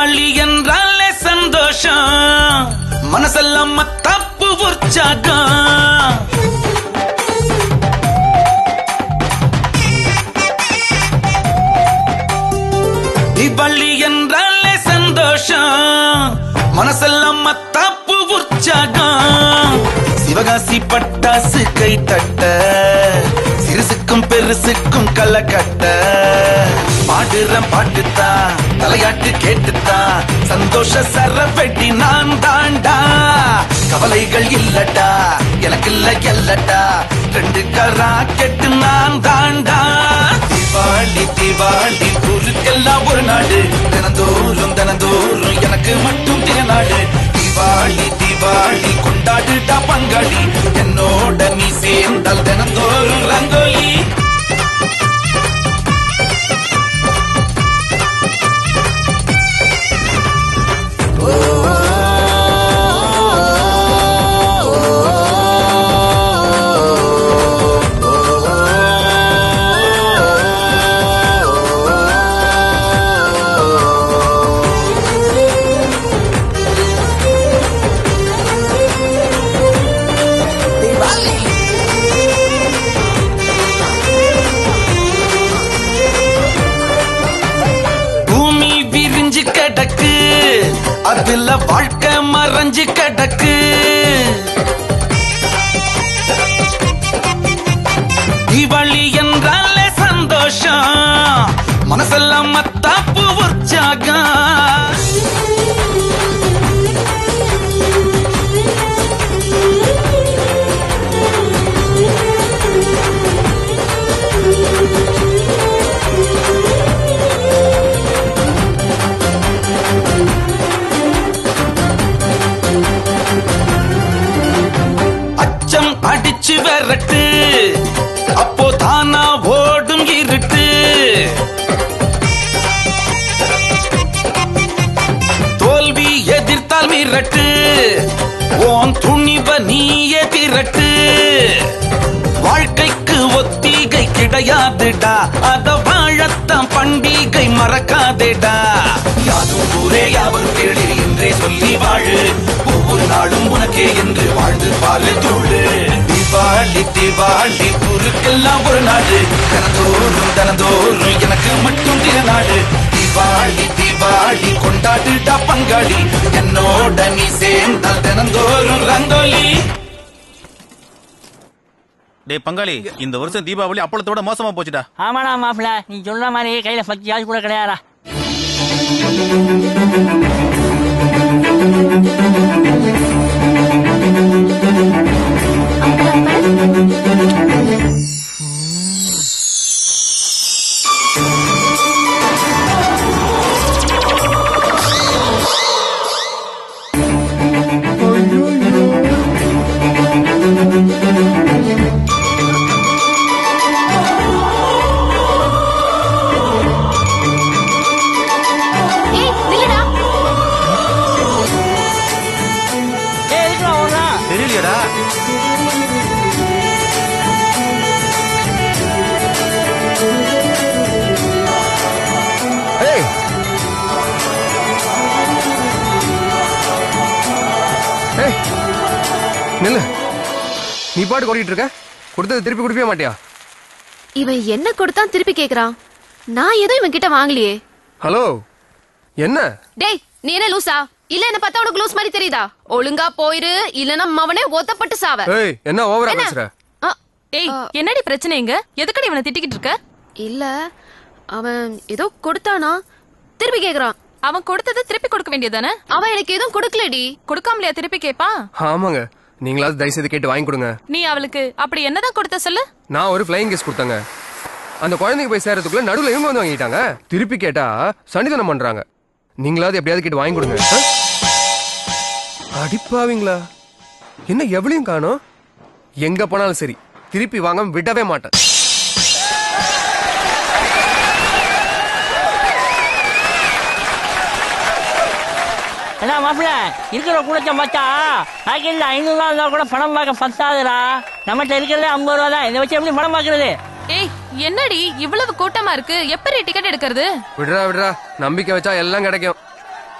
தீபாவளி என்றாலே சந்தோஷம், மனசெல்லாம் மத்தாப்பு உற்சாகம். தீபாவளி என்றாலே சந்தோஷம், மனசெல்லாம் மத்தாப்பு உற்சாகம். சிவகாசி பட்டாசு கை தட்ட, சிறுசுக்கும் பெருசுக்கும் களை கட்ட. பாடுற பாட்டுத்தா தலையாட்டு கேட்டுத்தா, சந்தோஷ சரவெட்டி நான் தாண்டா. கவலைகள் இல்லட்டா எனக்கு இல்ல எல்லட்டா, ரெண்டு கரா கெட்டு நான் தாண்டா. தீபாவளி தீபாவளி ஊருக்கெல்லாம் ஒரு நாடு, தினந்தோறும் தினந்தோறும் எனக்கு மட்டும் திருநாடு. தீபாவளி தீபாவளி கொண்டாடுடா பங்காளி, என்னோட நீ சேர்ந்தால் தினந்தோறும் ரங்கோலி. அதுல வாழ்க்கை மறைஞ்சு கிடக்கு. தீபாவளி என்றாலே சந்தோஷம், மனசெல்லாம் மத்தாப்பு உற்சாகம். அடிச்சு விரட்டு அப்போ தானா ஓடும் இருட்டு. தோல்வி எதிர்த்தால் மிரட்டு, ஓன் துணிவ நீயே திரட்டு. வாழ்க்கைக்கு ஒத்திகை கிடையாதுடா, அத வாழத்தான் பண்டிகை மறக்காதேடா. யாரும் ஊரே யாவரும் கேளு என்றே சொல்லி வாழு, ஒவ்வொரு நாளும் உனக்கே என்று வாழ்ந்து பாரு தோழு. தீபாவளி தீபாவளி ஊருக்கெல்லாம் ஒரு நாடு, தினந்தோறும் தினந்தோறும் எனக்கு மட்டும் திருநாடு. தீபாவளி தீபாவளி கொண்டாடுடா பங்காளி, என்னோட நீ சேர்ந்தால் தினந்தோறும் ரங்கோலி. டே பங்காளி, இந்த வருஷம் தீபாவளி அப்பளத்தோட மோசமா போச்சுடா. ஆமாடா மாப்பிள்ள, நீ சொல்ற மாதிரி கையில 10 காசு கூட கிடையாதா. நில்லு, நீ பாட்டு ஓடிட்டு இருக்க, கொடுத்தது திருப்பி கொடுக்கவே மாட்டியா? இவன் என்ன கொடுத்தான் திருப்பி கேக்குறான்? நான் எதுவும் இவன் கிட்ட வாங்கலையே. ஹலோ, என்ன? டேய், நீ என்ன லூசா? இல்ல என்ன பார்த்தா உனக்கு லூஸ் மாதிரி தெரியுதா? ஒழுங்கா போயிரு, இல்லனா மவனே ஒத்தப்பட்டு சாவ. ஏய், என்ன ஓவரா பேசுற? ஏய், என்னடி பிரச்சனை இங்க? எதுக்கடி இவனை திட்டிக்கிட்டு இருக்க? இல்ல, அவன் ஏதோ கொடுத்தானா, திருப்பி கேக்குறான். அவன் கொடுத்தது திருப்பி கொடுக்க வேண்டியதானே? அவன் எனக்கு எதுவும் கொடுக்கலடி. கொடுக்காமலையா திருப்பி கேப்பா? ஆமாங்க, நீங்களாவது தயவு செய்து கேட்டு வாங்கி கொடுங்க. நீ அவளுக்கு அப்படி என்னதான் கொடுத்த சொல்லு? நான் ஒரு ஃப்ளைங் கேஸ் கொடுத்தங்க. அந்த குழந்தைக்கு போய் சேரத்துக்குள்ள நடுவுல இவங்க வந்து வாங்கிட்டாங்க. திருப்பி கேட்டா சண்டிதனம் பண்றாங்க. நீங்களாவது எப்படியாவது கேட்டு வாங்கி கொடுங்க. அடிப்பாவீங்களா? என்ன எவ்வளையும் காணோம்? எங்க போனாலும் சரி திருப்பி வாங்க விடவே மாட்டேன். என்ன மாப்பிள்ள, இருக்கிற கூடத்தை பார்த்தா பாக்கெட்ல 500 ரூபா இருந்தா கூட பணம் பார்க்க பத்தாதுடா. நம்மகிட்ட இருக்கிறது 50 ரூபா தான். இதை வச்சு எப்படி பணம் பார்க்கறது? ஏய், என்னடி இவ்வளவு கூட்டமா இருக்கு? எப்படி டிக்கெட் எடுக்கிறது? விடுறா விடுறா, நம்பிக்கை வச்சா எல்லாம் கிடைக்கும்.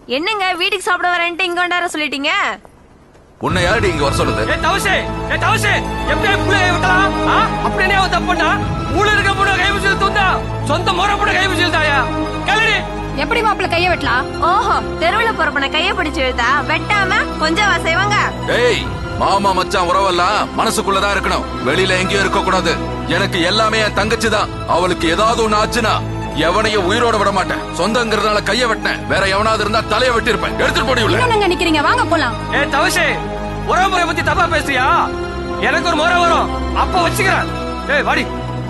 என்னங்க வீட்டுக்கு சாப்பிட வரேன்ட்டு இங்க கொண்டார சொல்லிட்டீங்க? உன்னை யாரடி இங்க வர சொல்லுது? எப்படியே புள்ளைய விட்டலாம்? அப்படியே அவன் தப்புண்டா. ஊழ இருக்க பொண்ணு கை வச்சு தூந்தா சொந்த முறை பொண்ணு கை வச்சு தாயா கல்லடி. எப்படி மாப்பிள்ள கைய வெட்டலாம்? ஓஹோ, தெருவுல போறப்பன கைய பிடிச்சு இழுத்தா வெட்டாம கொஞ்சம் செய்வாங்க. ஏய், மாமா மச்சான் உறவெல்லாம் மனசுக்குள்ளதான் இருக்கணும், வெளியில எங்கேயும் இருக்க கூடாது. எனக்கு எல்லாமே என் தங்கச்சி தான். அவளுக்கு ஏதாவது ஒண்ணு ஆச்சுன்னா எவனையும் உயிரோட விட மாட்டேன். சொந்தங்கிறதுனால கைய வெட்டினேன், வேற எவனாவது இருந்தா தலைய வெட்டிருப்பேன். எடுத்துட்டு போடி உள்ள. என்னங்க நிக்கிறீங்க, வாங்க போலாம். தவசே, உறவு முறை பத்தி தப்பா பேசுறியா? எனக்கு ஒரு முறை வரும், அப்ப வச்சுக்கிறேன். ஏய் வாடி.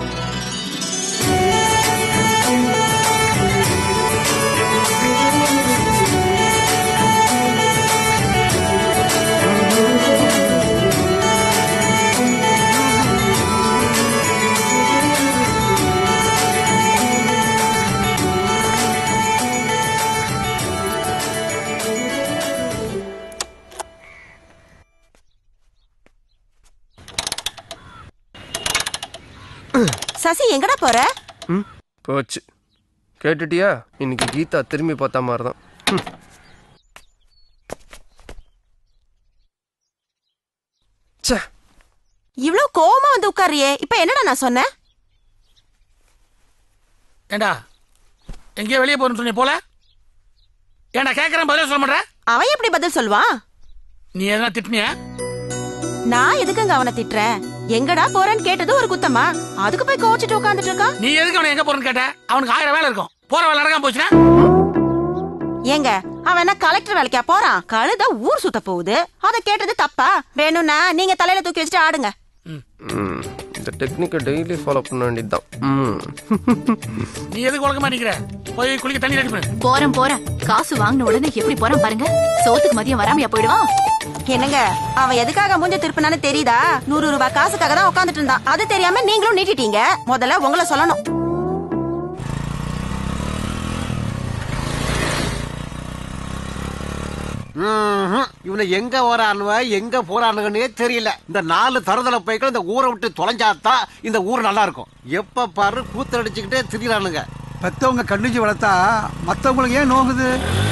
சசி எங்கடா போற? போச்சு. கேட்டுட்டியா? இன்னைக்கு கீதா திரும்பி பார்த்தா மாதிரிதான். இவ்வளவு கோவமா வந்து உட்காரியே, இப்ப என்னடா நான் சொன்னேன்? ஏண்டா எங்கேயோ வெளியே போறேன்னு சொன்னீ போல? ஏண்டா கேக்குறேன் பதிலே சொல்ல மாட்டேன். அவன் எப்படி பதில் சொல்வான்? நீ எதனா திட்டினியா? நான் எதுக்குங்க அவனை திட்டுறேன்? எங்கடா போறேன்னு கேட்டது ஒரு குத்தமா? அதுக்கு போய் கோச்சிட்டு உட்காந்துட்டு இருக்கான். நீ எதுக்கு அவனை எங்க போறேன்னு கேட்ட? அவனுக்கு 1000 வேலை இருக்கும். போற வேலை நடக்காம போச்சுன்னா ஏங்க, அவன் என்ன கலெக்டர் வேலைக்கா போறான்? கழுத ஊர் சுத்த போகுது, அத கேட்டது தப்பா? வேணும்னா நீங்க தலையில தூக்கி வச்சுட்டு ஆடுங்க. இந்த டெக்னிக்கை டெய்லி ஃபாலோ பண்ண வேண்டியதுதான். நீ எதுக்கு ஒழுக்கமா நிக்கிற? போய் குளிக்க தண்ணி ரெடி பண்ணு. போறேன். காசு வாங்கின உடனே எப்படி போறான் பாருங்க. சோத்துக்கு மதியம் வராமையா போயிடுவான்? என்னங்க, அவன் எதுக்காக மூஞ்ச திருப்பினான்னு தெரியுதா? 100 ரூபாய் காசுக்காக தான் உட்காந்துட்டு இருந்தான். அது தெரியாம நீங்களும் நீட்டிட்டீங்க. முதல்ல உங்களை சொல்லணும். இவனை எங்க வரானுவ எங்க போறானுங்கன்னே தெரியல. இந்த 4 தருதல பைக்கள் இந்த ஊரை விட்டு தொலைஞ்சாதான் இந்த ஊர் நல்லா இருக்கும். எப்ப பாரு கூத்தடிச்சுக்கிட்டே திரியிறானுங்க. பெத்தவங்க கண்டிச்சு வளர்த்தா மத்தவங்களுக்கு ஏன் நோங்குது?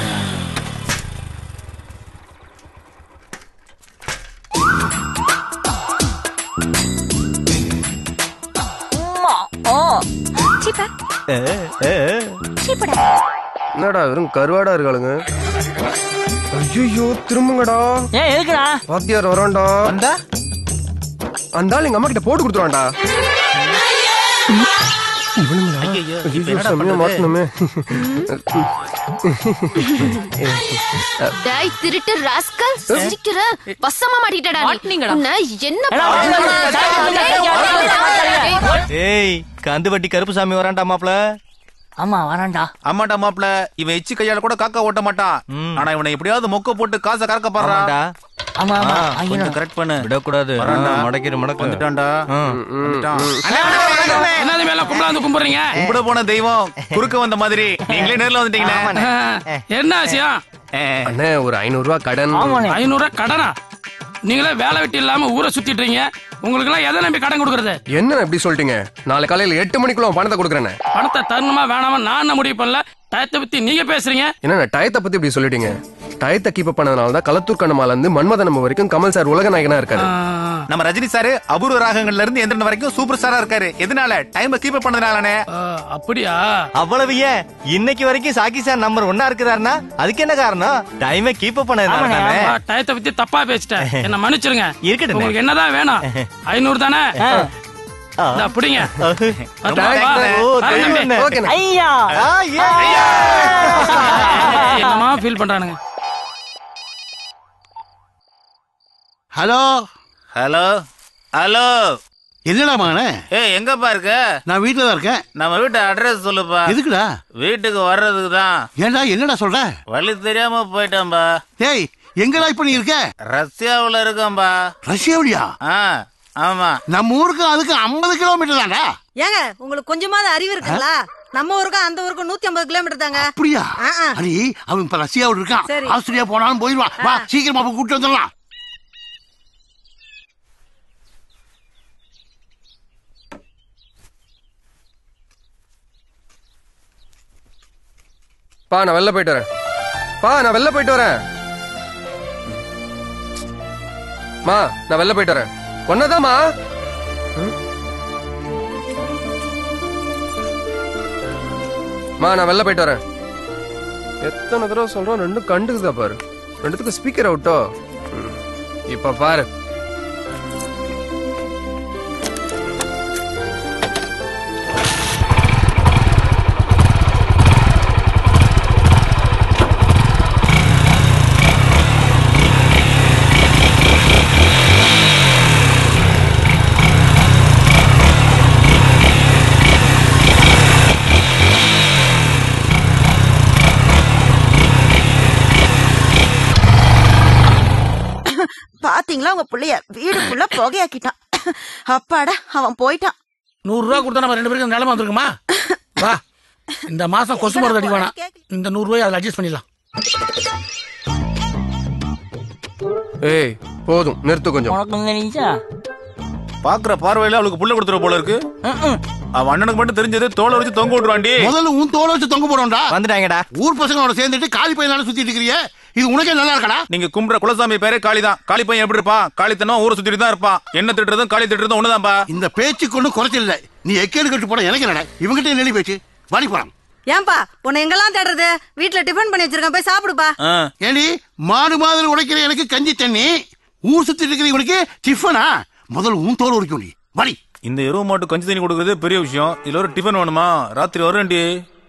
என்னடா வெறும் கருவாடா இருக்காளுங்க. ஐயோ திரும்புங்கடா. ஏன் எதுக்குடா? வாத்தியார் வரான்டா. அந்த ஆள் எங்க அம்மா கிட்ட போட்டு கொடுத்துருவான்டா. திருட்டு ராஸ்கல், சிரிக்கிற வசமா மாட்டிட்டடா நீ. என்ன ஏய், கந்துவட்டி கருப்புசாமி வரான்டா மாப்ள. ஆமா வரான்டா. ஆமாண்டா மாப்ள, இவன் எச்சி கையால கூட காக்கா ஓட்ட மாட்டான். ஆனா இவனை எப்படியாவது மொக்க போட்டு காசை கறக்க பாடுறான்டா. ஆமா கொஞ்சம் கரெக்ட் பண்ணு. விடக்கூடாது. மடக்கு வந்துட்டான்டா. என்னது மேல கும்பலாந்து கும்பிடுறீங்க? கும்பிட போன தெய்வம் குறுக்க வந்த மாதிரி நீங்களே நேர்ல வந்துட்டீங்களே. என்ன ஆசியம்? அண்ணே ஒரு 500 ரூபாய் கடன். 500 ரூபாய் கடனா? நீங்களே வேலை வெட்டி இல்லாம ஊரை சுத்திட்டு இருக்கீங்க. உங்களுக்கு எல்லாம் எதை நம்பி கடன் கொடுக்கறது? என்ன எப்படி சொல்லிட்டீங்க? நாளை காலையில 8 மணிக்குள்ள பணத்தை கொடுக்குறேன். பணத்தை தரணுமா வேணாமா நான் என்ன முடிவு பண்ணல. டயத்தை பத்தி நீங்க பேசுறீங்க. என்ன டயத்தை பத்தி இப்படி சொல்லிட்டீங்க? டயத்தை கீப் பண்ணதுனால தான் களத்தூர் கண்ணமால இருந்து மன்மத நம்ம வரைக்கும் கமல் சார் உலக நாயகனா இருக்காரு. நம்ம ரஜினி சார் அபூர்வ ராகங்கள்ல இருந்து எந்திரன் வரைக்கும் சூப்பர் ஸ்டாரா இருக்காரு. எதனால? டைம் கீப் பண்ணதுனாலனே. அப்படியா? அவ்வளவு ஏன் இன்னைக்கு வரைக்கும் சாக்கி சார் நம்பர் 1 இருக்கிறாருன்னா அதுக்கு என்ன காரணம்? டைமை கீப் பண்ணதுனால. டயத்தை பத்தி தப்பா பேசிட்டேன், என்ன மன்னிச்சிருங்க. இருக்கட்டும். உங்களுக்கு என்னதான் வேணும்? 500 தானே? அப்படிங்க. என்னமா ஃபீல் பண்றானுங்க? Hello hello hello. என்னடா மகனே? ஏய் எங்கப்பா இருக்க? நான் வீட்டுல தான் இருக்கேன். நம்ம வீட்டு அட்ரஸ் சொல்லுப்பா. எதுக்குடா? வீட்டுக்கு வர்றதுக்கு தான். ஏண்டா என்னடா சொல்ற? வழி தெரியாம போயிட்டேன்பா. ஏய் எங்கடா இப்ப நீ இருக்க? ரஷ்யாவுல இருக்கேன்பா. ரஷ்யாவிலியா? ஆமா. நம்ம ஊருக்கு அதுக்கு 50 கிலோமீட்டர் தான்டா. ஏங்க உங்களுக்கு கொஞ்சமாவது அறிவு இருக்குங்களா? நம்ம ஊருக்கும் அந்த ஊருக்கும் 150 கிலோமீட்டர் தாங்க. அப்படியா? அடி அவன் இப்ப ரஷ்யாவில் இருக்கான். ஆஸ்திரேலியா போனாலும் போயிடுவான். வா சீக்கிரமா போய் கூட்டு வந்துடலாம். நான் வெளில போயிட்டு வரேன். பா நான் வெளில போயிட்டு வரேன். மா நான் வெளில போயிட்டு வரேன். ஒன்னதாமா நான் வெளில போயிட்டு வரேன். எத்தனை தடவை சொல்றோம், ரெண்டும் கண்டுக்குதா பாரு. ரெண்டுத்துக்கு ஸ்பீக்கர் அவுட்டோ. இப்ப பாரு. பாத்தீங்களா உங்க புள்ளைய வீடுக்குள்ள புகையாக்கிட்டான். அப்பாடா அவன் போயிட்டான். 100 ரூபா கொடுத்தா நம்ம 2 பேருக்கு நிலைமை வந்திருக்குமா? வா, இந்த மாசம் கொசு மருந்து அடிக்க வேணாம். இந்த 100 ரூபாய் அதுல அட்ஜஸ்ட் பண்ணிடலாம். ஏய் போதும், நிறுத்து கொஞ்சம். பாக்குற பார்வையில அவளுக்கு புள்ள கொடுத்துற போல இருக்கு. அவன் அண்ணனுக்கு மட்டும் தெரிஞ்சது தோலை வச்சு தொங்க விட்டுருவாண்டி. முதல்ல உன் தோலை வச்சு தொங்க போடுறா. வந்துட்டாங்கடா. ஊர் பசங்களோட சேர்ந்துட்டு காளி பையனால சுத்திட்டு இருக்கிறிய. இது உனக்கே நல்லா இருக்கடா. நீங்க கும்புற குலசாமி பேரே காளிதான். காளி பையன் எப்படி இருப்பான்? காளித்தனம் ஊரை சுத்திட்டு தான் இருப்பான். என்ன திட்டுறதும் காளி திட்டுறதும் ஒண்ணுதான்பா. இந்த பேச்சுக்கு ஒன்னும் குறைச்சல் இல்ல. நீ எக்கேடு கட்டு போட எனக்கு என்னடா? இவங்கிட்ட நெளி பேச்சு வாடி போறான். ஏன்பா உன்னை எங்கெல்லாம் தேடுறது? வீட்டுல டிஃபன் பண்ணி வச்சிருக்கேன், போய் சாப்பிடுப்பா. ஏடி மாடு மாதிரி உடைக்கிற எனக்கு கஞ்சி தண்ணி, ஊர் சுத்தி இருக்கிற இவனுக்கு டிஃபனா? முதல்ல உன் தோல் உடைக்கும். நீ வாடி. இந்த எருவு மாட்டு கஞ்சி தண்ணி கொடுக்கறது பெரிய விஷயம். இதுல ஒரு டிஃபன் வேணுமா? ராத்திரி வரேன்டி.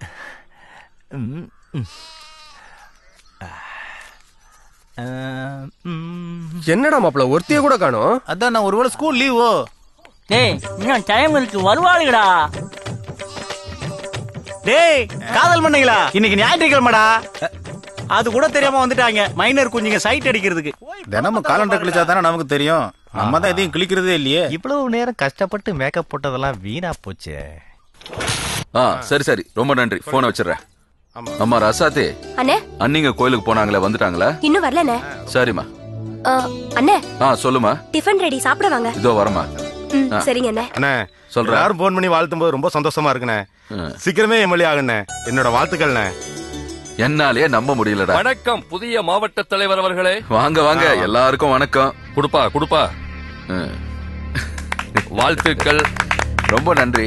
என்னடா மாப்பிள ஒருத்திய கூட காணோம்? அதான் நான் ஒருவேளை ஸ்கூல் லீவோ. டேய் இன்னும் டைம் இருக்கு, வருவாளுடா. டேய் காதல் பண்ணீங்களா? இன்னைக்கு ஞாயிற்றுக்கிழமைடா. அது கூட தெரியாம வந்துட்டாங்க மைனர் குஞ்சுங்க சைட் அடிக்கிறதுக்கு. தினமும் காலண்டர் கிழிச்சா தானே நமக்கு தெரியும். நம்ம தான் எதையும் கிழிக்கிறதே இல்லையே. இவ்வளவு நேரம் கஷ்டப்பட்டு மேக்கப் போட்டதெல்லாம் வீணா போச்சு. சரி சரி, ரொம்ப நன்றி. போனை வச்சிடுறேன். அம்மா ராசாத்தி, அண்ணே அண்ணிங்க கோயிலுக்கு போனாங்களே, வந்துட்டாங்களா? இன்னும் வரலண்ணே. சரிம்மா. அண்ணே சொல்லுமா. டிஃபன் ரெடி, சாப்பிட வாங்க. இதோ வரமா. சரிங்க அண்ணே. அண்ணே சொல்றேன். யாரும் போன் பண்ணி வாழ்த்தும் போது ரொம்ப சந்தோஷமா இருக்குண்ணே. சீக்கிரமே எம்எல்ஏ ஆகுண்ணே. என்னோட வாழ்த்துக்கள்ண்ணே. என்னாலே நம்ப முடியலடா. வணக்கம் புதிய மாவட்ட தலைவர் அவர்களே. வாங்க வாங்க, எல்லாருக்கும் வணக்கம். குடுப்பா வாழ்த்துக்கள். ரொம்ப நன்றி.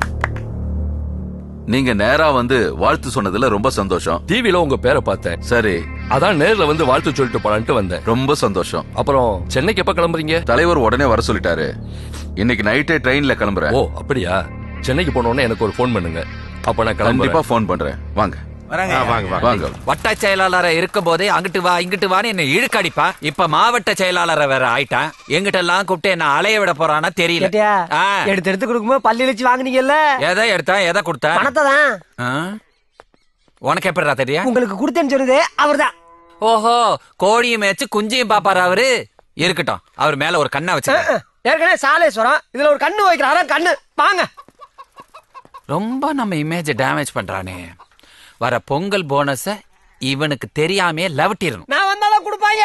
நீங்க நேரா வந்து வாழ்த்து சொன்னதுல ரொம்ப சந்தோஷம். டிவில உங்க பேரை பார்த்தேன். சரி, அதான் நேர்ல வந்து வாழ்த்து சொல்லிட்டு போலான்ட்டு வந்தேன். ரொம்ப சந்தோஷம். அப்புறம் சென்னைக்கு எப்ப கிளம்புறீங்க? தலைவர் உடனே வர சொல்லிட்டாரு. இன்னைக்கு நைட்டே ட்ரெயின்ல கிளம்புறேன். ஓ அப்படியா? சென்னைக்கு போனோடனே எனக்கு ஒரு போன் பண்ணுங்க. அப்ப நான் கண்டிப்பா போன் பண்றேன். வாங்க வாங்க. வட்ட செயலாளரை இருக்கும் போதே அங்கிட்டு வா இங்கிட்டு வான்னு என்ன இழுக்கடிப்பா. இப்ப மாவட்ட செயலாளரை வேற ஆயிட்டான். எங்கிட்ட எல்லாம் கூப்பிட்டு என்ன அலைய விட போறானா தெரியல. எடுத்து கொடுக்கும்போது பள்ளி வச்சு வாங்குனீங்கல்ல? எதை எடுத்தா எதை கொடுத்தா? பணத்தை தான். உனக்கு எப்படிடா தெரியும்? உங்களுக்கு கொடுத்தேன்னு சொன்னது அவர்தான். ஓஹோ, கோழியும் மேய்ச்சு குஞ்சியும் பாப்பாரு அவரு. இருக்கட்டும், அவர் மேல ஒரு கண்ணை வச்சு. ஏற்கனவே சாலேஸ்வரம், இதுல ஒரு கண்ணு வைக்கிறாரா? கண்ணு வாங்க. ரொம்ப நம்ம இமேஜ் டேமேஜ் பண்றானே. வர பொங்கல் போனஸ இவனுக்கு தெரியாமே லவட்டிரணும். நான் வந்தாலும் கொடுப்பாங்க.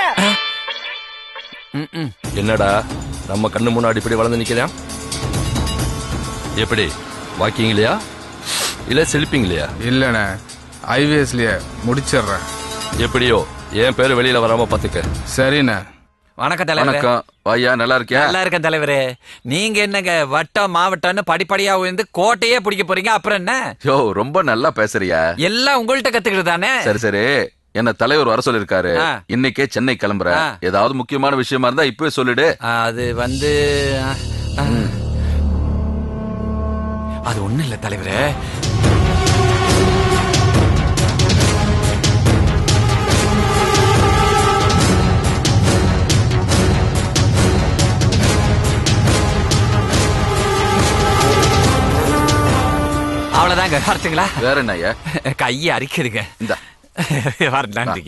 என்னடா நம்ம கண்ணு முன்னாடி இப்படி வளர்ந்து நிக்கிறேன்? எப்படி வாக்கிங்லையா இல்ல செல்பிங்லையா? இல்லண்ணே, ஐவிஎஸ்லயே முடிச்சிடுறேன். எப்படியோ என் பேரு வெளியில வராம பாத்துக்க. சரிண்ணே. வணக்கம் தலைவர். வணக்கம். வாயா, நல்லா இருக்கியா? நல்லா இருக்கேன் தலைவரே. நீங்க என்னங்க வட்டம் மாவட்டம்னு படிப்படியா உயர்ந்து கோட்டையே பிடிக்க போறீங்க? அப்புறம் என்ன? யோ, ரொம்ப நல்லா பேசுறியா? எல்லாம் உங்கள்கிட்ட கத்துக்கிட்டு தானே. சரி சரி, என்ன தலைவர் வர சொல்லிருக்காரு. இன்னைக்கே சென்னை கிளம்புற. ஏதாவது முக்கியமான விஷயமா இருந்தா இப்பவே சொல்லிடு. அது வந்து அது ஒண்ணு இல்ல தலைவரே. அவ்வளவுதாங்க. வரட்டுங்களா? வேற என்னய்யா? கையை அரிக்குதுங்க. இந்த வரலான்றீங்க.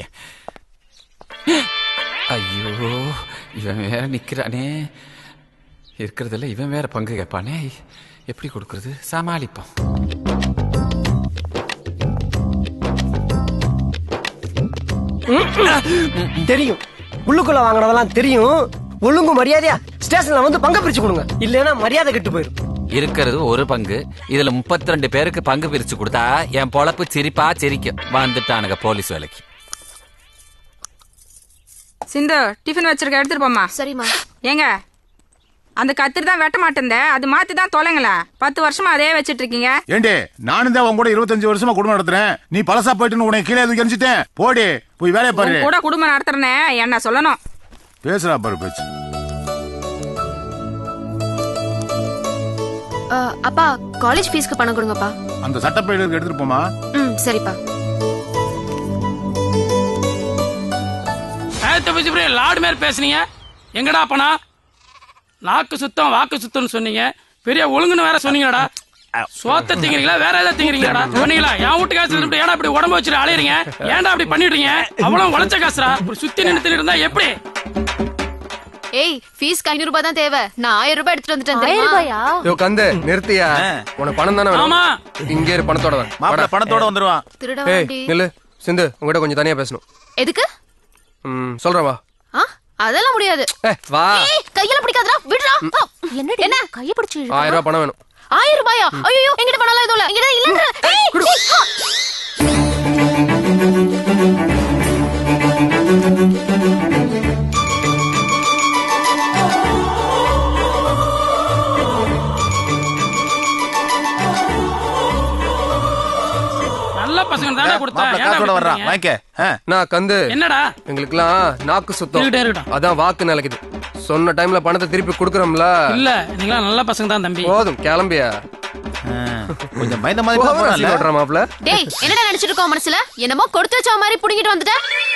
ஐயோ, இவன் வேற நிக்கிறானே. இருக்கிறதுல இவன் வேற பங்கு கேட்பானே. எப்படி கொடுக்கறது? சமாளிப்போம். தெரியும், உள்ளுக்குள்ள வாங்கினதெல்லாம் தெரியும். ஒழுங்கு மரியாதையா ஸ்டேஷன்ல வந்து பங்கு பிரிச்சு கொடுங்க, இல்லைன்னா மரியாதை கெட்டு போயிடும். இருக்கிறது ஒரு பங்கு, இதுல 32 பேருக்கு பங்கு பிரிச்சு கொடுத்தா என் பொழப்பு சிரிப்பா சிரிக்கும். வந்துட்டானுங்க போலீஸ் வேலைக்கு. சிந்து டிஃபன் வச்சிருக்க எடுத்துட்டு போமா. சரிம்மா. ஏங்க அந்த கத்திரி தான் வெட்ட மாட்டேன், அது மாத்தி தான் தொலைங்களேன். 10 வருஷமா அதே வச்சிட்டு இருக்கீங்க. ஏண்டி நானும் தான் உன் கூட 25 வருஷமா குடும்பம் நடத்துறேன். நீ பழசா போயிட்டு உனக்கு கீழே தூக்கி எரிஞ்சிட்டேன். போடி போய் வேலையை பாரு. கூட குடும்பம் நடத்துறனே என்ன சொல்லணும். பேசுறா பாரு பேச்சு. அப்பா காலேஜ் ஃபீஸ்க்கு பணம் கொடுங்கப்பா. அந்த சட்டப்பையில எடுத்துட்டு போமா. சரிப்பா. லார்டு மேல பேசுனீங்க, எங்கடா பணம்? நாக்கு சுத்தம் வாக்கு சுத்தம்னு சொன்னீங்க, பெரிய ஒழுங்குன்னு வேற சொன்னீங்கடா. சோத்த திங்கிறீங்களா வேற ஏதாவது திங்கிறீங்களா சொன்னீங்களா? என் வீட்டு காசு ஏன்டா அப்படி உடம்பு வச்சுட்டு அலையறீங்க? ஏன்டா அப்படி பண்ணிடுறீங்க? அவ்வளவு உழைச்ச காசுடா, ஒரு சுத்தி நின்று இருந்தா எப்படி? ஏய் ஃபீஸ்க்கு 500 ரூபாய் தான் தேவை. நான் 1000 ரூபாய் எடுத்துட்டு வந்துட்டேன். 1000 ரூபாயா? யோ கந்து நிறுத்தியா? உனக்கு பணம் தானே வேணும்? ஆமா. இங்க இரு, பணத்தோட வா. மாப்பிள பணத்தோட வந்துருவான். ஏய் நில்லு சிந்து, உங்ககிட்ட கொஞ்சம் தனியா பேசணும். எதுக்கு? சொல்றேன் வா. அதெல்லாம் முடியாது. வா. கையில பிடிக்காதடா, விடுடா. என்ன கைய பிடிச்சு? 1000 ரூபாய் பணம் வேணும். 1000 ரூபாயா? ஐயோ என்கிட்ட பணம் எல்லாம் இல்ல. என்கிட்ட இல்லன்ற. நல்ல பசங்க தானே கொடுத்தா. நான் கந்து என்னடா எங்களுக்குலாம் நாக்கு சுத்தம், அதான் வாக்கு நிலைக்குது. சொன்ன டைம்ல பணத்தை திருப்பி கொடுக்கறோம்ல. இல்ல நீங்களா நல்ல பசங்க தான் தம்பி. போதும் கிளம்பியா. கொஞ்சம் பயந்த மாதிரி ஓடுற மாப்ள. டேய் என்னடா நினைச்சிட்டு இருக்கோம் மனசுல? என்னமோ கொடுத்து வச்ச மாதிரி புடிங்கிட்டு வந்துட்ட.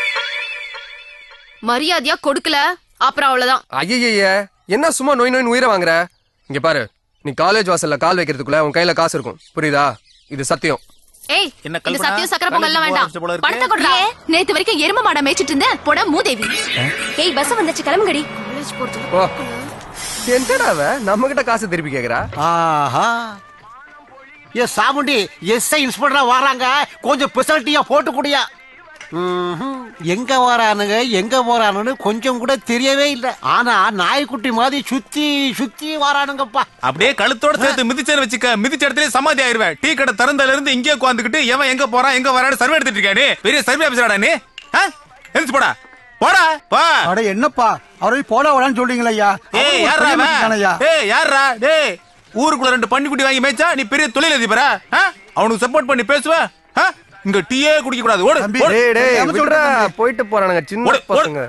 மரியாதையா கொடுக்கல அப்புறம் அவ்வளவுதான். ஐயய்ய என்ன சும்மா நோய் நோய் உயிரை வாங்குற? இங்க பாரு, நீ காலேஜ் வாசல்ல கால் வைக்கிறதுக்குள்ள உன் கையில காசு இருக்கும், புரியுதா? இது சத்தியம். ஏய் இந்த சத்தியம் சக்கர பொங்கல் எல்லாம் வேண்டாம். பணத்தை கொடுறா. நேத்து வரைக்கும் எரும மாட மேய்ச்சிட்டு இருந்த போட மூதேவி. ஏய் பஸ் வந்துச்சு, கிளம்புங்கடி. காலேஜ் போறது. என்னடாவ நம்ம கிட்ட காசு திருப்பி கேக்குறா? ஆஹா ஏ சாமுண்டி, எஸ்ஐ இன்ஸ்பெக்டரா வராங்க, கொஞ்சம் ஸ்பெஷாலிட்டியா போட்டு குடியா. எங்க வரானுங்க எங்க போறானுன்னு கொஞ்சம் கூட தெரியவே இல்ல. ஆனா நாய்க்குட்டி மாதிரி சுத்தி சுத்தி வரானுங்கப்பா. அப்படியே கழுத்தோட சேர்த்து மிதிச்சேன்னு வச்சுக்க, மிதிச்ச இடத்துல சமாதி ஆயிருவேன். டீ கடை திறந்தல இருந்து இங்கே உட்காந்துக்கிட்டு எவன் எங்க போறான் எங்க வரான்னு சர்வே எடுத்துட்டு இருக்கானே. பெரிய சர்வே ஆபீசராடா நீ? எழுந்து போடா போடா பா. அட என்னப்பா அவரை போடா வரான்னு சொல்றீங்களா ஐயா? ஏய் யாரா? ஏய் யாரா? டேய் ஊருக்குள்ள 2 பன்னிக்குட்டி வாங்கி மேய்ச்சா நீ பெரிய தொழில் அதிபரா? அவனுக்கு சப்போர்ட் பண்ணி பேசுவ? இங்க டீயே குடிக்க கூடாது. ஓடு. டேய் டேய் விடுடா, போயிட்டு போறானுங்க சின்ன பசங்க.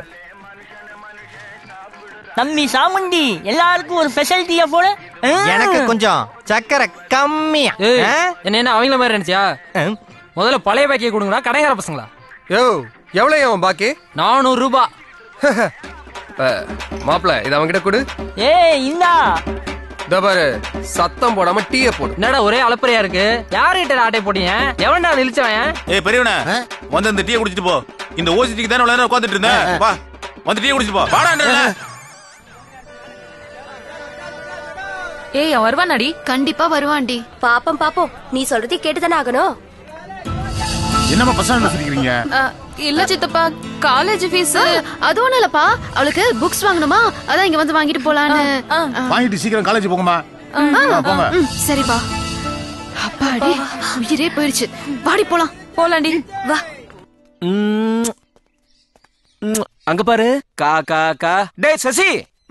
தம்பி சாமுண்டி, எல்லாருக்கும் ஒரு ஸ்பெஷாலிட்டியா போடு. எனக்கு கொஞ்சம் சக்கரை கம்மியா. என்ன அவங்கள மாதிரி நினைச்சியா? முதல்ல பழைய பாக்கியை கொடுங்கடா கடைக்கார பசங்களா. யோ எவ்வளவு அவன் பாக்கி? 400 ரூபாய். மாப்பிள இத அவன்கிட்ட கொடு. ஏய் இந்தா. பாரு சத்தம் போடாம டீயை போடு. என்னடா ஒரே அலப்பறையா இருக்கு? யார்கிட்ட ஆட்டை போட்டீங்க? எவன்டா இழுச்சவன்? ஏய் பெரியவனே வந்து அந்த டீயை குடிச்சிட்டு போ. இந்த ஓசிட்டிக்கு தானே நேரம் உட்கார்ந்துட்டு இருந்தேன். வா வந்து டீயை குடிச்சிட்டு போ. வாடா. ஏய் அவன் வருவானாடி? கண்டிப்பா வருவான்டி. பாப்போம் பாப்போம், நீ சொல்றதை கேட்டுதானே ஆகணும். என்னமா பசங்க சொல்றீங்க? இல்ல சித்தப்பா, காலேஜ் ஃபீஸ் அது ஒண்ணும் இல்லப்பா. அவளுக்கு புக்ஸ் வாங்கணுமா, அதான் இங்க வந்து வாங்கிட்டு போலான்னு. வாங்கிட்டு சீக்கிரம் காலேஜ் போங்கம்மா. போங்க. சரிப்பா. அப்பாடி உயிரே போயிருச்சு. வாடி போலாம். போலாண்டி வா. அங்க பாரு கா கா கா. டேய் சசி.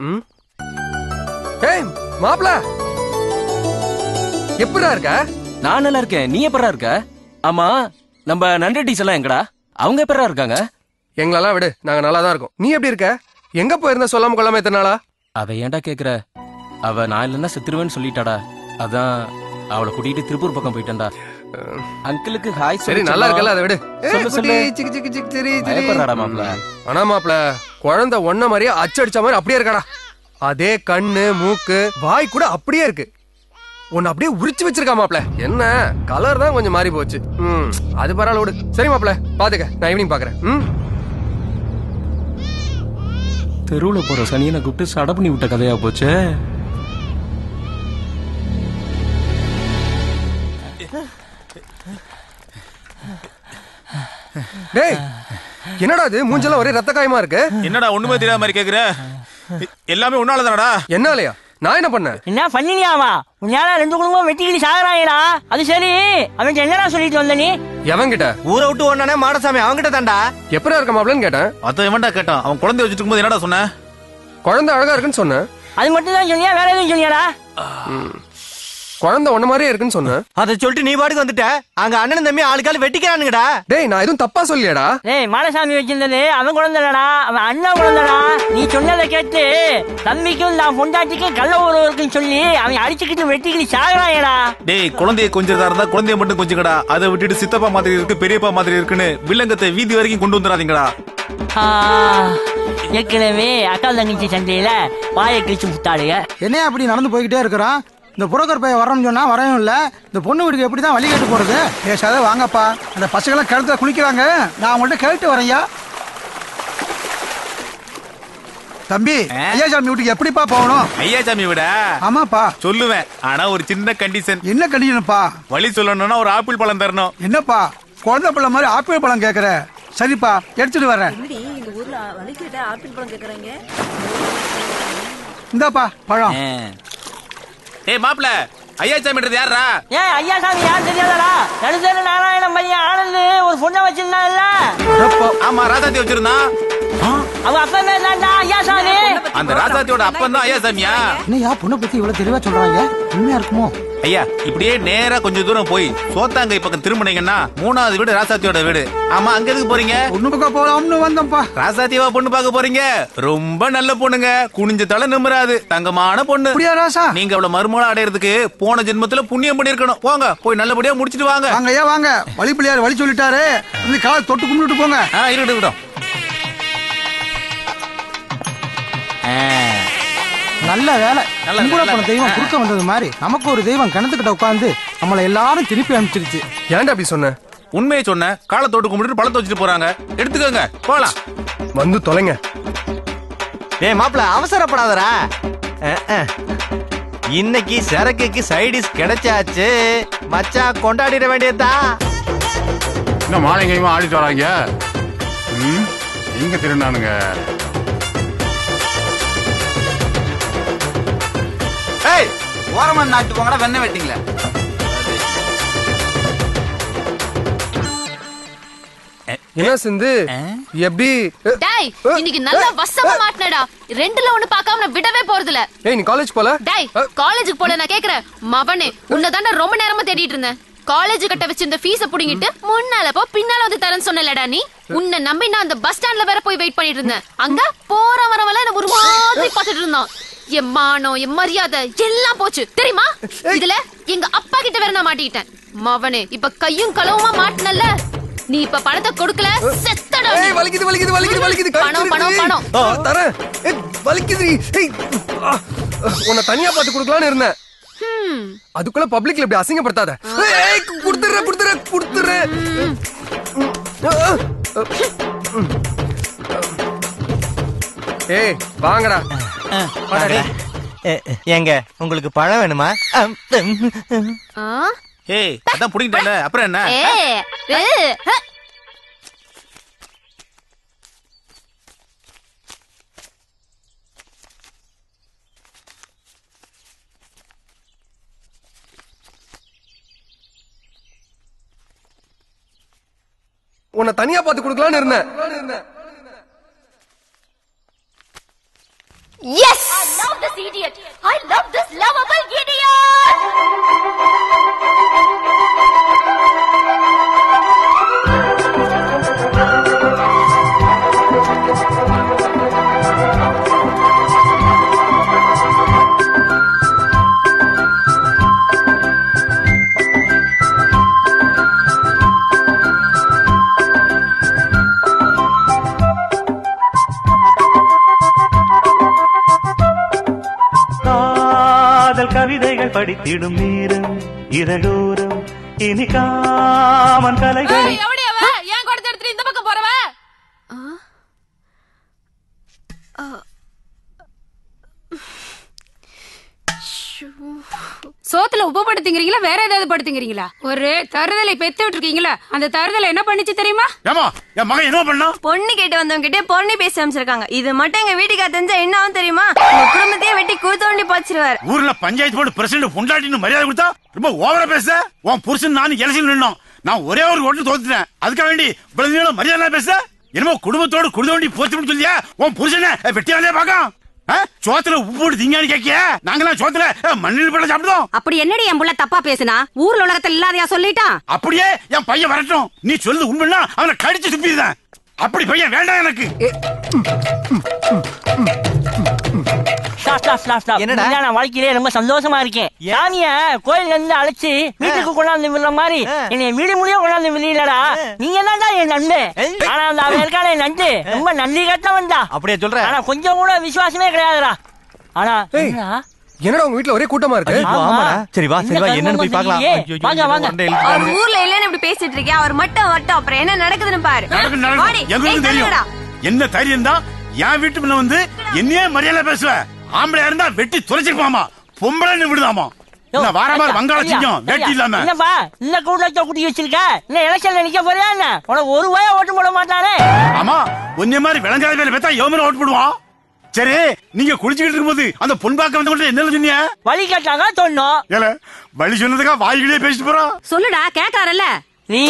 ஏய் மாப்ள எப்படிடா இருக்க? நான் நல்லா இருக்கேன், நீ எப்படிடா இருக்க? ஆமா நம்ம நன்றி டீஸ் எல்லாம் எங்கடா? அவங்க எப்படிடா இருக்காங்க? எங்களெல்லாம் விடு, நாங்க நல்லா தான் இருக்கோம். நீ எப்படி இருக்க? எங்க போயிருந்த சொல்லாம கொள்ளாம எத்தனை நாளா? அவ ஏன்டா கேக்குற? அவ நான் இல்லன்னா செத்துருவேன்னு சொல்லிட்டாடா. அதான் அவளை கூட்டிட்டு திருப்பூர் பக்கம் போயிட்டேன்டா. அங்கிளுக்கு ஹாய். சரி நல்லா இருக்கல, அதை விடு. ஆனா மாப்ள குழந்தை ஒன்ன மாதிரியே அச்சடிச்ச மாதிரி அப்படியே இருக்காடா. அதே கண்ணு மூக்கு வாய் கூட அப்படியே இருக்கு. உன்னை அப்படியே உரிச்சு வச்சிருக்கா மாப்ள. என்ன கலர் தான் கொஞ்சம் மாறி போச்சு. அது பரவாயில்ல விடு. சரி மாப்ள பாத்துக்க, நான் ஈவினிங் பாக்குறேன். தெருவுல போற சனியனை கூப்பிட்டு சட பண்ணி விட்ட கதையா போச்சு. டேய் என்னடா இது மூஞ்செல்லாம் ஒரே ரத்த காயமா இருக்கு? என்னடா ஒண்ணுமே தெரியாத மாதிரி கேக்குற? எல்லாமே உன்னாலதானடா. என்னாலயா? நான் என்ன பண்ணேன்? என்ன பண்ணினியாவா? உன்னால 2 குடும்பம் வெட்டிக்கிளி சாகுறாங்கடா. அது சரி, அவன் என்னடா சொல்லிட்டு வந்த நீ? எவன்கிட்ட? ஊரை விட்டு ஓடனே மாடசாமி அவன்கிட்ட தாண்டா. எப்படா இருக்க மாப்ளன்னு கேட்டேன். அத எவன்டா கேட்டான்? அவன் குழந்தை வச்சிட்டு இருக்கும்போது என்னடா சொன்ன? குழந்தை அழகா இருக்குன்னு சொன்னேன். அது மட்டும் தான் சொன்னியா? வேற எதுவும் சொன்னியாடா? குழந்தை ஒண்ணு மாதிரியே இருக்குன்னு சொன்னேன். அத சொல்லிட்டு நீ பாட்டுக்கு வந்துட்ட. அங்க அண்ணன் தம்பி ஆளுக்கால வெட்டிக்கிறானுங்கடா. டேய் நான் எதுவும் தப்பா சொல்லியடா. டேய் மாடசாமி வச்சிருந்தது அவன் குழந்தைடா, அவன் அண்ணன் குழந்தைடா. நீ சொன்னதை கேட்டு தம்பிக்கும் நான் பொண்டாட்டிக்கும் கள்ள உறவுக்கும் சொல்லி அவன் அடிச்சுக்கிட்டு வெட்டிக்கிட்டு சாகுறாங்கடா. டேய் குழந்தைய கொஞ்சதா இருந்தா குழந்தைய மட்டும் கொஞ்சிக்கடா. அதை விட்டுட்டு சித்தப்பா மாதிரி இருக்கு பெரியப்பா மாதிரி இருக்குன்னு வில்லங்கத்தை வீதி வரைக்கும் கொண்டு வந்துடாதீங்கடா. ஏற்கனவே அக்கா தங்கச்சி சண்டையில வாயை கிழிச்சு விட்டாளுங்க. என்னையா அப்படி நடந்து போய்கிட்டே இருக்கிறான்? இந்த புரோக்கர் பையன் வரணும்னு சொன்னா வரையும் இல்ல. இந்த பொண்ணு வீட்டுக்கு எப்படிதான் வழி கேட்டு போறது? பேசாத வாங்கப்பா. அந்த பசங்களாம் கிணத்துல குளிக்கிறாங்க, நான் அவங்கள்ட்ட கேட்டு வரையா. தம்பி ஐயாசாமி வீட்டுக்கு எப்படிப்பா போகணும்? ஐயாசாமி விட ஆமாப்பா சொல்லுவேன். ஆனா ஒரு சின்ன கண்டிஷன். என்ன கண்டிஷன்ப்பா? வழி சொல்லணும்னா ஒரு ஆப்பிள் பழம் தரணும். என்னப்பா குழந்தை பழம் மாதிரி ஆப்பிள் பழம் கேக்குற? சரிப்பா எடுத்துட்டு வரேன். இந்த ஊர்ல வழி கேட்ட ஆப்பிள் பழம் கேக்குறாங்க. இந்தாப்பா பழம். ஏய் மாப்ள, ஐயாசாமின்றது யாரா? ஏன் ஐயாசாமி யார் தெரியாதடா? நடுத்தர நாராயணன் பையன் ஆனந்து ஒரு பொண்ணை வச்சிருந்தான்ல. ஆமா, ராசாத்தி வச்சிருந்தான். அவன் அப்பா பேர் தான்டா ஐயாசாமி. அந்த ராசாத்தியோட அப்பன் தான் ஐயாசாமியா? என்னையா பொண்ணை பத்தி இவ்வளவு தெளிவா சொல்றாங்க? உண்மையா இருக்குமோ? ஐயா இப்படியே நேரா கொஞ்சம் தூரம் போய் சோத்தாங்கை பக்கம் திரும்பினீங்கன்னா 3வது வீடு ராசாத்தியோட வீடு. ஆமா, அங்க எதுக்கு போறீங்க? பொண்ணு பக்கம் போலாம்னு வந்தோம்ப்பா. ராசாத்தியவா பொண்ணு பார்க்க போறீங்க? ரொம்ப நல்ல பொண்ணுங்க, குனிஞ்ச தலை நிமிராது, தங்கமான பொண்ணு. நீங்க அவள மருமகளா அடையறதுக்கு போன ஜென்மத்துல புண்ணியம் பண்ணிருக்கணும். போங்க, போய் நல்லபடியா முடிச்சிட்டு வாங்க. வாங்க ஐயா வாங்க. வழி பிள்ளையார் வழி சொல்லிட்டாரு, இந்த கால் தொட்டு கும்பிட்டு போங்க. இருக்கட்டும். நல்ல வேலை. கூட போன தெய்வம் குறுக்க வந்தது மாதிரி நமக்கு ஒரு தெய்வம் கிணத்துக்கிட்ட உட்காந்து நம்மளை எல்லாரும் திருப்பி அனுப்பிச்சிருச்சு. ஏன்டா அப்படி சொன்ன? உண்மையை சொன்ன. காலை தொட்டு கும்பிட்டு பழத்தை வச்சுட்டு போறாங்க. எடுத்துக்கோங்க, போலாம். வந்து தொலைங்க. ஏய் மாப்ள அவசரப்படாதடா. இன்னைக்கு சரக்குக்கு சைடிஸ் கிடைச்சாச்சு. மச்சான் கொண்டாடிட வேண்டியதா. இன்னும் மாலைங்கையுமா ஆடிட்டு வராங்க. எங்க திருநானுங்க? ஓரமா நாட்டு போங்கடா, வெண்ண வெட்டிங்களா? என்ன சிந்து எப்படி? டேய் இன்னைக்கு நல்லா வசமா மாட்டனடா. 2ல 1 பார்க்காம நான் விடவே போறதில்ல. ஏய் நீ காலேஜ் போல? டேய் காலேஜுக்கு போல நான் கேக்குறேன். மவனே உன்னை தாண்டா ரொம்ப நேரமா தேடிட்டு இருந்தேன். காலேஜ் கட்ட வச்சிருந்த ஃபீஸ புடிங்கிட்டு முன்னால போ பின்னால வந்து தரேன்னு சொன்னலடா நீ. உன்னை நம்பி நான் அந்த பஸ் ஸ்டாண்ட்ல வேற போய் வெயிட் பண்ணிட்டு இருந்தேன். அங்க போற வரவெல்லாம் என்ன ஒரு மாதிரி பார்த்துட்டு இருந்தான். என் மானம் என் மரியாதை எல்லாம் போச்சு தெரியுமா? இதுல எங்க அப்பா கிட்ட வேற நான் மாட்டிக்கிட்டேன். மவனே இப்ப கையும் களவுமா மாட்டினல்ல. நீ இப்ப பணத்தை கொடுக்கல செத்தடா. ஏய் வலிக்குது வலிக்குது வலிக்குது வலிக்குது. பணம் பணம் பணம் தர. ஏய் வலிக்குது. ஏய் உன்னை தனியா பார்த்து கொடுக்கலாம்னு இருந்தேன். அதுக்குள்ள பப்ளிக்ல இப்படி அசிங்கப்படுத்தாத. ஏய் குடுத்துற. ஏய் வாங்கடா. ஏங்க உங்களுக்கு பழம் வேணுமா? ஏய் அதான் புடிங்கிட்டேன்ல, அப்புறம் என்ன? உன்னை தனியா பார்த்து கொடுக்கலாம்னு இருந்தேன். Yes! I love this idiot. I love this lovable idiot. கவிதைகள் படித்திடும் நேரம் இரடோரம் இனி காமன் கலைகளை. ஏன் கொடுத்து எடுத்துட்டு இந்த பக்கம் போறவ? சோத்துல உப்பு படுத்துங்கிறீங்களா வேற ஏதாவது படுத்துங்கிறீங்களா? ஒரு தருதலை பெத்து விட்டுருக்கீங்களா? அந்த தருதலை என்ன பண்ணிச்சு தெரியுமா? ஏமா என் மகன் என்ன பண்ணா? பொண்ணு கேட்டு வந்தவங்க கிட்டே பொண்ணு பேசி அமைச்சிருக்காங்க. இது மட்டும் எங்க வீட்டுக்கு தெரிஞ்சா என்ன ஆகும் தெரியுமா? குடும்பத்தையே வெட்டி கூத்தோண்டி போச்சிருவாரு. ஊர்ல பஞ்சாயத்து போர்டு பிரசிடண்ட் பொண்டாட்டின்னு மரியாதை கொடுத்தா ரொம்ப ஓவரா பேச. உன் புருஷன் நானும் எலெக்ஷன் நின்னோம். நான் ஒரே ஒரு ஓட்டு தோத்துட்டேன். அதுக்காக வேண்டி இவ்வளவு மரியாதை பேச என்னமோ குடும்பத்தோடு குடுதோண்டி போச்சு சொல்லியா? உன் புருஷனை வெட்டி வந்தே பாக்க சோத்துல உப்பு திங்கான்னு கேக்கிய. நாங்களாம் சோத்துல மண்ணில் போட சாப்பிடுவோம். அப்படி என்னடி என் புள்ள தப்பா பேசுனா? ஊர்ல உலகத்துல இல்லாதையா சொல்லிட்டான்? அப்படியே என் பையன் வரட்டும். நீ சொல்லுது உண்மைன்னா அவனை கடிச்சு துப்பிடுதான். அப்படி பையன் வேண்டாம் எனக்கு. என்னடா நான் வாழ்க்கையிலே ரொம்ப சந்தோஷமா இருக்கேன். சாமிய கோயில்ல இருந்து அழைச்சு வீட்டுக்கு கொண்டாந்து விடுற மாதிரி என்னை வீடு முடிய கொண்டாந்து விடலடா. நீங்க தான்டா என் நண்டு. ஆனா அந்த அவன் இருக்கான என் நண்டு ரொம்ப நன்றி கட்டவன்டா. அப்படியே சொல்ற? ஆனா கொஞ்சம் கூட விசுவாசமே கிடையாதுடா. ஆனா என்னடா உங்க வீட்ல ஒரே கூட்டமா இருக்கு? சரி வா என்னன்னு போய் பார்க்கலாம். வாங்க வாங்க. அவர் ஊர்ல இல்லன்னு இப்படி பேசிட்டு இருக்கே. அவர் மட்டும் வரட்டும், அப்புறம் என்ன நடக்குதுன்னு பாரு. எங்களுக்கு தெரியும் என்ன தைரியம் தான் என் வீட்டு முன்ன வந்து என்னையே மரியாதை பேசுவ. ஆம்பளையா இருந்தா வெட்டி துளைச்சிருப்பாமா, பொம்பளை விடுதாமா. வாரமா வங்காள சிங்கம் வெட்டி இல்லாம என்னப்பா இந்த கூட்டத்தை குட்டி வச்சிருக்க? இல்ல எலெக்ஷன்ல நிக்க போறியா என்ன? உனக்கு ஒரு ரூபாய் ஓட்டு போட மாட்டானே. ஆமா ஒன்னே மாதிரி விளங்காத பேர் பார்த்தா எவமே ஓட்டு போடுவான். சரி நீங்க குளிச்சுக்கிட்டு இருக்கும்போது அந்த பொன்பாக்க வந்து என்ன சொன்னீங்க? வழி கேட்டாங்க சொன்னோம். ஏல வழி சொன்னதுக்கா வாய்களே பேசிட்டு போறோம். சொல்லுடா கேட்டாரல்ல. நீ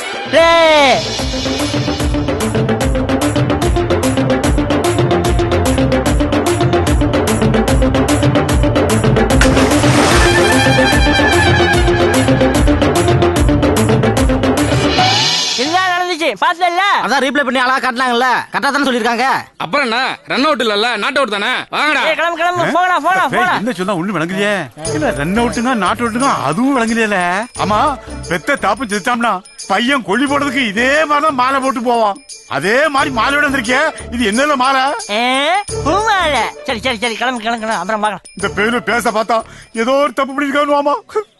அதான் ரீப்ளை பண்ணி அழகா காட்டலாங்கல்ல. கரெக்டா தானே சொல்லிருக்காங்க. அப்புறம் என்ன ரன் அவுட் இல்ல நாட் அவுட் தானே? வாங்கடா கிளம்பு கிளம்பு போடா போடா போடா. என்ன சொன்னா ஒண்ணு விளங்குறியே? இல்ல ரன் அவுட்டுங்க நாட் அவுட்டுங்க அதுவும் விளங்குறியல. ஆமா பெத்த தாப்பு செத்தாம்னா பையன் கொள்ளி போடுறதுக்கு இதே மாதிரிதான் மாலை போட்டு போவான். அதே மாதிரி மாலையோட வந்திருக்கே. இது என்ன மாலை? பூமாலை. சரி சரி சரி கிளம்பு கிளம்பு அப்புறம் பார்க்கலாம். இந்த பேரு பேச பார்த்தா ஏதோ ஒரு தப்பு பண்ணிருக்கானு. ஆமா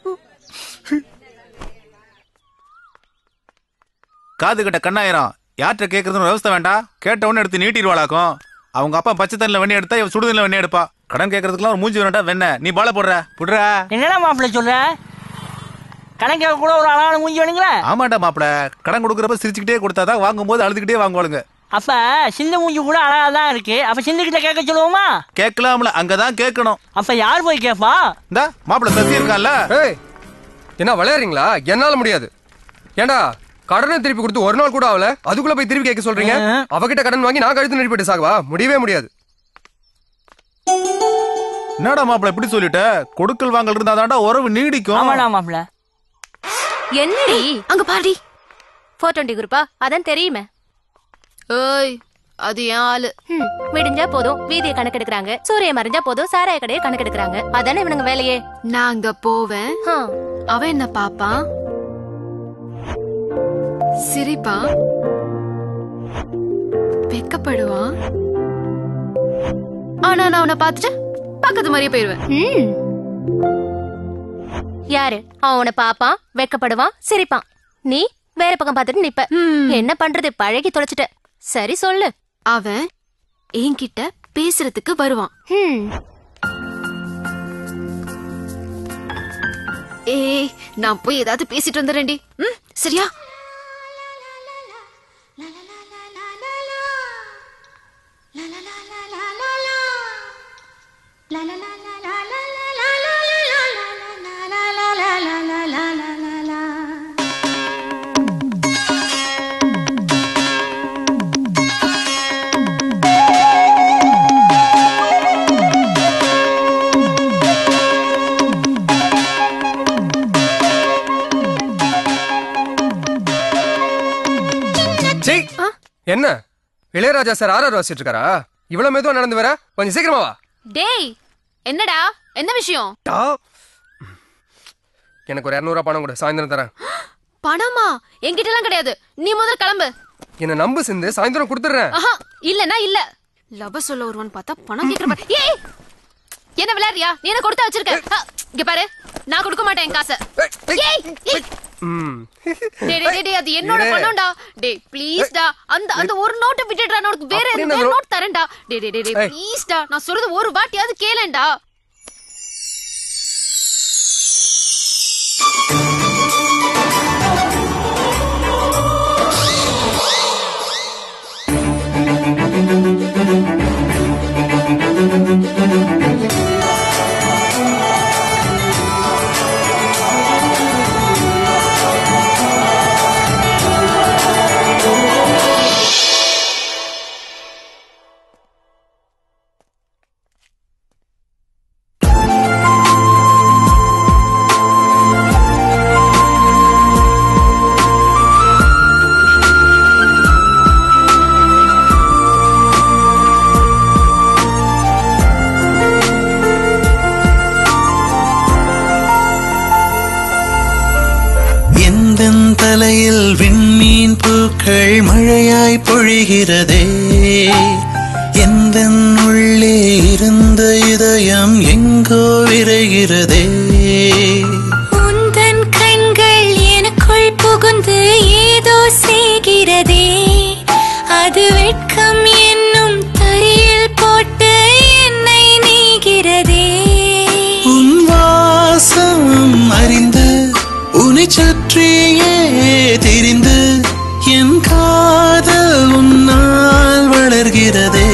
காது கிட்ட கண்ணாயிரம் யார்கிட்ட கேக்குறதுன்னு விவசாய வேண்டாம். கேட்ட உடனே எடுத்து நீட்டிடுவாளாக்கும். அவங்க அப்பா பச்சை தண்ணில வெண்ணி எடுத்தா இவன் சுடுதண்ணில வெண்ணி எடுப்பா. கடன் கேட்கறதுக்குலாம் ஒரு மூஞ்சி வேண்டாம் வெண்ண. நீ பால போடுற புடுற. என்னடா மாப்பிள்ள சொல்ற? கடன் கேட்க கூட ஒரு அழகான மூஞ்சி வேணுங்களா? ஆமாண்டா மாப்பிள்ள. கடன் கொடுக்கறப்ப சிரிச்சுக்கிட்டே கொடுத்தாதான் வாங்கும் போது அழுதுகிட்டே வாங்குவாளுங்க. அப்ப சிந்து மூஞ்சி கூட அழகா தான் இருக்கு. அப்ப சிந்து கிட்ட கேட்க சொல்லுவோமா? கேட்கலாம்ல, அங்கதான் கேட்கணும். அப்ப யார் போய் கேட்பா? இந்த மாப்பிள்ள சசி இருக்கான்ல. என்ன விளையாடுறீங்களா? என்னால முடியாது. ஏண்டா கடனை திருப்பி கொடுத்து ஒரு நாள் கூட ஆகல, அதுக்குள்ள போய் திருப்பி கேட்க சொல்றீங்க? அவகிட்ட கடன் வாங்கி நான் கழுத்து நெறிப்பட்டு சாகுவா? முடியவே முடியாது. என்னடா மாப்பிள்ள இப்படி சொல்லிட்ட? கொடுக்கல் வாங்கல் இருந்தா தாண்டா உறவு நீடிக்கும். ஆமாடா மாப்பிள்ள. என்னடி அங்க பாடி 420 குரூப்பா? அதான் தெரியுமே. ஏய் அது ஏன் ஆளு. விடிஞ்சா போதும் வீதியை கணக்கெடுக்கிறாங்க, சூரிய மறைஞ்சா போதும் சாராய கடையை கணக்கெடுக்கிறாங்க. அதானே இவனுங்க வேலையே. நான் அங்க போவேன், அவன் என்ன பாப்பான், சிரிப்பான், வெக்கப்படுவான். ஆனா நான் அவனை பார்த்துட்டு பக்கத்து மாதிரியே போயிருவேன். யாரு அவன்? உன்னை பாப்பான், வெக்கப்படுவான், சிரிப்பான். நீ வேற பக்கம் பார்த்துட்டு நிப்ப. என்ன பண்றது, பழகி தொலைச்சிட்ட. சரி சொல்லு. அவன் என்கிட்ட பேசுறதுக்கு வருவான். ஏய் நான் போய் ஏதாவது பேசிட்டு வந்துடுறேன்டி. சரியா? என்ன இளையராஜா சார் ஆர்ஆர் வாசிட்டு இருக்காரா? இவ்வளவு மெதுவா நடந்து வர, கொஞ்சம் சீக்கிரமா வா. டேய் என்னடா என்ன விஷயம்? எனக்கு ஒரு 200 பணம் கூட, சாயந்தரம் தரேன். பணமா? என்கிட்ட எல்லாம் கிடையாது. நீ முதல்ல கிளம்பு. என்ன நம்பு சிந்து, சாயந்தரம் கொடுத்துறேன். இல்லனா இல்ல. லவ் சொல்ல வருவான்னு பார்த்தா பணம் கேக்குற. ஏய் என்ன விளையாடுறியா? நீ என்ன கொடுத்தா வச்சிருக்க? இங்க பாரு, நான் கொடுக்க மாட்டேன் என் காசை. ஏய் டேய் அது என்னோட பணம்டா. டேய் ப்ளீஸ் டா, அந்த ஒரு நோட் விட்டுடுறா, நான் வேற எந்த நோட் தரேன்டா. டேய் ப்ளீஸ் டா, நான் சொல்றது ஒரு வாட்டியாவது கேளேன்டா. தலையில் விண்மீன் பூக்கள் மழையாய் பொழிகிறதே எந்த உள்ளே இருந்த இதயம் எங்கோ விரைகிறதே உந்தன் கண்கள் எனக்குள் புகுந்து ஏதோ செய்கிறதே அது வெட்கம் என்னும் தரையில் போட்டு என்னை நீகிறதே உன் வாசம் அறிந்து உன்னை சுற்றியே தெரிந்து என் காதல் உன்னால் வளர்கிறதே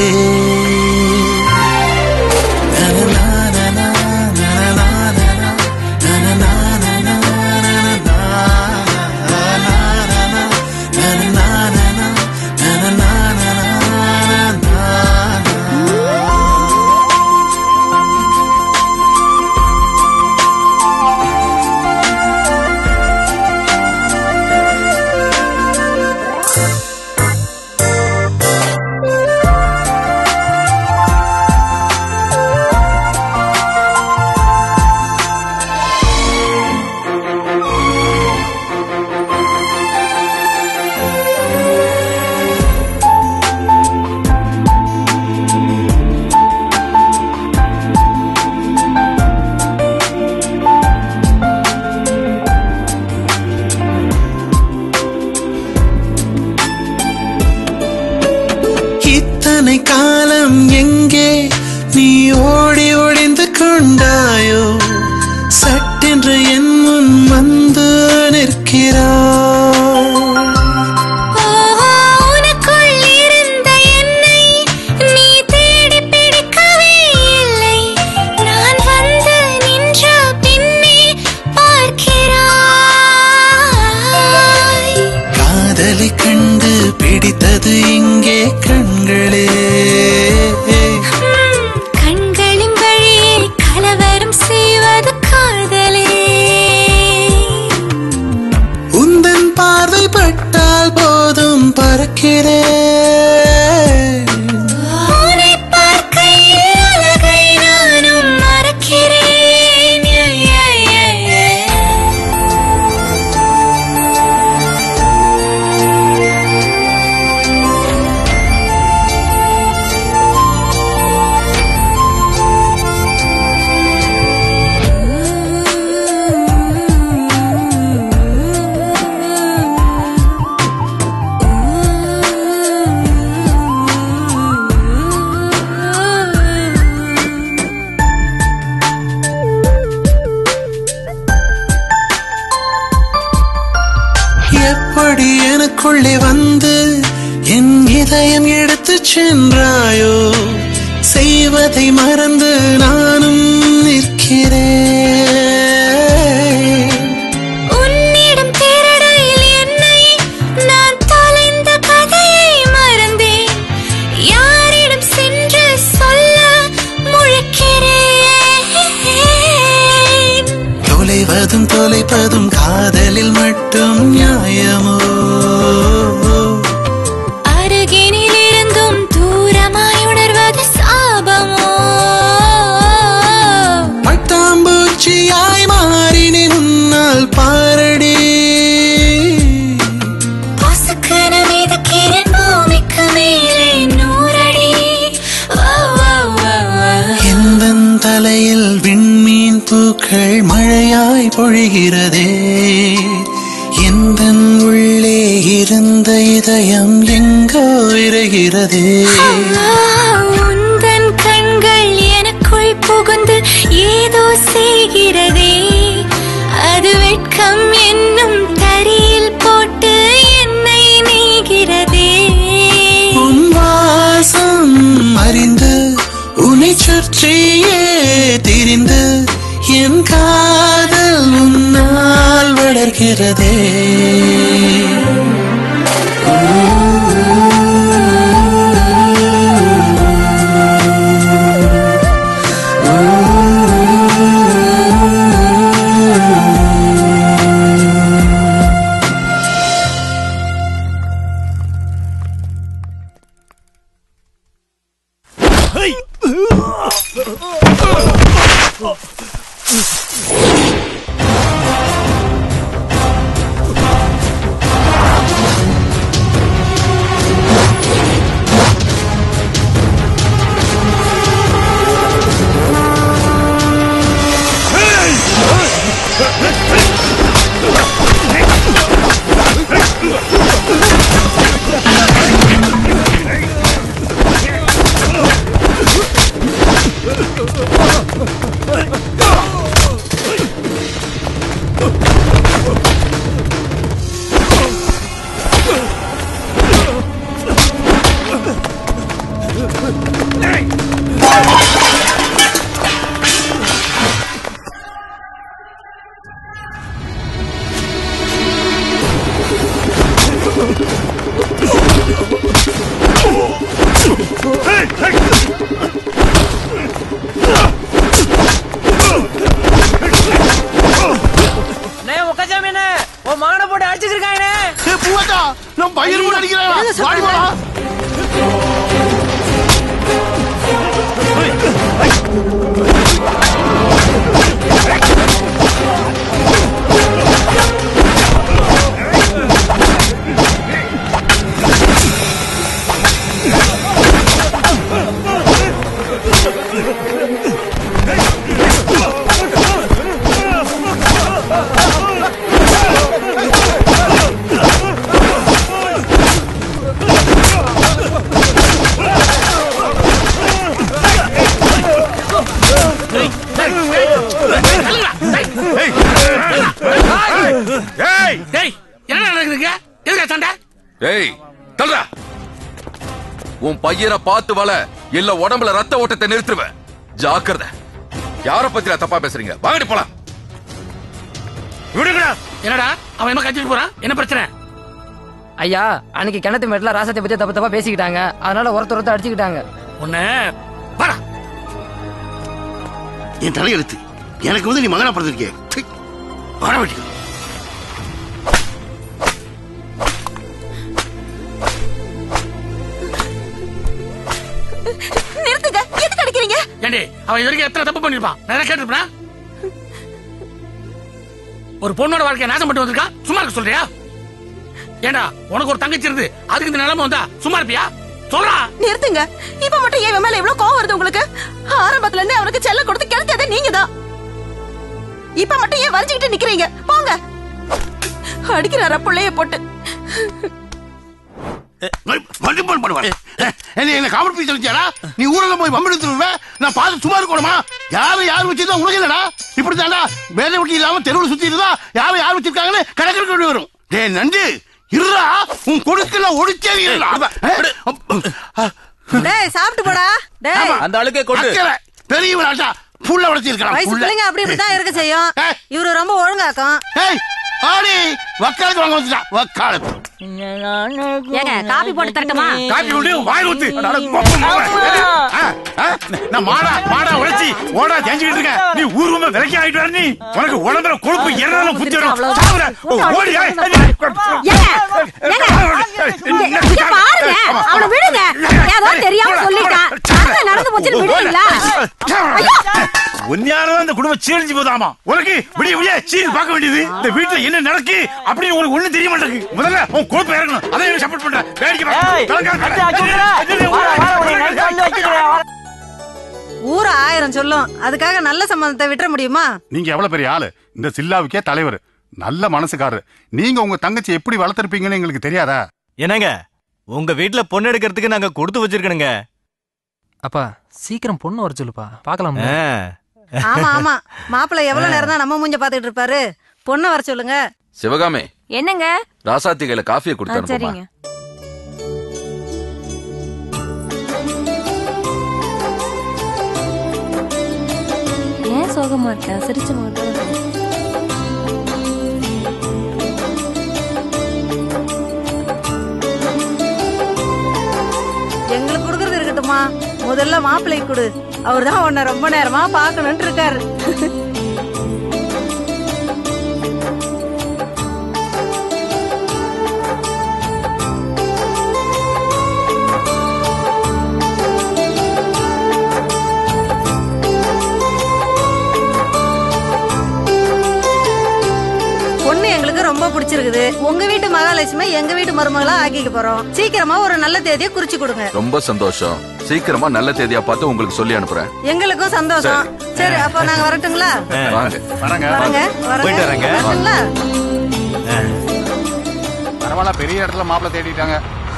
காலம் எங்கே நீ ஓடி ஒளிந்து கொண்டாயோ சட்டென்று என் முன் வந்து நிற்கிறாய் உனக்குள் இருந்த என்னை நீ தேடி பிடிக்கவே இல்லை நான் வந்து நின்ற பின்னே பார்க்கிறாய் காதலை கண்டு பிடித்தது இங்கே கண்களே கண்களின் வழியே கலவரம் செய்வது காதலே உந்தன் பார்வை பட்டால் போதும் பறக்கிறேன் உன்னை பார்க்கையில் அழகை நானும் மறக்கிறேன் எப்படி எனக்குள்ளே வந்து என் இதயம் எடுத்து சென்றாயோ செய்வதை மறந்து நானும் நிற்கிறேன் உன்னிடம் தேடடையில் என்னை நான் தொலைந்த கதையை மறந்தேன் யாரிடம் சென்று சொல்ல முழிக்கிறேன் தொலைவதும் தொலைப்பதும் காதலில் மட்டும் நியாயமோ அருகினில் இருந்தும் தூரமாய் உணர்வது சாபமோ பட்டாம்பூச்சியாய் மாறினேன் உன்னால் பாரடி பொசுக்கன மிதக்கிறேன் பூமிக்கு மேலே நூறடி எந்தன் தலையில் விண்மீன் பூக்கள் மழையாய் பொழிகிறதே எந்தன் உள்ளே இருந்த இதயம் எங்கோ விரைகிறதே உந்தன் கண்கள் எனக்குள் புகுந்து ஏதோ செய்கிறதே அது உன் பையனை பார்த்து வள, இல்ல உடம்புல ரத்த ஓட்டத்தை நிறுத்துவேன். ஜாக்கிரதை. யார பத்தியா தப்பா பேசுறீங்க? வாங்கடி போலாம். என்னடா அவன் என்ன கட்டிட்டு போறான்? என்ன பிரச்சனை? ஐயா, அன்னைக்கு கிணத்து மேட்ல ராசத்தை பத்தி தப்பு தப்பா பேசிக்கிட்டாங்க. அதனால ஒருத்தர் அடிச்சுக்கிட்டாங்க. உன்ன என் தலையெழுத்து. எனக்கு வந்து நீ மகனா பிறந்திருக்கே. வரவேட்டி நிறுத்துங்க. எதுக்கு அடிக்கிறீங்க? ஏண்டி அவன் இதுவரைக்கும் எத்தனை தப்பு பண்ணிருப்பான்? நான் கேட்டிருப்பா? ஒரு பொண்ணோட வாழ்க்கையை நாசம் பண்ணிட்டு வந்திருக்கா? சும்மா இருக்க சொல்றியா? ஏண்டா உனக்கு ஒரு தங்கச்சி இருந்து அதுக்கு இந்த நிலைமை வந்தா சும்மா இருப்பியா? சொல்றா. நிறுத்துங்க. இப்ப மட்டும் ஏன் மேல இவ்வளவு கோவம் வருது உங்களுக்கு? ஆரம்பத்துல இருந்து அவனுக்கு செல்ல கொடுத்து கெடுத்ததே நீங்க தான். இப்ப மட்டும் ஏன் வரைஞ்சுக்கிட்டு நிக்கிறீங்க? போங்க. அடிக்கிறாரா புள்ளைய போட்டு? நீ ஊர்ல போய் பம்பெடுத்துருவ. நான் பார்த்து சும்மா இருக்கணுமா? யாரும் வச்சிருந்தா உனக்கு இல்லடா. இப்படி தாண்டா வேலை விட்டு இல்லாம தெருவில் சுத்தி இருந்தா யாரும் வச்சிருக்காங்கன்னு கணக்கு வரும். டே நண்டு இருடா, உன் கொடுக்கல ஒடிச்சே. டேய் சாப்பிட்டு போடா. டேய் அந்த ஆளுக்கே கொடு. பெரிய விளாட்டா புள்ள உடைச்சி இருக்கான். வயசு பிள்ளைங்க அப்படி இப்படிதான் இருக்க செய்யும். இவரு ரொம்ப ஒழுங்காக்கும். ஆடி வக்காலத்து வாங்க வந்துட்டா. வக்காலத்து ஏங்க காபி போட்டு தரட்டுமா? காபி போட்டு வாய் ஊத்து. நான் மாடா உழைச்சி ஓடா தேஞ்சிக்கிட்டு இருக்கேன். நீ ஊர்வமா விலைக்கு ஆயிட்டு வர. நீ உனக்கு உடம்புல கொழுப்பு எறனாலும் புத்தி வரும். ஓடி பாருங்க, அவனை விடுங்க. ஏதோ தெரியாம சொல்லிட்டான். நடந்து போச்சுன்னு விடுவீங்களா? உன்னையாலதான் இந்த குடும்பம் சீரழிஞ்சு போதாமா? உனக்கு விடிய விடிய சீல் பார்க்க வேண்டியது. இந்த வீட்டுல என்ன நடக்கு அப்படின்னு உனக்கு ஒண்ணு தெரிய மாட்டேங்குது. முதல்ல உன் கொழுப்பு இறங்கணும். அதை சப்போர்ட் பண்றேன். ஊர் 1000 சொல்லும். அதுக்காக நல்ல சம்பந்தத்தை விட்டுற முடியுமா? நீங்க எவ்வளவு பெரிய ஆளு. இந்த சில்லாவுக்கே தலைவர். நல்ல மனசுக்காரர். நீங்க உங்க தங்கச்சி எப்படி வளர்த்திருப்பீங்கன்னு எங்களுக்கு தெரியாதா? என்னங்க உங்க வீட்டுல பொண்ணு எடுக்கிறதுக்கு நாங்க கொடுத்து வச்சிருக்கணுங்க. அப்பா சீக்கிரம் பொண்ணு வர சொல்லுப்பா, பாக்கலாம். ஆமா ஆமா, மாப்பிள்ளை எவ்வளவு நேரம் தான் நம்ம மூஞ்ச பாத்துட்டு இருப்பாரு. பொண்ணு வர சொல்லுங்க. சிவகாமி என்னங்க? ராசாத்தி கையில காஃபியை கொடுத்தாரு. சரிங்க. ஏன் சோகமா இருக்க? சிரிச்சு மாட்டேன். எங்களுக்கு கொடுக்கறது இருக்கட்டுமா? முதல்ல மாப்பிள்ளை கொடு. அவர்தான் உன்னை ரொம்ப நேரமா பாக்கணும்னு இருக்காரு. இருக்குது. உங்க வீட்டு மகாலட்சுமி எங்க வீட்டு மருமகளா ஆக்கிக்க போறோம். சீக்கிரமா ஒரு நல்ல தேதியை குறிச்சு கொடுங்க. ரொம்ப சந்தோஷம். சீக்கிரமா நல்ல தேதியா பார்த்து உங்களுக்கு சொல்லி அனுப்புறேன். எங்களுக்கும் சந்தோஷம். சரி அப்ப நாங்க வரட்டுங்களா? வாங்க. வரங்க. போயிட்டு வரேங்க. வரட்டுங்களா? பரவாயில்ல, பெரிய இடத்துல மாப்பிள்ளை தேடிட்டாங்க.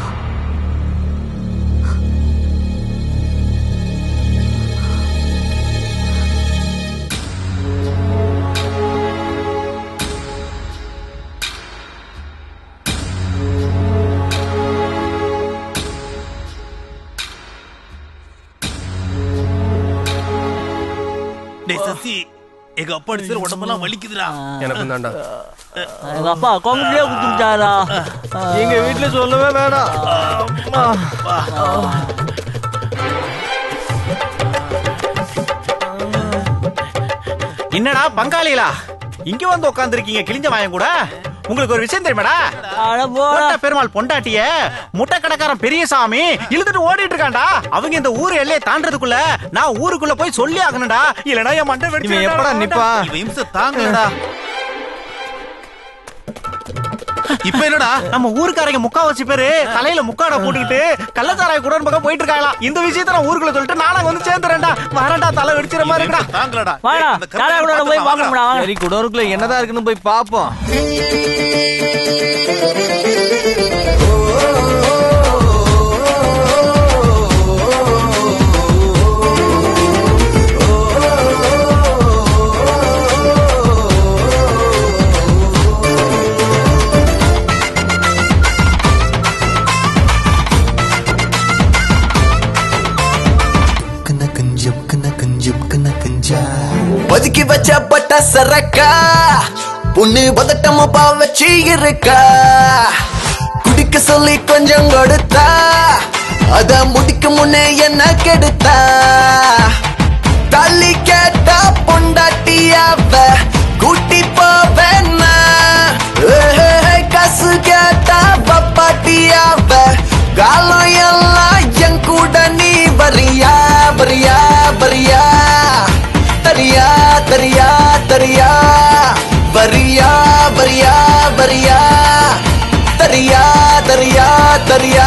சசி, எங்க அப்பா அடிச்சது உடம்பெல்லாம் வலிக்குதுடா. எனக்கும் தான்டா. எங்க அப்பா கோமட்டிலே குடுத்துட்டாரா? எங்க வீட்டுல சொல்லவே வேணாம். என்னடா பங்காளிகளா இங்க வந்து உட்கார்ந்துருக்கீங்க கிழிஞ்ச வாயம் கூட? உங்களுக்கு ஒரு விஷயம் தெரியுமாடா? பெருமாள் பொண்டாட்டிய முட்டை கடைக்காரன் பெரியசாமி இழுத்துட்டு ஓடிட்டு இருக்கான்டா. அவங்க இந்த ஊர் எல்லையை தாண்டறதுக்குள்ள நான் ஊருக்குள்ள போய் சொல்லி ஆகணும்டா. இல்லனா என் மண்டை வெடிச்சு எப்படா நிப்பா? இவன் இம்ச தாங்கடா. இப்ப என்னடா நம்ம ஊருக்காரங்க முக்காவாசி பேரு தலையில முக்காட போட்டுக்கிட்டு கள்ளச்சாராய குடன் பக்கம் போயிட்டு இருக்காங்களா? இந்த விஷயத்த நான் ஊருக்குள்ள சொல்லிட்டு நானும் வந்து சேர்ந்துறேன்டா. வரேன்டா, தலை வெடிச்சிர மாதிரி இருக்கடா. தாங்கடா. சாராய குடோன போய் பாக்கணும்டா. சரி, குடோனுக்குள்ள என்னதான் இருக்குன்னு போய் பாப்போம். ஒதுக்கி வச்ச பட்ட சரக்கா பொண்ணு பதட்டமா வச்சு இருக்கா. குடிக்க சொல்லி கொஞ்சம் கொடுத்தா அத முடிக்க முன்னே என்ன கெடுத்தா. தள்ளி கேட்டா பொண்டாட்டியாவ கூட்டி போவேன்னா. காசு கேட்டா பப்பாட்டியாவ காலம் எல்லாம் என் கூட நீ வரியா வரியா வரியா. தரியா தரியா தரியா வரியா வரியா வரியா. தரியா தரியா தரியா.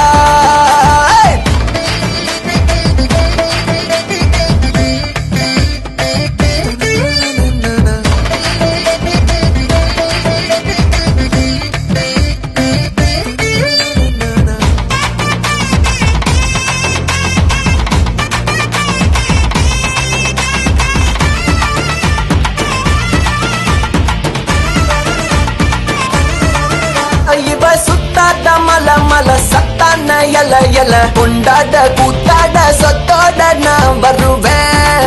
மல மல சத்தான எல எல கொண்டாட கூத்தாட சொத்தோட நான் வருவேன்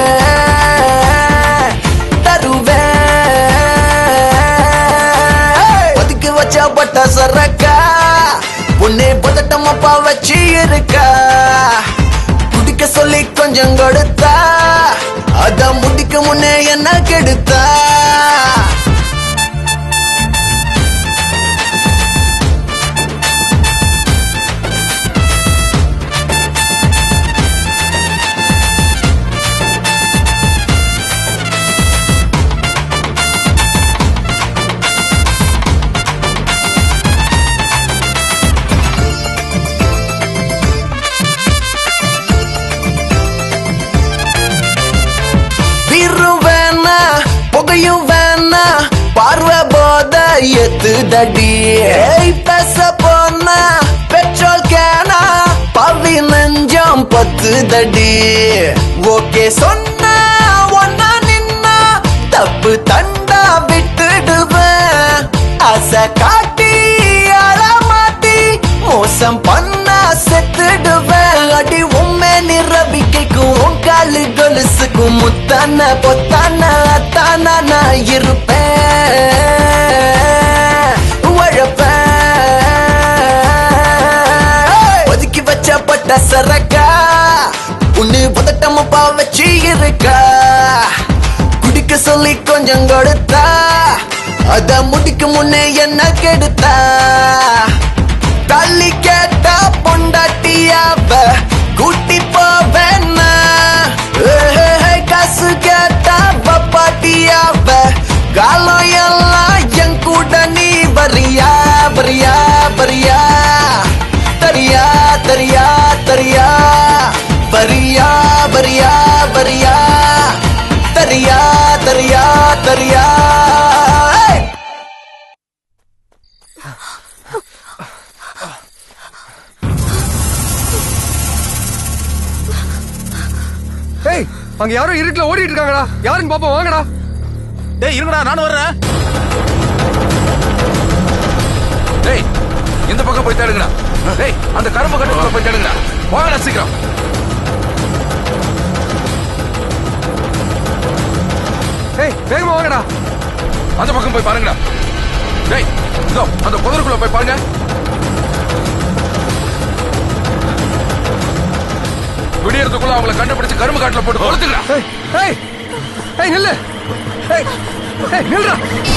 தருவேன். ஒதுக்கி வச்ச பட்ட சரக்கா பொண்ணே பதட்டமாப்பா வச்சு இருக்கா. குடிக்க சொல்லி கொஞ்சம் கொடுத்தா அத முடிக்க முன்னே என்ன கெடுத்தா. பார்வை போத எத்துதடி பேச போனா பெட்ரோல் கேனா பவி நெஞ்சம் பத்துதடி. ஓகே சொன்னா ஒன்னா நின்னா தப்பு தண்டா விட்டுடுவேன். ஆசை காட்டி அறமாட்டி மோசம் பண்ணா செத்துடுவேன். அடி உண்மை நிரபிக்கைக்கும் காலு கொலுசுக்கும் முத்தான பொத்தான அத்தான நான் இருப்பேன் உழைப்பேன். ஒதுக்கி வச்ச பட்ட சரக்கா உன்னு பதட்டமாப்பா வச்சு இருக்கா. குடிக்க சொல்லி கொஞ்சம் கொடுத்தா அத முடிக்க முன்னே என்ன கெடுத்தா. தள்ளி கேட்டா பொண்டாட்டியாவ கூட்டி போவேன்னா. காசு கேட்டா பப்பாட்டியாவ காலம் எல்லாம் என் கூட நீ வரியா தரியா டேய் அங்க யாரோ இருட்டுல ஓடிட்டு இருக்காங்கடா யாருன்னு பாப்போம் வாங்கடா டேய் இருங்கடா நானும் வர்றேன் டேய் இந்த பக்கம் போய் தேடுங்கடா டேய் அந்த கரும்பு கட்டுக்குள்ள போய் தேடுங்கடா வாங்கடா சீக்கிரம் டேய் வேகமா வாங்கடா அந்த பக்கம் போய் பாருங்கடா டேய் இதோ அந்த புதருக்குள்ள போய் பாருங்க விடியறதுக்குள்ள அவங்கள கண்டுபிடிச்சு கரும்பு காட்டுல போட்டு கொளுத்துங்கடா ஏய் ஏய் நில்லு ஏய் ஏய் நில்லுடா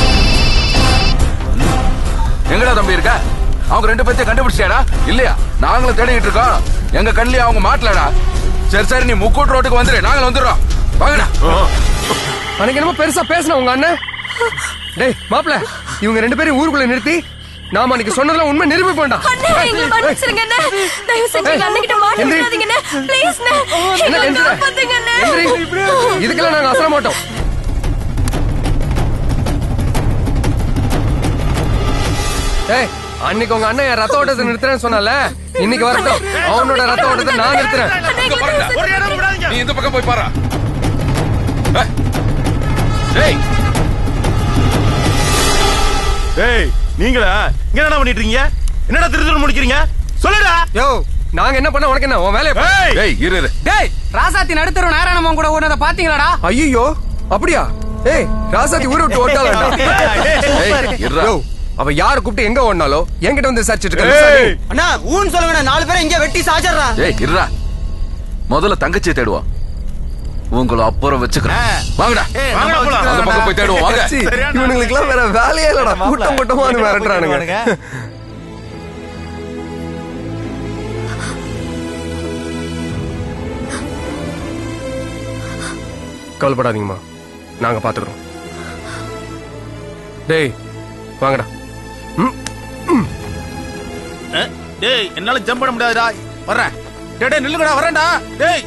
எங்கடா தம்பி இருக்க அவங்க ரெண்டு பேர்த்தையும் கண்டுபிடிச்சியாடா இல்லையா நாங்களும் தேடிட்டு இருக்கோம் எங்க கண்ணிலே அவங்க மாட்டலடா சரி சரி நீ முக்கூட்டு ரோட்டுக்கு வந்துரு நாங்களும் வந்துடுறோம் வாங்கடா அன்னைக்கு என்னமோ பெருசா பேசின உங்க அண்ணன் டேய் மாப்ள இவங்க ரெண்டு பேரும் ஊருக்குள்ள நிறுத்தி நாம அன்னைக்கு சொன்னதெல்லாம் உண்மை நிரூபிப்போம்டா இதுக்கெல்லாம் நாங்க அசர மாட்டோம் ஏய் அன்னைக்கு உங்க அண்ணன் ரத்த ஓட்டத்தை நிறுத்துறேன்னு சொன்னால இன்னைக்கு வரட்டும் அவனோட ரத்த ஓட்டத்தை நான் நிறுத்துறேன் நீ இந்த பக்கம் போய் பாரு டேய் டேய் நீங்களா இங்க என்ன பண்ணிட்டு இருக்கீங்க என்னடா திருத்தல் முடிக்கிறீங்க சொல்லுடா யோ நாங்க என்ன பண்ண உனக்கு என்ன உன் வேலைய டேய் இரு டேய் ராசாத்தி நடுத்தர நாராயணமன் கூட ஓடுனத பாத்தீங்களாடா ஐயோ அப்படியா ஏய் ராசாத்தி ஊரை விட்டு ஓட்டாளடா யோ அவ யார கூப்பிட்டு எங்க ஓடுனாலோ என்கிட்ட வந்து விசாரிச்சிட்டு இருக்க அண்ணா ஊன் சொல்லுங்க 4 பேரை இங்க வெட்டி சாஜறா ஏய் இருடா முதல்ல தங்கச்சியை தேடுவோம் உங்களை அப்புறம் வச்சுக்கிறேன் வாங்கடா அந்த பக்கம் போய் தேடுவோம் வாங்க இவனுங்களுக்கு எல்லாம் வேற வேலையே இல்லடா கூட்டம் கூட்டமா வந்து மிரட்டுறானுங்க கவலைப்படாதீங்கம்மா நாங்க பாத்துக்கிறோம் டேய் வாங்கடா டேய் என்னால ஜம்ப் பண்ண முடியாதுடா வர்றேன் டேய் நில்லுங்கடா வரேன்டா டேய்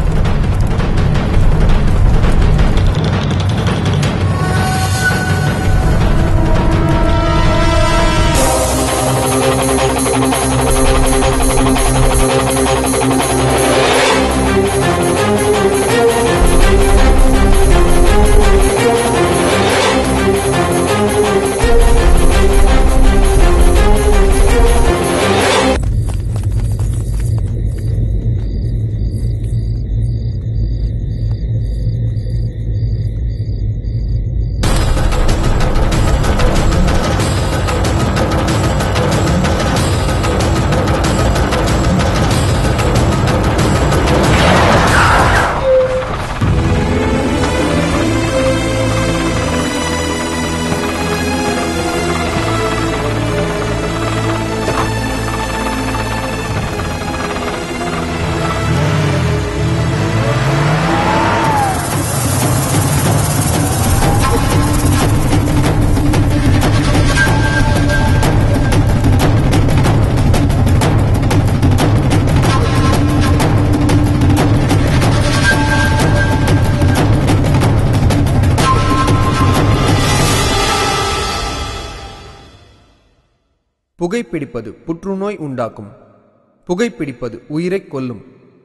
புகைப்பிடிப்பது புற்றுநோய் உண்டாக்கும். புகைப்பிடிப்பது உயிரைக் கொல்லும்.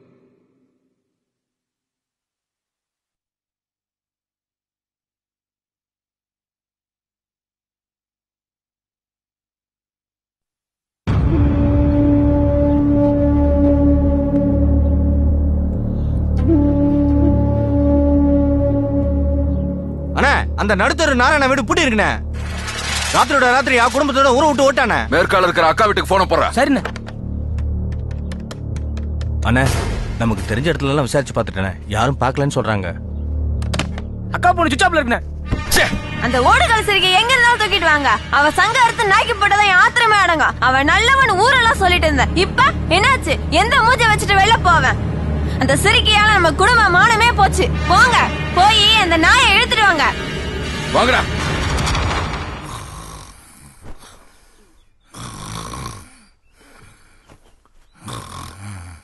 அண்ணா அந்த நடுத்தர நாராயண வீடு பூட்டி இருக்குண்ணே. ராத்திரியோட ராத்திரி குடும்பத்தோட ஊரை விட்டு ஓட்டானே. மேற்கால இருக்கிற அக்கா வீட்டுக்கு போன போறேன். சரிண்ணே. அண்ணா நமக்கு தெரிஞ்ச இடத்துல எல்லாம் விசாரிச்சு பார்த்துட்டேனே, யாரும் பார்க்கலன்னு சொல்றாங்க. அக்கா போன சுவிட்ச் ஆஃப்ல இருக்குண்ணே. அந்த ஓடுகால சிரிக்கை எங்க இருந்தாலும் தூக்கிட்டு வாங்க. அவ சங்க அறுத்து நாய்க்கு போட்டதான் ஆத்திரமே அடங்க. அவ நல்லவன் ஊரெல்லாம் சொல்லிட்டு இருந்த. இப்ப என்னாச்சு? எந்த மூஞ்ச வச்சுட்டு வெளில போவேன்? அந்த சிரிக்கையால நம்ம குடும்ப மானமே போச்சு. போங்க போய் அந்த நாயை இழுத்துட்டு வாங்க. வாங்கடா.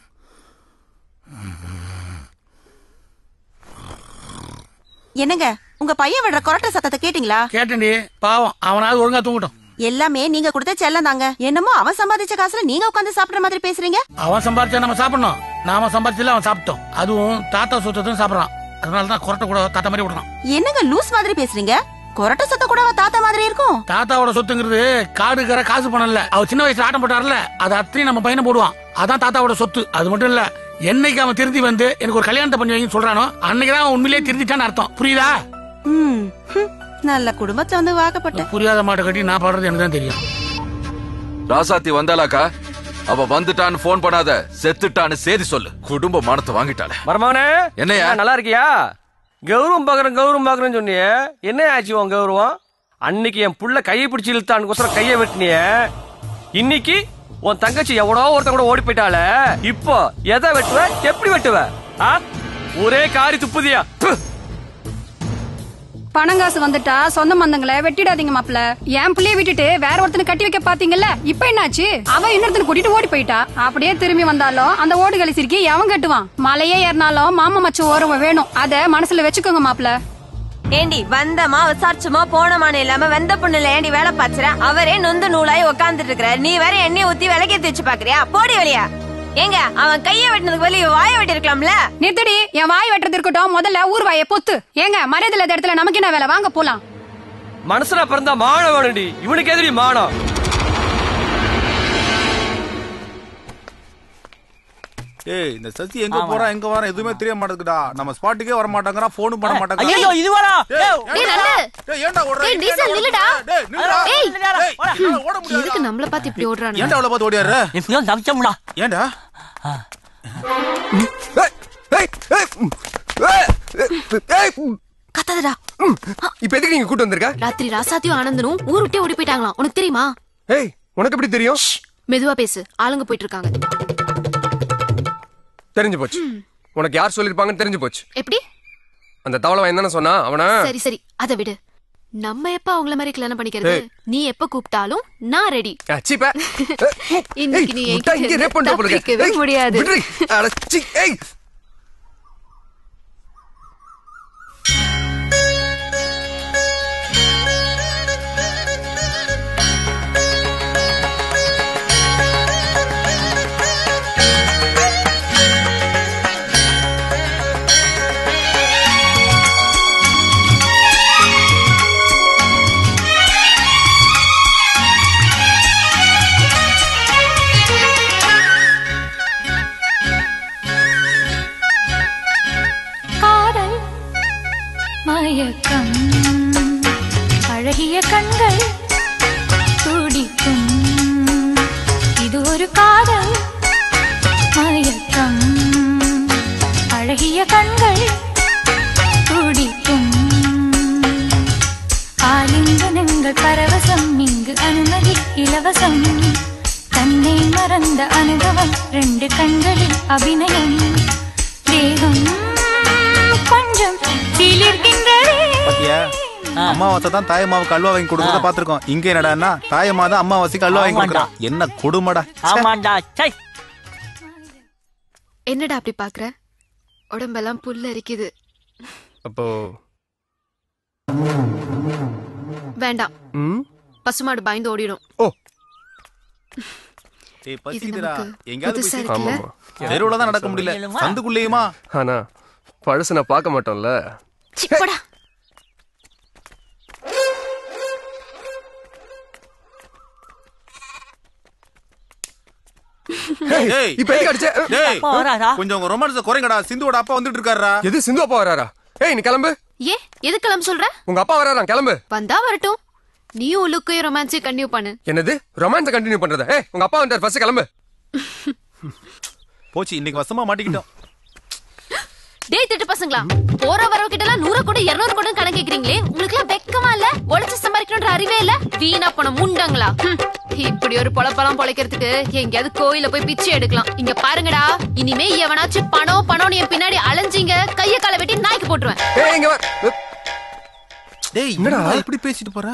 என்னங்க உங்க பையன் விடுற கொரட்டை சத்தத்தை கேட்டீங்களா? கேட்டேன்டி, பாவம் அவனாவது ஒழுங்கா தூங்கட்டும். எல்லாமே நீங்க கொடுத்த செல்லம் தாங்க. என்னமோ அவன் சம்பாதிச்ச காசுல நீங்க உட்கார்ந்து சாப்பிடுற மாதிரி பேசுறீங்க. அவன் சம்பாதிச்சா நம்ம சாப்பிடணும், நாம சம்பாதிச்சல அவன் சாப்பிட்டோம். அதுவும் தாத்தா சொத்தத்தையும் சாப்பிடறான். அதனாலதான் கொரட்டை கூட தாத்தா மாதிரி விடுறான். என்னங்க லூஸ் மாதிரி பேசுறீங்க? கொரட்டை சத்த கூட தாத்தா மாதிரி இருக்கும். தாத்தாவோட சொத்துங்கிறது காடுகிற காசு பணம் இல்ல. அவர் சின்ன வயசுல ஆட்டம் போட்டார்ல, அது அத்தனையும் நம்ம பையனை போடுவான். அதான் தாத்தாவோட சொத்து. அது மட்டும் இல்ல, என்னைக்கு அவன் திருந்தி வந்து எனக்கு ஒரு கல்யாணத்தை பண்ணி வைங்கன்னு சொல்றானோ அன்னைக்குதான் அவன் உண்மையிலேயே திருந்திட்டான்னு அர்த்தம். புரியுதா? நல்ல குடும்பத்துல வந்து வாக்கப்பட்ட புரியாத மாட்டை கட்டி நான் பாடுறது எனக்கு தான் தெரியும். ராசாத்தி வந்தாலாக்கா? அவ வந்துட்டான்னு போன் பண்ணாத, செத்துட்டான்னு சேதி சொல்லு. குடும்ப மானத்தை வாங்கிட்டாளே. மருமகனே, என்னையா நல்லா இருக்கியா? கௌரவம் பாக்குறேன்னு சொன்னியே, என்ன ஆச்சு உன் கௌரவம்? அன்னைக்கு என் புள்ள கையை பிடிச்சி இழுத்தான்னு கையை வெட்டினிய, இன்னைக்கு உன் தங்கச்சி எவனோ ஒருத்தன் கூட ஓடி போயிட்டால. இப்போ எதை வெட்டுவ, எப்படி வெட்டுவ? ஒரே காரி துப்புதியா? பணங்காசு வந்துட்டா சொந்த மந்தங்களை வெட்டிடாதீங்க மாப்ள. என் பிள்ளைய விட்டுட்டு வேற ஒருத்தனை கட்டி வைக்க பாத்தீங்கல்ல, இப்ப என்னாச்சு? அவன் இன்னொருத்தனை கூட்டிட்டு ஓடி போயிட்டா. அப்படியே திரும்பி வந்தாலும் அந்த ஓடுகளை சிரிக்கி எவன் கட்டுவான்? மலையே ஏறினாலும் மாமா மச்ச ஓரவ வேணும். அத மனசுல வச்சுக்கோங்க மாப்ள. ஏண்டி வந்தமா விசாரிச்சுமா போனமான இல்லாம வெந்த பொண்ணுல ஏண்டி வேலை பாச்சுற? அவரே நொந்து நூலாய் உட்காந்துட்டு இருக்கிற, நீ வேற எண்ணெய் ஊத்தி விளக்கேத்தி வச்சு பாக்குறியா? போடி வெளியா. ஏங்க அவன் கைய வெட்டினதுக்கு வெளியே வாய வெட்டி இருக்கலாம்ல. நிறுத்தடி, என் வாய் வெட்டுறது இருக்கட்டும், முதல்ல ஊர் வாய பொத்து. ஏங்க மரியாதை இல்லாத இடத்துல நமக்கு என்ன வேலை? வாங்க போலாம். மனசுல பிறந்தா மானம் வேணும்டி, இவனுக்கு எதிரி மானம். ஏய், இந்த சசி எங்க போறா எங்க வர எதுவுமே தெரிய மாட்டேங்குடா. நம்ம ஸ்பாட்டுக்கே வர மாட்டாங்கறா, போனும் பண்ண மாட்டாங்க. ஐயோ இது வரா. டேய் நண்டு, டேய் ஏன்டா ஓடுற? டேய் டீசல் நில்லுடா. டேய் நில்லுடா. ஏய் ஓட முடியாது. எதுக்கு நம்மள பாத்து இப்படி ஓடுறானே? ஏன்டா அவள பாத்து ஓடியாரு? எப்படியோ தப்பிச்சோம்டா. ஏன்டா? கத்தாதடா. இப்ப எதுக்கு நீங்க கூட்டி வந்திருக்க? ராத்திரி ராசாத்தியும் ஆனந்தனும் ஊர் விட்டே ஓடி போயிட்டாங்களாம். உனக்கு தெரியுமா? ஏய், உனக்கு எப்படி தெரியும்? மெதுவா பேசு, ஆளுங்க போயிட்டு இருக்காங்க. தெரிஞ்சு போச்சு. உனக்கு யார் சொல்லிருப்பாங்கன்னு தெரிஞ்சு போச்சு. எப்படி? அந்த தவளை என்ன சொன்னா அவனா? சரி சரி, அத விடு. நம்ம எப்ப அவங்கள மாதிரி கல்யாணம் பண்ணிக்கிறது? நீ எப்ப கூப்பிட்டாலும் நான் ரெடி. இன்னைக்கு நீ தப்பிக்கவே முடியாது. மயக்கம் அழகிய கண்கள் துடிக்கும், இது ஒரு காதல் மயக்கம். அழகிய கண்கள் துடிக்கும், ஆலிங்கனங்கள் பரவசம், இங்கு அனுமதி இலவசம். தன்னை மறந்த அனுபவம், 2 கண்களில் அபிநயம். தேகம் கொஞ்சம் பாத்தியா, அம்மாவாசை தான் தாயம்மாவுக்கு அல்வா வாங்கி கொடுக்கறத பாத்துருக்கோம். இங்க என்னடா தாயம்மா தான் அம்மாவாசைக்கு அல்வா வாங்கி கொடுக்கறா. என்ன கொடுமடா. என்னடா அப்படி பாக்குற? உடம்பெல்லாம் புல்ல அரிக்குது. அப்போ வேண்டாம், பசுமாடு பயந்து ஓடிடும். ஏய் பசிக்குதுடா, எங்கயாவது போய் தெருவுல தான் நடக்க முடியல, சந்துக்குள்ளேயுமா? ஆனா பழசு நான் பார்க்க மாட்டோம்ல. சிப்படா. கொஞ்சம் ரொமான்ஸ் குறைங்கடா. சிந்துவோட அப்பா வந்துட்டு இருக்காருடா. எது சிந்து அப்பா வராரா? ஏய் நீ கிளம்பு. ஏ எது கிளம்பு சொல்ற? உங்க அப்பா வராராம், கிளம்பு. வந்தா வரட்டும், நீயும் உலுக்கையும் ரொமான்ஸை கண்டினியூ பண்ணு. என்னது ரொமான்ஸை கண்டினியூ பண்றதா? ஏய் உங்க அப்பா வந்தார், ஃபர்ஸ்ட் கிளம்பு. போச்சு, இன்னைக்கு வசமா மாட்டிக்கிட்டோம். டேய் திட்டு பசங்களா, போற வரவ கிட்ட எல்லாம் 100 கூட 200 கூட கணக்கு கேக்குறீங்களே, உங்களுக்கு எல்லாம் வெக்கமா இல்ல? உழைச்சு சம்பாதிக்கணும்ன்ற அறிவே இல்ல? வீணா போன முண்டங்களா. இப்படி ஒரு பொழப்பெல்லாம் பொழைக்கிறதுக்கு எங்கேயாவது கோயில போய் பிச்சை எடுக்கலாம். இங்க பாருங்கடா, இனிமே எவனாச்சும் பணம் பணம் என் பின்னாடி அலைஞ்சிங்க, கைய காலை வெட்டி நாய்க்கு போட்டுருவேன். டேய் என்னடா இப்படி பேசிட்டு போற?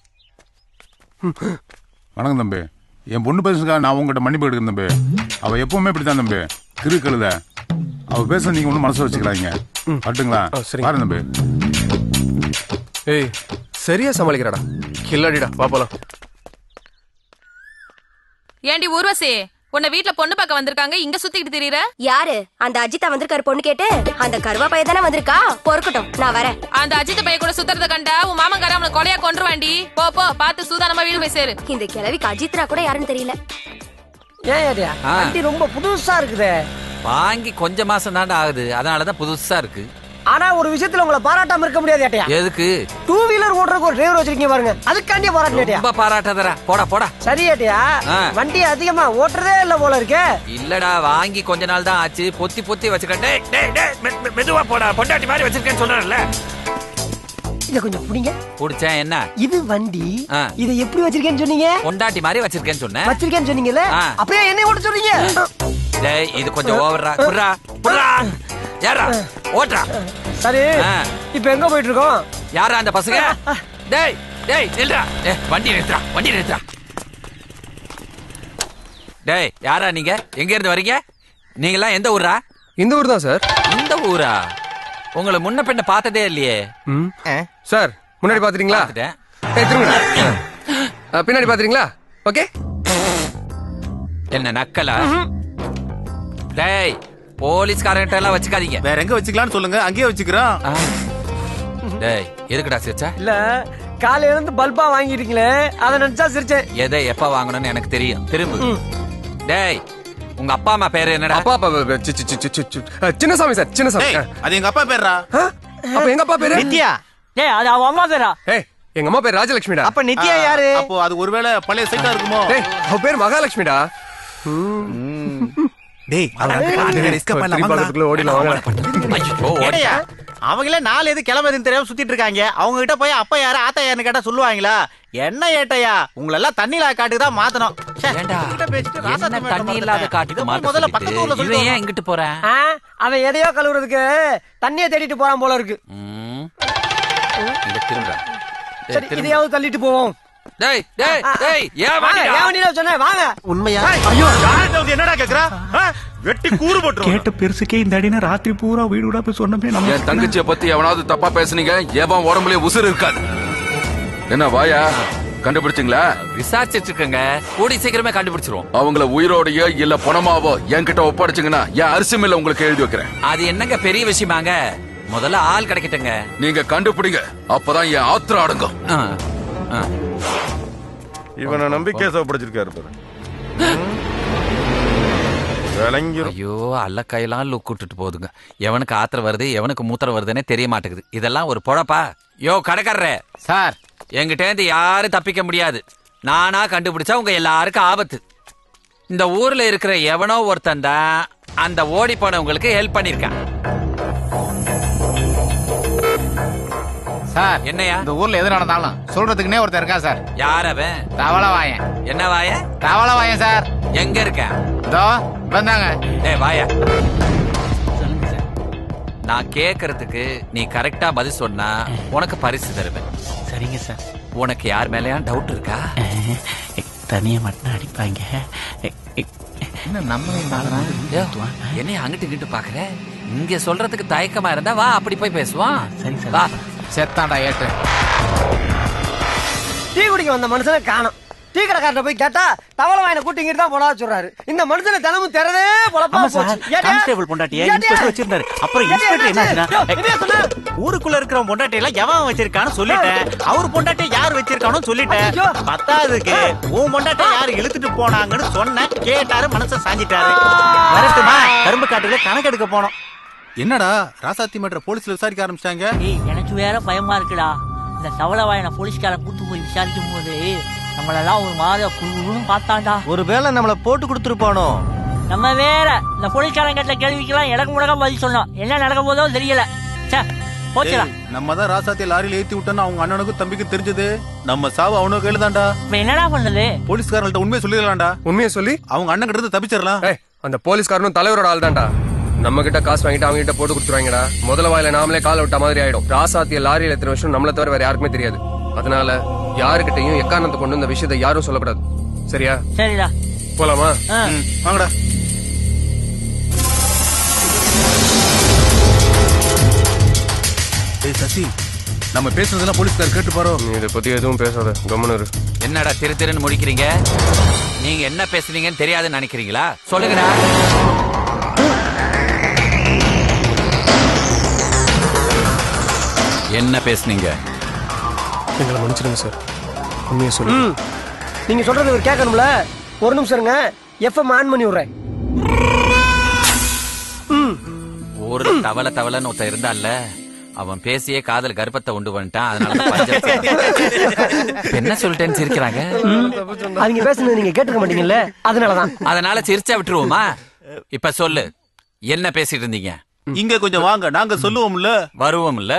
வணக்கம் தம்பி. என் பொண்ணு பேசுறதுக்காக நான் உங்ககிட்ட மன்னிப்பு எடுக்கிறேன் தம்பி. அவ எப்பவுமே இப்படித்தான் தம்பி, திருக்கழுத. அவ பேச நீங்க ஒன்னும் மனசு வச்சுக்கிறாங்க. பட்டுங்களா? பாருங்க தம்பி. ஏய் சரியா சமாளிக்கிறடா கில்லாடிடா வா போலாம். ஏண்டி ஊர்வசி உன்னை வீட்ல பொண்ணு பார்க்க வந்திருக்காங்க, இங்க சுத்திக்கிட்டு திரியற? யாரு அந்த அஜித்தா வந்திருக்காரு பொண்ணு கேட்டு? அந்த கருவா பைய தானே வந்திருக்கா. பொறுக்கட்டும், நான் வரேன். அந்த அஜித் பைய கூட சுத்துறத கண்டா உன் மாமங்கார அவனை கொலையா கொன்றுவாண்டி. போ போ, பார்த்து சூதானமா வீடு போய் சேரு. இந்த கிழவிக்கு அஜித்ரா கூட யாருன்னு தெரியல. ஏன் வண்டி ரொம்ப புதுசா இருக்குதே. வாங்கி கொஞ்ச மாசம் தாண்டா ஆகுது, அதனாலதான் புதுசா இருக்கு. ஆனா ஒரு விஷயத்துல உங்களை பாராட்டாம இருக்க முடியாது ஏட்டையா. எதுக்கு? 2 வீலர் ஓட்டுறதுக்கு ஒரு டிரைவர் வச்சிருக்கீங்க பாருங்க, அதுக்காண்டியே பாராட்டேன். ரொம்ப பாராட்டாதடா, போடா போடா. சரி ஏட்டையா, வண்டி அதிகமா ஓட்டுறதே இல்ல போல இருக்கே. இல்லடா, வாங்கி கொஞ்ச நாள் தான் ஆச்சு, பொத்தி பொத்தி வச்சிருக்கேன். மெதுவா போடா, பொண்டாட்டி மாதிரி வச்சிருக்கேன்னு சொல்றேன்ல. இத கொஞ்சம் புடிங்க. புடிச்சேன் என்ன? இது வண்டி. இத எப்படி வச்சிருக்கேன்னு சொன்னீங்க? பொண்டாட்டி மாதிரி வச்சிருக்கேன்னு சொன்னேன். வச்சிருக்கேன்னு சொன்னீங்கல, அப்படியே என்ன ஓட்ட சொல்றீங்க? டேய் இது கொஞ்சம் ஓவரா. புர்ரா புர்ரா யாரா ஓட்றா. சரி இப்போ எங்க போயிட்டு இருக்கோம்? யாரா அந்த பசங்க? டேய் டேய் நில்றா. வண்டி நிறுத்துறா, வண்டி நிறுத்துறா. டேய் யாரா நீங்க? எங்க இருந்து வரீங்க? நீங்க எல்லாம் எந்த ஊரா? இந்த ஊர் தான் சார். இந்த ஊரா? உங்களை முன்ன பின்ன பார்த்ததே இல்லையே. சார் முன்னாடி பாத்துறீங்களா? பின்னாடி பாத்துறீங்களா? ஓகே. என்ன நக்கலா? டேய் போலீஸ்காரங்கிட்ட எல்லாம் வச்சுக்காதீங்க. வேற எங்க வச்சுக்கலாம்னு சொல்லுங்க, அங்கேயே வச்சுக்கிறோம். டேய் எதுக்குடா சிரிச்சா? இல்ல காலையில இருந்து பல்பா வாங்கிட்டீங்களே, அத நினைச்சா சிரிச்சேன். எதை எப்ப வாங்கணும்னு எனக்கு தெரியும். திரும்ப. டேய் உங்க அப்பா அம்மா பேரு என்னடா? அப்பா சின்னசாமி சார். சின்னசாமி. அது எங்க அப்பா பேரா? அப்ப எங்க அப்பா பேரு நித்யா. டேய் அது அவ அம்மா பேரா? ஏய் எங்க அம்மா பேர் ராஜலட்சுமிடா. அப்ப நித்யா யாரு? அப்போ அது ஒருவேளை பழைய சைட்டா இருக்குமோ? டேய் அவ பேர் மகாலட்சுமிடா. டேய் அவங்களே 4 எது கிளம்புறதுன்னு தெரியாம சுத்திட்டு இருக்காங்க. அவங்க கிட்ட போய் அப்பா யாரு ஆத்தா யாருன்னு கேட்டா சொல்லுவாங்களா? என்ன ஏட்டையா, உங்களை எல்லாம் தண்ணியில காட்டுக்கு தான் மாத்தணும். தண்ணி இல்லாத காட்டுக்கு முதல்ல பக்கத்து ஊர்ல சொல்லுங்க. ஏன் இங்கிட்டு போறேன்? அவன் எதையோ கழுவுறதுக்கு தண்ணியை தேடிட்டு போறான் போல இருக்கு. சரி இதையாவது தள்ளிட்டு போவோம். டேய் டேய் டேய் ஏன் வண்டியில சொன்னேன் வாங்க. உண்மையா? ஐயோ என்னடா கேக்குறா? வெட்டி கூறு போட்டுரும். கேட்ட பெருசுக்கே இந்த அடினா ராத்திரி பூரா வீடு விடா போய் சொன்னமே. நம்ம என் தங்கச்சியை பத்தி எவனாவது தப்பா பேசுனீங்க, எவன் உடம்புலயே உசுறு இருக்காது. என்ன வாயா கண்டுபிடிச்சிங்களா? விசாரிச்சிட்டு இருக்கங்க, கூடி சீக்கிரமே கண்டுபிடிச்சிருவோம். அவங்கள உயிரோடையோ இல்ல பணமாவோ என்கிட்ட ஒப்படைச்சிங்கன்னா என் அரிசி மில்ல உங்களுக்கு எழுதி வைக்கிறேன். அது என்னங்க பெரிய விஷயமாங்க? முதல்ல ஆள் கிடைக்கட்டுங்க. நீங்க கண்டுபிடிங்க, அப்பதான் என் ஆத்திரம் அடங்கும். இவனை நம்பி கேஸ் ஒப்படைச்சிருக்காரு பாரு. ஐயோ அல்ல கையெல்லாம் லுக்கிட்டு போகுதுங்க. எவனுக்கு ஆத்திரம் வருது எவனுக்கு மூத்திரம் வருதுன்னே தெரிய மாட்டேங்குது. இதெல்லாம் ஒரு பொழப்பா? யோ கடைக்காரரே சார், எங்கிட்ட இருந்து யாரும் தப்பிக்க முடியாது. நானா கண்டுபிடிச்சா உங்க எல்லாருக்கும் ஆபத்து. இந்த ஊர்ல இருக்கிற எவனோ ஒருத்தன் தான் அந்த ஓடி போனவங்களுக்கு ஹெல்ப் பண்ணிருக்கான். சார் என்னையா இந்த ஊர்ல எது நடந்தாலும் சொல்றதுக்குன்னே ஒருத்தர் இருக்கா சார். யார் அவன்? தவளவாயன். என்ன வாயன்? தவளவாயன் சார். எங்க இருக்க? இதோ வந்தாங்க. டேய் வாயா. நான் கேக்குறதுக்கு நீ கரெக்டா பதில் சொன்னா உனக்கு பரிசு தருவேன். சரிங்க சார். உனக்கு யார் மேலயா டவுட் இருக்கா? தனியா மட்டும் அடிப்பாங்க. என்னைய அங்கிட்டு இங்கிட்டு பாக்குற? இங்க சொல்றதுக்கு தயக்கமா இருந்தா வா அப்படி போய் பேசுவான். சரி வா. செத்தாண்டா ஏட்டு. டீ குடிக்க வந்த மனுஷனை காணோம். டீ கடைக்காரட்ட போய் கேட்டா தவளவாயனை கூட்டிங்கிட்டு தான் போடா சொல்றாரு. இந்த மனுஷனை தினமும் திறதே பொழப்பா போச்சு. கான்ஸ்டேபிள் பொண்டாட்டியை இன்ஸ்பெக்டர் வச்சிருந்தாரு. அப்புறம் இன்ஸ்பெக்டர் என்னாச்சுன்னா ஊருக்குள்ள இருக்கிற பொண்டாட்டி எல்லாம் எவன் வச்சிருக்கான்னு சொல்லிட்டேன். அவர் பொண்டாட்டியை யார் வச்சிருக்கானு சொல்லிட்டேன். பத்தாவதுக்கு உன் பொண்டாட்டியை யாரு இழுத்துட்டு போனாங்கன்னு சொன்ன கேட்டாரு, மனசை சாஞ்சிட்டாரு. வரட்டுமா கரும்பு காட்டுல கணக்கெடுக்க போனோம். என்னடா ராசாத்தி மன்ற போலீஸ்ல விசாரிக்க ஆரம்பிச்சாங்க? எனக்கு வேற பயமா இருக்குடா. இந்த தவளவாயனை போலீஸ்காரன் கூட்டு போய் விசாரிக்கும் போது நம்மளெல்லாம் ஒரு மாதிரி குழுன்னு பார்த்தாண்டா. ஒருவேளை நம்மள போட்டு கொடுத்துருப்பானோ? நம்ம வேற இந்த போலீஸ்காரன் கேட்ட கேள்விக்கெல்லாம் எனக்கு முடக்கம் பதில் சொன்னோம். என்ன நடக்க போதோ தெரியல. போச்சுடா. நம்ம தான் ராசாத்திய லாரியில ஏத்தி விட்டோன்னு அவங்க அண்ணனுக்கும் தம்பிக்கு தெரிஞ்சது. நம்ம சாவு அவனுக்கு கையில தான்டா. என்னடா பண்றது? போலீஸ்காரங்கள்ட்ட உண்மையை சொல்லிடலாம்டா. உண்மையை சொல்லி அவங்க அண்ணன் கிட்ட தப்பிச்சிடலாம். அந்த போலீஸ்காரனும் தலைவரோட ஆள் தான்டா. நம்ம கிட்ட காசு வாங்கிட்டு அவங்க கிட்ட போட்டு கொடுத்துருவாங்கடா. முதல்ல வாயில நாமளே கால விட்ட மாதிரி ஆயிடும். ராசாத்திய லாரியில எத்தனை வருஷம் நம்மள தவிர வேற யாருக்குமே தெரியாது. அதனால யாருக்கிட்டையும் எக்காரணத்தை கொண்டு இந்த விஷயத்தை யாரும் சொல்லக்கூடாது. சரியா? சரிடா. போலாமா? வாங்கடா. சசி நம்ம பேசுறதெல்லாம் போலீஸ்கார் கேட்டு பாரோ. நீ இதை பத்தி எதுவும் பேசாத, கம்முனு இரு. என்னடா திரு திருன்னு முடிக்கிறீங்க? நீங்க என்ன பேசுறீங்கன்னு தெரியாதுன்னு நினைக்கிறீங்களா? சொல்லுங்கடா. என்ன பேசுனீங்க? எங்களை மன்னிச்சிடுங்க சார், உண்மையை சொல்லு. நீங்க சொல்றது ஒரு கேட்கணும்ல. ஒரு நிமிஷம் இருங்க, எஃப்எம் ஆன் பண்ணி விடுறேன். ஒரு தவளைன்னு ஒருத்த இருந்தான்ல, அவன் பேசியே காதல் கர்ப்பத்தை உண்டு பண்ணிட்டான். அதனால என்ன சொல்லிட்டேன்னு சிரிக்கிறாங்க. அவங்க பேசுனது நீங்க கேட்டுக்க மாட்டீங்கல்ல, அதனாலதான். அதனால சிரிச்சா விட்டுருவோமா? இப்ப சொல்லு, என்ன பேசிட்டு இருந்தீங்க? இங்க கொஞ்சம் வாங்க, நாங்க சொல்லுவோம்ல. வருவோம்ல.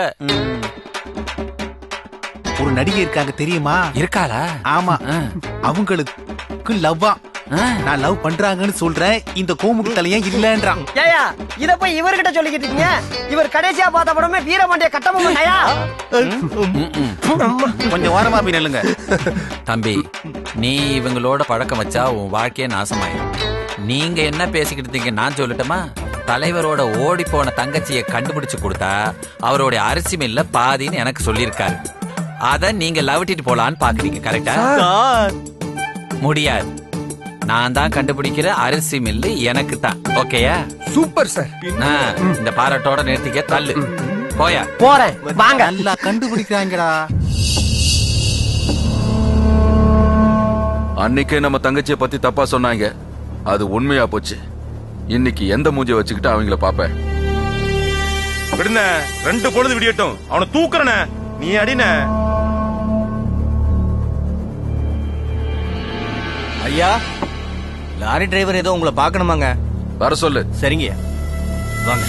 ஒரு நடிகை இருக்காங்க தெரியுமா? இருக்காளா? ஆமா, அவங்களுக்கு லவ்வா. நான் லவ் பண்றாங்கன்னு சொல்றேன், இந்த கோமுக்கு தலையன் இல்லன்றான். ஏயா இத போய் இவர்கிட்ட சொல்லிக்கிட்டு இருக்கீங்க? இவர் கடைசியா பார்த்த படமே வீரபாண்டிய கட்டபொம்மன்யா. கொஞ்சம் வாரமா போய் நெல்லுங்க. தம்பி, நீ இவங்களோட பழக்கம் வச்சா உன் வாழ்க்கையே நாசமாயிடும். நீங்க என்ன பேசிக்கிட்டு இருக்கீங்க நான் சொல்லட்டுமா? தலைவரோட ஓடி போன தங்கச்சியை கண்டுபிடிச்சு கொடுத்தா அவருடைய அரிசி மில்ல பாதின்னு எனக்கு சொல்லியிருக்காரு. அத நீங்க லவட்டிட்டு போலான்னு பாக்குறீங்க, கரெக்டா? முடியாது. நான் தான் கண்டுபிடிக்கிற அரிசி மில்லு எனக்கு தான். ஓகேயா? Super sir. இந்த பாராட்டோட நிறுத்திக்க, தள்ளு. போயா? போறேன், வாங்க. நல்லா கண்டுபிடிக்கிறாங்கடா. அன்னைக்கே நம்ம தங்கச்சியை பத்தி தப்பா சொன்னாங்க, அது உண்மையா போச்சு. இன்னைக்கு எந்த மூஞ்சிய வச்சுக்கிட்டு அவங்கள பாப்பேன். விடுன, 2 பொழுது விடியட்டும், அவனை தூக்குறன. நீ அடின. ஐயா, லாரி டிரைவர் ஏதோ உங்களை பார்க்கணுமாங்க. வர சொல்லு. சரிங்க, வாங்க.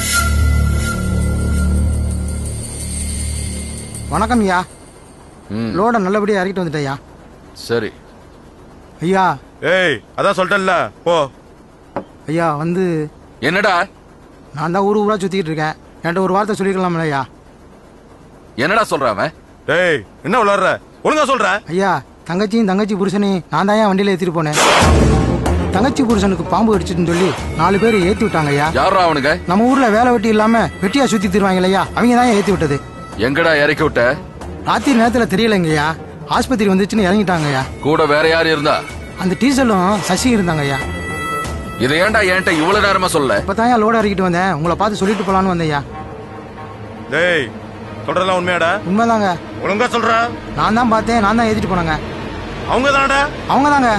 வணக்கம் ஐயா. லோட நல்லபடியா இறக்கிட்டு வந்துட்டேயா. சரி ஐயா. ஏய், அதான் சொல்லிட்டேன்ல, போ. ஐயா வந்து என்னடா? நான் தான் ஊரா சுத்திக்கிட்டு இருக்கேன். என்கிட்ட ஒரு வார்த்தை சொல்லிக்கலாம்ல ஐயா? என்னடா சொல்றான்? டேய், என்ன விளையாடுற? ஒழுங்கா சொல்ற. ஐயா, தங்கச்சி புருஷனையும் நான் தான் வண்டியில ஏத்திட்டு போனேன். தங்கச்சி புருஷனுக்கு பாம்பு அடிச்சுன்னு சொல்லி 4 பேர் ஏத்தி விட்டாங்க ஐயா. யாரா அவனுங்க? நம்ம ஊர்ல வேலை வெட்டி இல்லாம வெட்டியா சுத்தி தருவாங்க ஐயா, அவங்க தான் ஏத்தி விட்டது. எங்கடா இறக்கி விட்ட? ராத்திரி நேரத்துல தெரியலங்க ஐயா. ஆஸ்பத்திரி வந்துச்சுன்னு இறங்கிட்டாங்க ஐயா. கூட வேற யாரு இருந்தா? அந்த டீசலும் சசி இருந்தாங்க ஐயா. இதை ஏன்டா என்கிட்ட இவ்வளவு நேரமா சொல்ல? இப்பதான் லோட இறக்கிட்டு வந்தேன், உங்களை பார்த்து சொல்லிட்டு போலான்னு வந்தேன் ஐயா. டேய், சொல்றதெல்லாம் உண்மையாடா? உண்மைதாங்க. ஒழுங்கா சொல்ற. நான் தான் பார்த்தேன், நான் தான் ஏத்திட்டு போனாங்க. அவங்க தானடா? அவங்க தாங்க.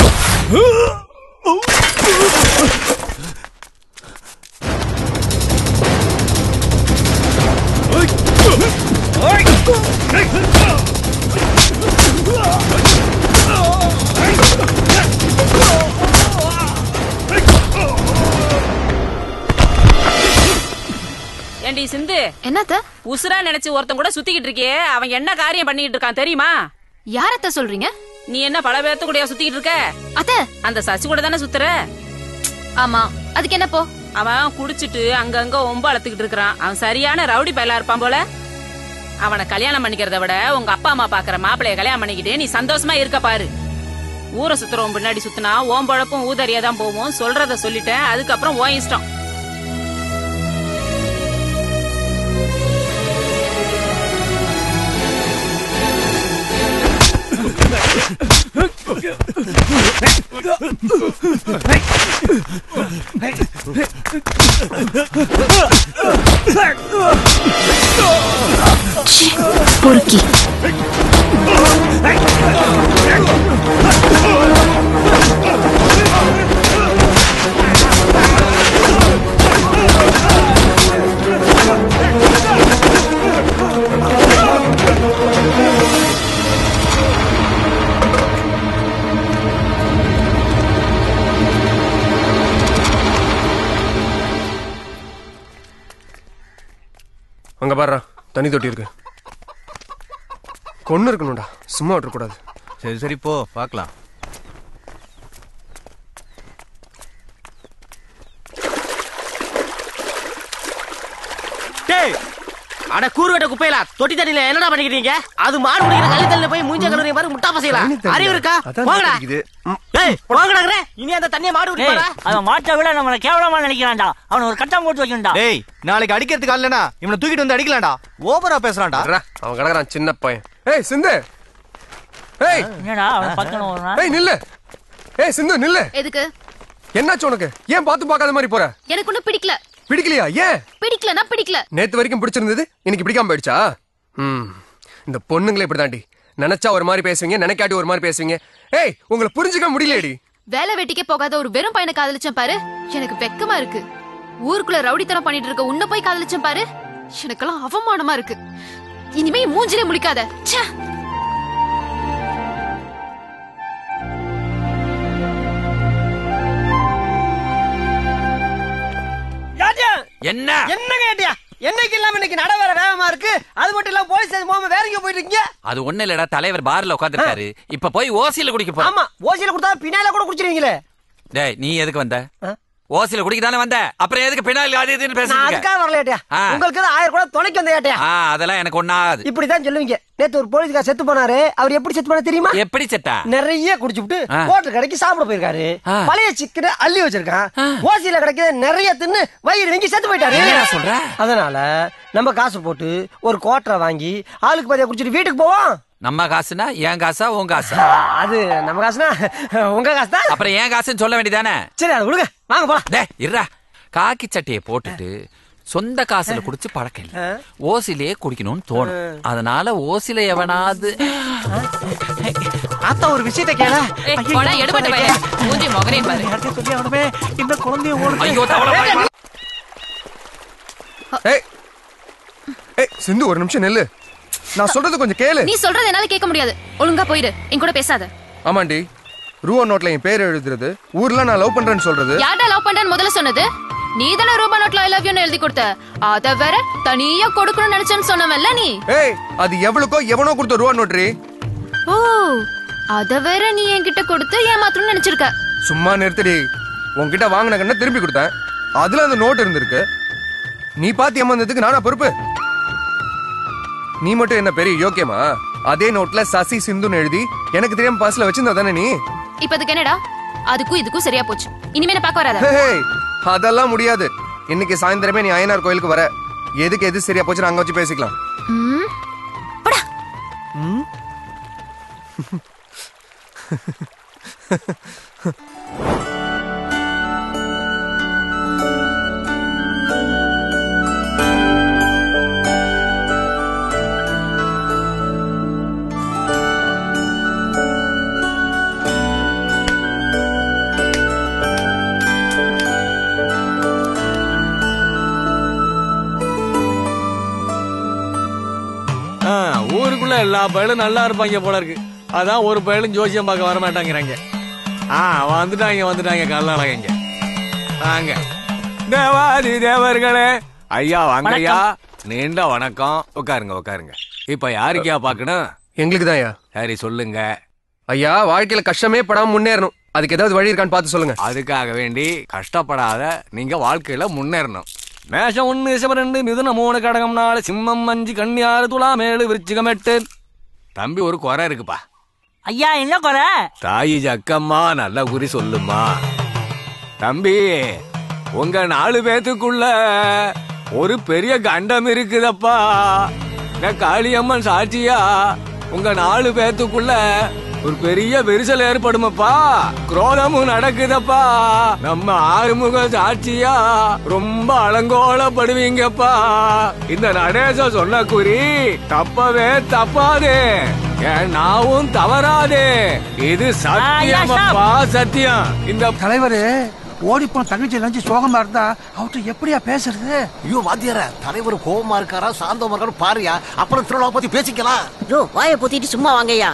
ஏண்டி சிந்து, என்னத்த உசுரா நினைச்சு ஒருத்தன் கூட சுத்திக்கிட்டு இருக்கே, அவன் என்ன காரியம் பண்ணிட்டு இருக்கான் தெரியுமா? யாரத்த சொல்றீங்க? நீ என்ன பல பேர்த்து கூட சுத்திக்கிட்டு இருக்க? அத்த, அந்த சசி கூட தானே சுத்துற? ஆமா, அதுக்கு என்ன போ? அவன் குடிச்சிட்டு அங்கங்க ஒம்ப அழுத்துக்கிட்டு இருக்கான். அவன் சரியான ரவுடி பயலா இருப்பான் போல. அவனை கல்யாணம் பண்ணிக்கிறத விட உங்க அப்பா அம்மா பாக்குற மாப்பிளைய கல்யாணம் பண்ணிக்கிட்டு நீ சந்தோஷமா இருக்க பாரு. ஊரை சுத்துறவன் பின்னாடி சுத்தினா ஓம் பழப்பும் ஊதறியா தான் போவோம். சொல்றத சொல்லிட்டேன், அதுக்கப்புறம் ஓ இஷ்டம். பொறுக்கி. அங்க பாரு, தண்ணி தொட்டி இருக்கு. கொண்டு இருக்கணும்டா, சும்மா விட்டுறக்கூடாது. சரி சரி, போ பார்க்கலாம். டேய், அட கூறுகட்ட குப்பையில தொட்டி தண்ணில என்னடா பண்ணிக்கிறீங்க? அது மாடு குடிக்கிற கள்ளி தண்ணில போய் மூஞ்ச கழுவுறீங்க பாரு, முட்டா பசங்களா. அறிவு இருக்கா? போங்கடா. டேய், இனி அந்த தண்ணியை மாடு ஏய், அவன் மாட்டை விட நம்மள கேவலமா நினைக்கிறான்டா. அவன் ஒரு கட்டம் போட்டு வைக்கணும்டா. டேய் நாளைக்கு அடிக்கிறதுக்கு ஆளனா இவனை தூக்கிட்டு வந்து அடிக்கலாம்டா. ஓவரா பேசுறான்டா. அவன் கிடக்குறான் சின்ன பையன். ஏய் சிந்து, ஏய் என்னடா அவன் பக்கத்துல வரான். ஏய் நில்லு. ஏய் சிந்து நில்லு. எதுக்கு? என்னாச்சு உனக்கு? ஏன் பாத்து பார்க்காத மாதிரி போற? எனக்கு ஒண்ணு பிடிக்கல. பிடிக்கலையா? ஏன் பிடிக்கலனா பிடிக்கல. நேத்து வரைக்கும் பிடிச்சிருந்தது, இன்னைக்கு பிடிக்காம போயிடுச்சா? இந்த பொண்ணுங்களே இப்படிதாண்டி. நினைச்சா ஒரு மாதிரி பேசுவீங்க, நினைக்காட்டி ஒரு மாதிரி பேசுவீங்க. ஏய் உங்களை புரிஞ்சுக்க முடியலடி. வேலை வெட்டிக்கே போகாத ஒரு வெறும் பையனை காதலிச்சேன் பாரு, எனக்கு வெக்கமா இருக்கு. ஊருக்குள்ள ரவுடித்தனம் பண்ணிட்டு இருக்க உன்னை போய் காதலிச்சேன் பாரு, எனக்கெல்லாம் அவமானமா இருக்கு. இனிமே மூஞ்சிலே முழிக்காத. ச்சே. என்ன என்ன கேட்டியா? என்னைக்கு இல்லாம இன்னைக்கு நட வர வேகமா இருக்கு. அது மட்டும் இல்லாம போலீஸ் ஸ்டேஷன் போகாம வேற எங்க போயிட்டு இருக்கீங்க? அது ஒண்ணு இல்லடா, தலைவர் பார்ல உட்கார்ந்திருக்காரு. இப்ப போய் ஓசியில குடிக்க போறோம். ஆமா, ஓசியில கொடுத்தா பின்னால கூட குடிச்சிருவீங்களே. டேய் நீ எதுக்கு வந்த? ஓசியில குடிக்க தானே வந்த, அப்புறம் எதுக்கு பின்னால அது இதுன்னு நான் பேசுறீங்க? அதுக்காக வரலையாட்டியா? உங்களுக்கு 1000 கூட துணைக்கு வந்த ஏட்டியா? அதெல்லாம் எனக்கு ஒண்ணாது. இப்படிதான் சொல்லுவீங்க. நேத்து ஒரு போலீஸ்கார செத்து போனாரு. அவர் எப்படி செத்து போனா தெரியுமா? எப்படி செத்தா? நிறைய குடிச்சுட்டு ஹோட்டல் கடைக்கு சாப்பிட போயிருக்காரு. பழைய சிக்கனை அள்ளி வச்சிருக்கான். ஓசியில கிடைக்க நிறைய தின்னு வயிறு வீங்கி செத்து போயிட்டாரு. சொல்ற? அதனால நம்ம காசு போட்டு ஒரு கோட்டரை வாங்கி ஆளுக்கு பாதியா குடிச்சிட்டு வீட்டுக்கு போவோம். நம்ம காசுனா என் காசா உன் காசா? அது நம்ம காசுனா உங்க காசு தான். அப்புறம் என் காசுன்னு சொல்ல வேண்டியதானே? சரி அதை விடுங்க, வாங்க போலாம். டேய் இருடா, காக்கி சட்டையை போட்டுட்டு சொந்த காசுல குடிச்சு பழக்கம் இல்ல, ஓசிலேயே குடிக்கணும்னு தோணும். அதனால ஓசில எவனாவது ஆத்தா ஒரு விஷயத்தை கேள. எடுபட்ட பையன் மூஞ்சி மொகரே பாரு. சொல்லி அவனே இந்த குழந்தைய ஓடுது. ஐயோ தவளை. ஏய் ஏய் சிந்து ஒரு நிமிஷம் நில்லு. நான் சொல்றது கொஞ்சம் கேளு. நீ சொல்றது என்னால கேட்க முடியாது. ஒழுங்கா போயிடு, என் கூட பேசாத. ஆமாண்டி, ரூபா நோட்ல என் பேர் எழுதுறது, ஊர்ல நான் லவ் பண்றேன்னு சொல்றது. யார்டா லவ் பண்றேன்னு முதல்ல சொன்னது? நீதானே ரூபா நோட்ல ஐ லவ் யூன்னு எழுதி கொடுத்த. அத வேற தனியா கொடுக்கணும்னு நினைச்சேன்னு சொன்னவல்ல நீ. ஏய் அது எவ்வளவுக்கோ எவனோ கொடுத்த ரூபா நோட்ரி. ஓ, அத வேற நீ என்கிட்ட கொடுத்து ஏமாத்தணும்னு நினைச்சிருக்க. சும்மா நிறுத்தடி. உன்கிட்ட வாங்கின கண்ண திருப்பி கொடுத்தேன், அதுல அந்த நோட் இருந்திருக்கு. நீ பாத்து ஏமாந்ததுக்கு நானா பொறுப்பு? நீ மட்டும் என்ன பெரிய யோக்கியமா? அதே நோட்ல சசி சிந்துன்னு எழுதி எனக்கு தெரியாம பர்ஸ்ல வச்சிருந்தா தானே நீ? இப்ப அதுக்கு என்னடா? அதுக்கும் இதுக்கும் சரியா போச்சு. இனிமே என்ன பார்க்க வராத. அதெல்லாம் முடியாது. இன்னைக்கு சாயந்தரமே நீ அய்யனார் கோயிலுக்கு வர. எதுக்கு எது சரியா போச்சு அங்க வச்சு பேசிக்கலாம். ஊருக்குள்ள எல்லா பயலும் நல்லா இருப்பாங்க போல இருக்கு. அதான் ஒரு பயலும் ஜோசியம் பார்க்க வர மாட்டாங்கிறாங்க. வந்துட்டாங்க கல்லாளங்க. வாங்க தேவாதி தேவர்களே, ஐயா வாங்க ஐயா. நீண்ட வணக்கம். உட்காருங்க. இப்ப யாருக்கையா பாக்கணும்? எங்களுக்கு தான் ஐயா. சரி சொல்லுங்க ஐயா. வாழ்க்கையில கஷ்டமே படாம முன்னேறணும், அதுக்கு ஏதாவது வழி இருக்கான்னு பார்த்து சொல்லுங்க. அதுக்காக வேண்டி கஷ்டப்படாத நீங்க வாழ்க்கையில முன்னேறணும். மேஷம் 1 ரிஷபம் 2 மிதுனம் 3 கடகம் 4 சிம்மம் 5 கன்னி 6 துலாம் 7 விருச்சிகம் 8. தம்பி ஒரு குறை இருக்குப்பா. ஐயா என்ன குறை? தாயி ஜக்கம்மா நல்ல குறி சொல்லுமா. தம்பி உங்க 4 பேத்துக்குள்ள ஒரு பெரிய கண்டம் இருக்குதப்பா. காளியம்மன் சாட்சியா உங்க 4 பேத்துக்குள்ள ஒரு பெரிய விரிசல் ஏற்படுமப்பா. குரோதமும் நடக்குதப்பா. நம்ம ஆறுமுக சாட்சியா ரொம்ப அலங்கோலப்படுவீங்கப்பா. இந்த நடேச சொன்ன குறி தப்பவே தப்பாது, நாவும் தவறாது. இது சத்தியமப்பா, சத்தியம். இந்த தலைவரு ஓடிப்போன தங்கச்சி நினைச்சு சோகமா இருந்தா அவர்கிட்ட எப்படியா பேசுறது? ஐயோ வாத்தியார, தலைவர் கோபமா இருக்காரா சாந்தமா இருக்காரு பாருயா, அப்புறம் திருவிழா பத்தி பேசிக்கலாம். வாயை பொத்திட்டு சும்மா வாங்கய்யா.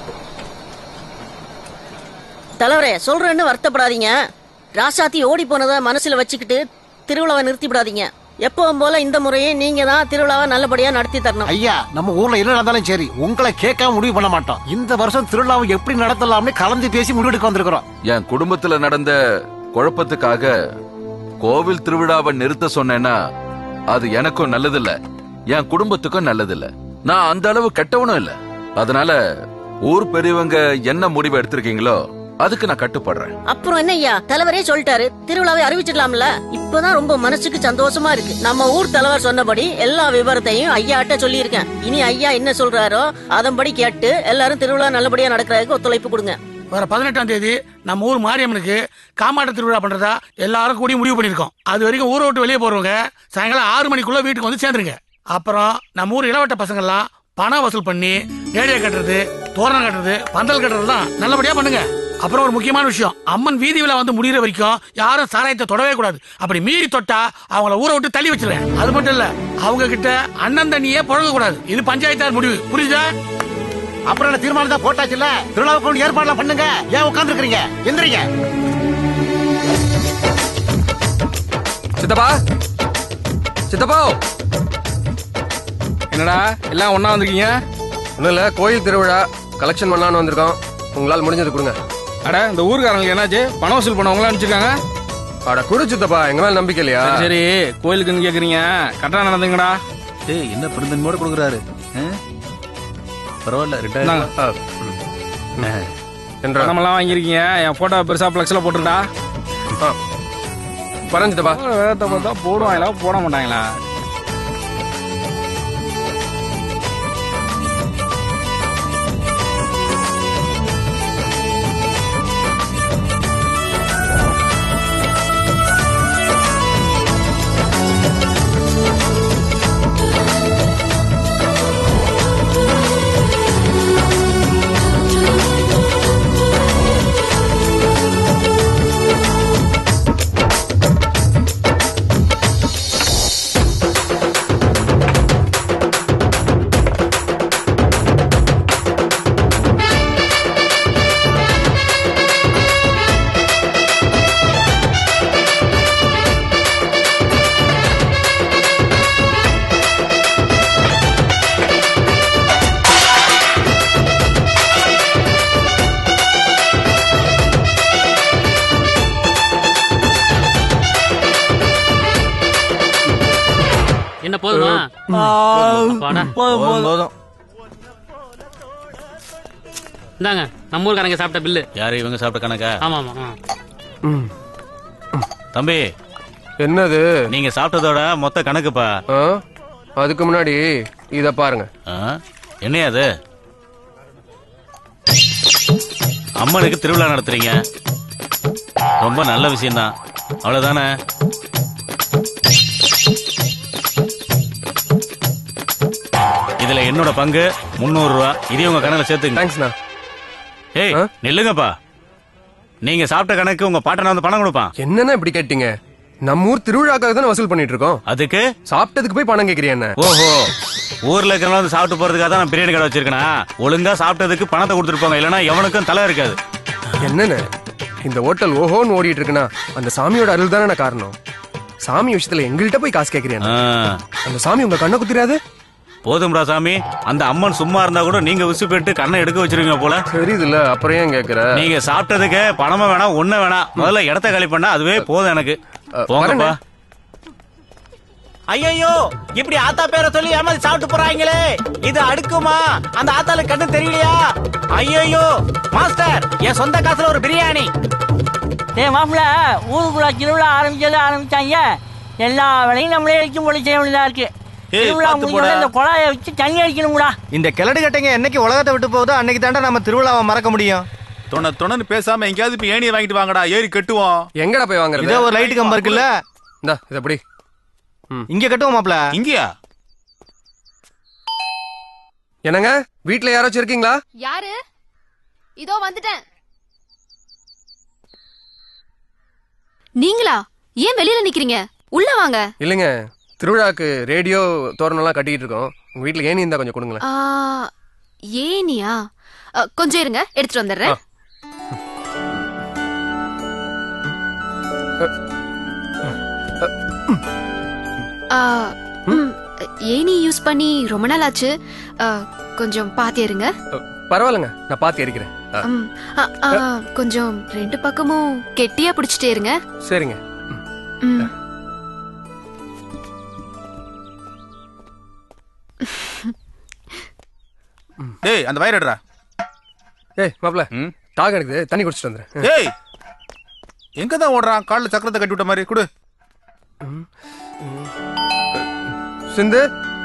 தலைவரே சொல்றேன்னு வருத்தப்படாதீங்க. ராசாத்தி ஓடி போனதை மனசுல வச்சுக்கிட்டு திருவிழாவை நிறுத்தி விடாதீங்க. எப்பவும் போல இந்த முறையே நீங்க தான் திருவிழாவை நல்லபடியா நடத்தி தரணும். ஐயா, நம்ம ஊர்ல என்ன நடந்தாலும் சரி உங்களை கேட்காம முடிவு பண்ண மாட்டோம். இந்த வருஷம் திருவிழாவை எப்படி நடத்தலாம்னு கலந்து பேசி முடிவெடுக்க வந்திருக்கிறோம். என் குடும்பத்துல நடந்த குழப்பத்துக்காக கோவில் திருவிழாவை நிறுத்த சொன்னேன்னா அது எனக்கும் நல்லதில்ல, என் குடும்பத்துக்கும் நல்லதில்ல. நான் அந்த அளவு கெட்டவனும் இல்ல. அதனால ஊர் பெரியவங்க என்ன முடிவு எடுத்திருக்கீங்களோ அதுக்கு நான் கட்டுப்படுறேன். அப்புறம் என்ன ஐயா, தலைவரே சொல்லிட்டாரு, திருவிழாவை அறிவிச்சிடலாம்ல. இப்பதான் ரொம்ப மனசுக்கு சந்தோஷமா இருக்கு. நம்ம ஊர் தலைவர் சொன்னபடி எல்லா விவரத்தையும் ஐயாட்ட சொல்லியிருக்கேன். இனி ஐயா என்ன சொல்றாரோ அதன்படி கேட்டு எல்லாரும் திருவிழா நல்லபடியா நடக்கிறதுக்கு ஒத்துழைப்பு கொடுங்க. வர 18ஆம் தேதி நம்ம ஊர் மாரியம்மனுக்கு காமாட்ட திருவிழா பண்றதா எல்லாரும் கூடி முடிவு பண்ணிருக்கோம். அது வரைக்கும் ஊரை விட்டு வெளியே போறவங்க சாயங்காலம் 6 மணிக்குள்ள வீட்டுக்கு வந்து சேர்ந்துருங்க. அப்புறம் நம்ம ஊர் இளவட்ட பசங்க எல்லாம் பணம் வசூல் பண்ணி ரேடியோ கட்டுறது, தோரணம் கட்டுறது, பந்தல் கட்டுறதுலாம் நல்லபடியா பண்ணுங்க. அப்புறம் ஒரு முக்கியமான விஷயம், அம்மன் வீதி விழா வந்து முடிகிற வரைக்கும் யாரும் சாராயத்தை தொடவே கூடாது. அப்படி மீறி தொட்டா அவங்கள ஊரை விட்டு தள்ளி வச்சிருவேன். அது மட்டும் இல்ல, அவங்க கிட்ட அண்ணன் தண்ணியே புழங்க கூடாது. இது பஞ்சாயத்தார் முடிவு, புரியுதா? அப்புறம் என்ன தீர்மானம் தான் போட்டாச்சுல்ல, திருவிழாவுக்கு ஏற்பாடுலாம் பண்ணுங்க. ஏன் உட்கார்ந்து இருக்கீங்க? எந்திரிங்க. சித்தப்பா, சித்தப்பா, என்னடா எல்லாம் ஒண்ணா வந்திருக்கீங்க? ஒண்ணும் இல்ல, கோயில் திருவிழா கலெக்ஷன் பண்ணலான்னு வந்திருக்கோம். உங்களால் முடிஞ்சது கொடுங்க. அட, இந்த ஊருக்காரங்களுக்கு என்னாச்சு? பணம் வசூல் பண்ணவங்களா அனுப்பிச்சிருக்காங்க. அட குடு சித்தப்பா, எங்க மேல நம்பிக்கை இல்லையா? சரி, கோயிலுக்குன்னு கேக்குறீங்க, கரெக்டா நடந்துங்கடா. ஏய், என்ன பெருந்தன்மையோட கொடுக்குறாரு. பரவாயில்ல, 2000 பணமெல்லாம் வாங்கிருக்கீங்க. என் போட்டோ பெருசா பிளக்ஸ்ல போட்டுருந்தா பரஞ்சிட்டப்பா. வேகத்தை பார்த்தா போடுவாங்களா போட மாட்டாங்களா? என்ன போதுமா? போதும். இந்தாங்க, நம்ம ஊருக்காரங்க சாப்பிட்ட பில்லு. யாரு இவங்க சாப்பிட்ட கணக்கா? ஆமா ஆமா. தம்பி, என்னது? நீங்க சாப்பிட்டதோட மொத்த கணக்குப்பா. அதுக்கு முன்னாடி இத பாருங்க. என்னையா அது? அம்மனுக்கு திருவிழா நடத்துறீங்க, ரொம்ப நல்ல விஷயம் தான். அவ்வளவுதானே? இதுல என்னோட பங்கு 300 ரூபா. இதையும் உங்க கணக்குல சேர்த்துங்க. தேங்க்ஸ்ண்ணா. ஏய், நில்லுங்கப்பா. நீங்க சாப்பிட்ட கணக்கு உங்க பாட்டனா வந்து பணம் கொடுப்பான். என்னன்னா இப்படி கேட்டீங்க? நம்ம ஊர் திருவிழாக்காக தானே வசூல் பண்ணிட்டு இருக்கோம். அதுக்கு சாப்பிட்டதுக்கு போய் பணம் கேக்குறியா என்ன? ஓஹோ, ஊர்ல இருக்கிறவங்க வந்து சாப்பிட்டு போறதுக்காக தான் நான் பிரியாணி கடை வச்சிருக்கேனா? ஒழுங்கா சாப்பிட்டதுக்கு பணத்தை கொடுத்துருப்பாங்க, இல்லைன்னா எவனுக்கும் தலை இருக்காது. என்னன்னு இந்த ஹோட்டல் ஓஹோன்னு ஓடிட்டு இருக்குன்னா அந்த சாமியோட அருள் தானே காரணம். சாமி விஷயத்துல எங்கள்கிட்ட போய் காசு கேக்குறியா? அந்த சாமி உங்க கண்ணை குத்திராது? போதும்டா சாமி, அந்த அம்மன் சும்மா இருந்தா கூட நீங்க விசுப்பட்டு கண்ணை எடுக்க வச்சிருவீங்க போல. தெரியுதுல்ல, அப்புறம் ஏன் கேக்குற? நீங்க சாப்பிட்டதுக்கு பணமா வேணாம், ஒண்ணு வேணாம், முதல்ல இடத்த காலி பண்ணா அதுவே போதும் எனக்கு. போங்கப்பா. ஐயோ, இப்படி ஆத்தா பேரை சொல்லி ஏமாத்தி சாப்பிட்டு போறாங்களே, இது அடுக்குமா? அந்த ஆத்தாளுக்கு கண்ணு தெரியலையா? ஐயோ மாஸ்டர், என் சொந்த காசுல ஒரு பிரியாணி. டேய் மாப்பிள்ள, ஊருக்குள்ள திருவிழா ஆரம்பிச்சாங்க. எல்லா வேலையும் நம்மளே வச்சு போல செய்ய வேண்டியதா இருக்கு. திருவிழா முடிஞ்ச இந்த குழாயை வச்சு தண்ணி அடிக்கணும்டா. இந்த கிளடு கட்டைங்க என்னைக்கு உலகத்தை விட்டு போகுதோ அன்னைக்கு தாண்டா நம்ம திருவிழாவை மறக்க முடியும். தொணன்னு பேசாம எங்கேயாவது இப்ப ஏணியை வாங்கிட்டு வாங்கடா, ஏறி கட்டுவோம். எங்கடா போய் வாங்குறது? இதோ ஒரு லைட் கம்பம் இருக்குல்ல, இந்தா இத அப்படி இங்க கட்டுவோம் மாப்ள. இங்கயா? என்னங்க, வீட்ல யாராச்சும் இருக்கீங்களா? யாரு? இதோ வந்துட்டேன். நீங்களா? ஏன் வெளியில நிக்கிறீங்க? உள்ள வாங்க. இல்லங்க, திருவிழாக்கு ரேடியோ தோரணம் எல்லாம் கட்டிட்டு இருக்கோம். உங்க வீட்ல ஏணி இருந்தா கொஞ்சம் கொடுங்களேன். ஏனியா? கொஞ்சம் இருங்க, எடுத்துட்டு வந்துடுறேன். ஏனி யூஸ் பண்ணி ரொம்ப நாள் ஆச்சு, கொஞ்சம் பாத்து இருங்க. பரவாயில்லங்க, நான் பாத்து எரிக்கிறேன். கொஞ்சம் 2 பக்கமும் கெட்டியா பிடிச்சிட்டே இருங்க. சரிங்க. டேய், அந்த வயர் எடுறா. ஏய் மாப்ள, தாக இருக்குது, தண்ணி குடிச்சிட்டு வந்துடுறேன். ஏய் எங்கதான் ஓடுறான்? காலில் சக்கரத்தை கட்டி விட்ட மாதிரி கொடு. சிந்து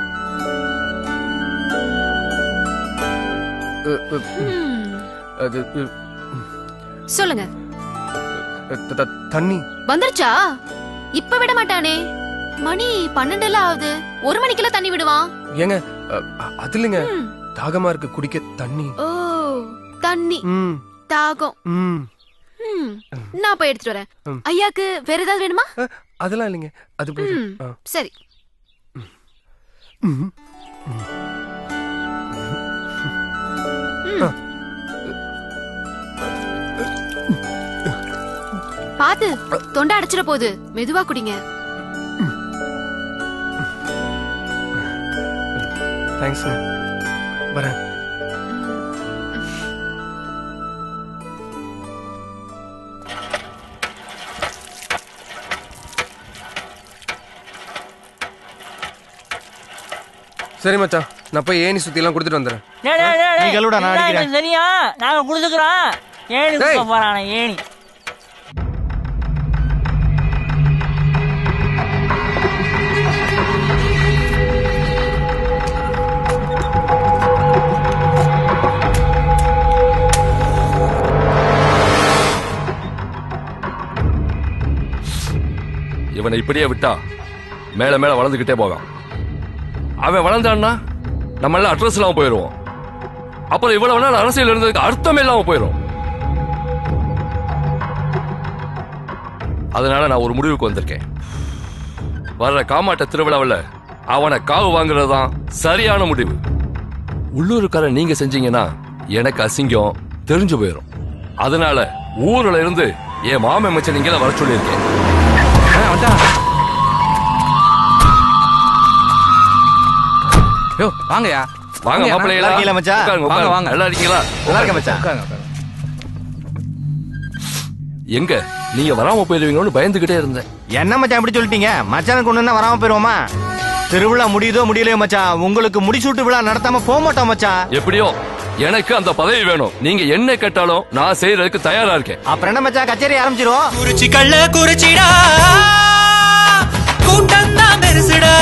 சொல்லுங்க. தண்ணி வந்துருச்சா? இப்ப விட மாட்டானே. மணி 12 ஆகுது. 1 மணிக்கெல்லாம் தண்ணி விடுவான். ஏங்க அது இல்லைங்க, தாகமா இருக்கு, குடிக்க தண்ணி. ஓ தண்ணி தாகம். நான் போய் எடுத்துட்டு வரேன். ஐயாக்கு வேற ஏதாவது வேணுமா? அதெல்லாம் இல்லைங்க, அது போதும். சரி. பாத்து தொண்டை அடைச்சிட போகுது, மெதுவா குடிங்க. தேங்க்ஸ். வரேன். சரி மச்சான், நான் போய் ஏணி சுத்தி எல்லாம் கொடுத்துட்டு வந்துடுறேன். சரியா? நாங்க குடுத்துக்கிறோம். ஏணி கொடுக்க போறானே ஏணி. இவனை இப்படியே விட்டா மேல மேல வளர்ந்துகிட்டே போகான். அவன் வளர்ந்தான்னா நம்ம எல்லாம் அட்ரஸ் இல்லாம போயிடுவோம். அப்புறம் இவ்வளவு நாள் அரசியல் இருந்ததுக்கு அர்த்தம் இல்லாம போயிடும். அதனால நான் ஒரு முடிவுக்கு வந்திருக்கேன். வர்ற காமாட்ட திருவிழாவில் அவனை காவு வாங்குறதுதான் சரியான முடிவு. உள்ளூருக்கார நீங்க செஞ்சீங்கன்னா எனக்கு அசிங்கம் தெரிஞ்சு போயிடும். அதனால ஊர்ல இருந்து என் மாமன் மச்சன் நீங்கள வர சொல்லியிருக்கேன். வாங்கயா, வாங்க மாப்பிள்ளைகளா. வாங்க வாங்க. நல்லா இருக்கீங்களா? நல்லா இருக்க மச்சான். எங்க நீங்க வராம போயிருவீங்கன்னு பயந்துகிட்டே இருந்தேன். என்ன மச்சான் இப்படி சொல்லிட்டீங்க? மச்சானுக்கு ஒண்ணுன்னா வராம போயிருவோமா? திருவிழா முடியுதோ முடியலையோ மச்சான், உங்களுக்கு முடிசூட்டு விழா நடத்தாம போக மாட்டோம் மச்சான். எப்படியோ எனக்கு அந்த பதவி வேணும். நீங்க என்ன கேட்டாலும் நான் செய்யறதுக்கு தயாரா இருக்கேன். அப்புறம் என்ன மச்சான், கச்சேரி ஆரம்பிச்சிரும். குறிச்சி கள்ள குறிச்சிடா, கூட்டம் தான் பெருசுடா.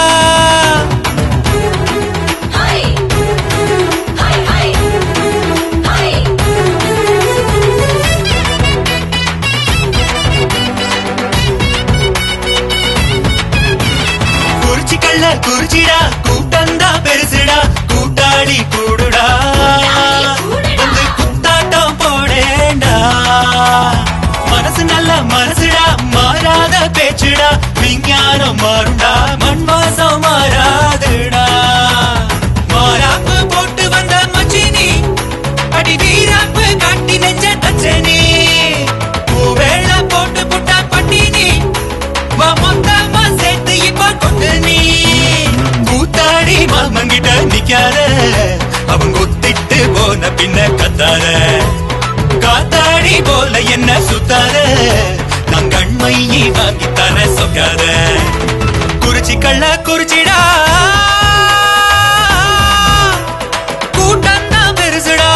குறிச்சி கள்ள குறிச்சிடா, கூட்டம் தான் பெருசுடா. கூட்டாளி கூடுடா, வந்து குத்தாட்டம் போடேண்டா. மனசு நல்ல மனசுடா, மாறாத பேச்சுடா. விஞ்ஞானம் மாறுண்டா, மண் வாசம் மாறாதுடா. மாறாப்பு போட்டு வந்த மச்சினி, அடி வீராப்பு காட்டி நெஞ்ச தச்சனி. பூவேள போட்டு புட்டா பட்டினி, வா மொத்தமா சேர்த்து இப்ப கொண்டு நீ. கூத்தாடி மாமங்கிட்ட நிக்காத, அவங்க ஒத்திட்டு போன பின்ன கத்தாத. காத்தாடி போல என்ன சுத்தாத, நான் கண்மையை வாங்கி தர சொக்காத. குறிச்சி கள்ள குறிச்சிடா, கூட்டம் தான் பெருசுடா.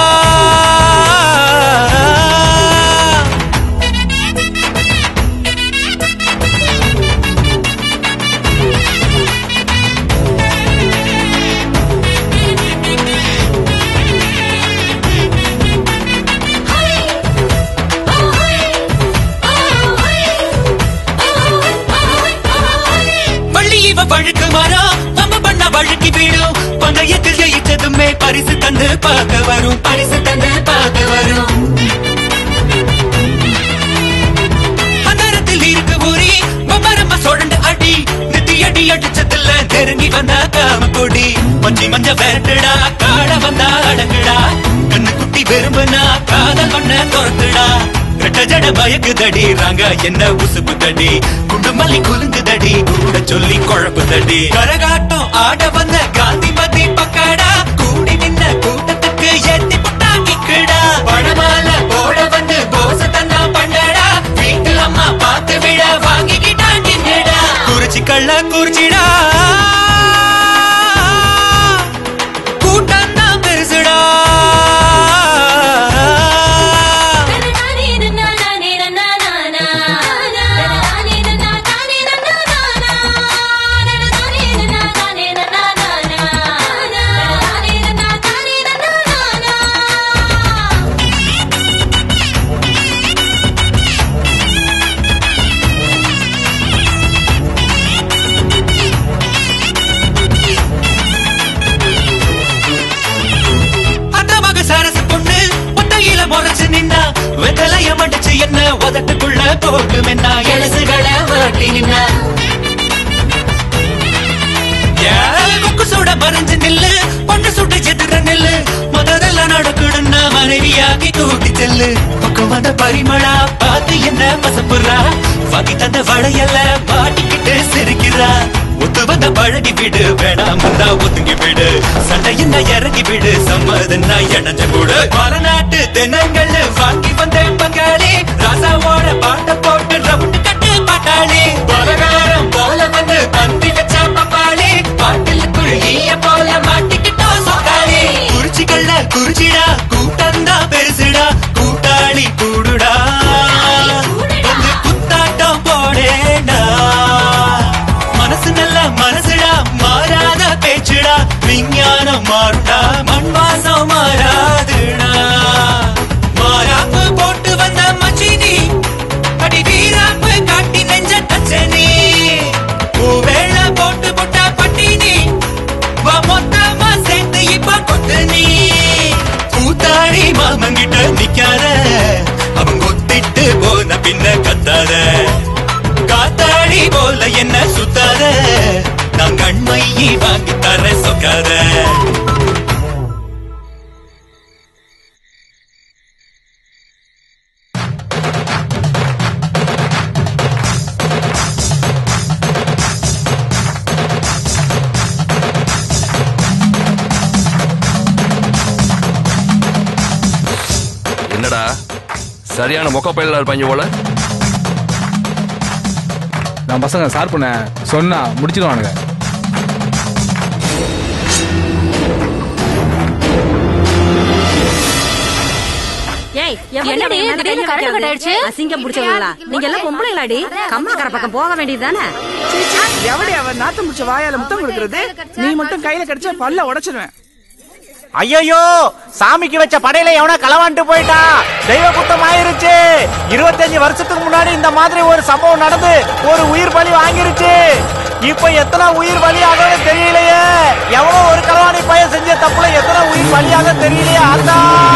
வழுக்கு மரம் நம்ம பண்ண வழுக்கி வீடும். பந்தயத்தில் ஜெயிச்சதுமே பரிசு தந்து பார்க்க வரும், பரிசு தந்து பார்க்க வரும். அந்தரத்தில் இருக்கு ஊரி மரமா சொழண்டு அடி, நெத்தி அடி அடிச்சதுல நெருங்கி வந்தா காம கொடி. மஞ்சி மஞ்ச விரட்டுடா, காட வந்தா அடங்குடா. கண்ணு குட்டி விரும்புனா காதல் பண்ண துரத்துடா. ரெட்ட ஜட பயக்குதடி, ராங்க என்ன உசுப்பு தடி. குண்டு மல்லி குலுங்குதடி, கூட சொல்லி குழப்பு தடி. கரகாட்டம் ஆட வந்த காந்திமதி பக்கடா, கூடி நின்ன கூட்டத்துக்கு ஏத்தி புட்டா கிக்குடா. பழமால போட வந்து போச தந்தா பண்ணடா, வீட்டு அம்மா பார்த்து விட வாங்கிக்கிட்டா நின்னுடா. குறிச்சி கள்ள குறிச்சிடா, கூட்டம் தான் பெருசுடா. வரைஞ்சு நில்லு பொண்ணு சுட்டு எதிர நெல்லு முதலெல்லாம் நடக்குடுன்னா மனைவியாக்கி கூட்டி செல்லு பக்கம் வந்த பரிமளா பார்த்து என்ன பசப்புறா வாங்கி தந்த வளையல்ல மாட்டிக்கிட்டு சிரிக்கிறா ஒத்து வந்த பழகி விடு வேணாம் வந்தா ஒதுங்கி விடு சண்டை என்ன இறங்கி விடு சம்மதன்னா இணைஞ்ச கூடு மலநாட்டு தினங்கள் வாங்கி வந்தேன் பங்காளி ராசாவோட பாட்ட போட்டு ரவுண்டு கட்டு பாட்டாளி பலகாரம் போல வந்து தந்தி வச்சா பப்பாளி பாட்டிலுக்குள் ஈய போல மாட்டிக்கிட்டோ சொக்காளி குறிச்சிகள்ல குறிச்சிடா கூட்டந்தா பெருசுடா கூட்டாளி கூடுடா வந்து குத்தாட்டம் போடேடா மனசு நல்ல மனசுடா மாறாத பேச்சுடா விஞ்ஞானம் மாறுடா மண் வாசம் மாறாதுடா மாறாப்பு போட்டு வந்த மச்சினி அடி வீராப்பு காட்டி நெஞ்ச தச்சனி பூவேள போட்டு போட்டா பட்டினி வா மொத்தமா சேர்ந்து இப்ப கொத்து நீ கூத்தாடி மாமங்கிட்ட நிக்காத அவங்க ஒத்திட்டு போன பின்ன கத்தாத காத்தாடி போல என்ன சுத்தாத நான் கண்மையை வாங்கி தர சொக்காத என்னடா சரியான மொக்க பயில இருப்பாங்க போல. நான் பசங்க சார் பண்ண சொன்னா முடிச்சிடுவானுங்க. அசிங்கம் பிடிச்சவங்களா நீங்க எல்லாம் பொம்பளைங்களாடி கம்மாக்கர பக்கம் போக வேண்டியதுதானே. எவடி அவன் நாத்து முடிச்ச வாயால முத்தம் கொடுக்கறது, நீ மட்டும் கையில கிடைச்சா பல்ல உடைச்சிருவேன். ஐயோ சாமிக்கு வச்ச படையில எவனா களவாண்டு போயிட்டா, தெய்வ குத்தம் ஆயிருச்சு. 25 வருஷத்துக்கு முன்னாடி இந்த மாதிரி ஒரு சம்பவம் நடந்து ஒரு உயிர் பலி வாங்கிருச்சு. இப்ப எத்தனை உயிர் பலியாக தெரியலையே. எவ்வளவு ஒரு களவாணி பையன் செஞ்ச தப்புல எத்தனை உயிர் பலியாக தெரியலையே. ஆத்தா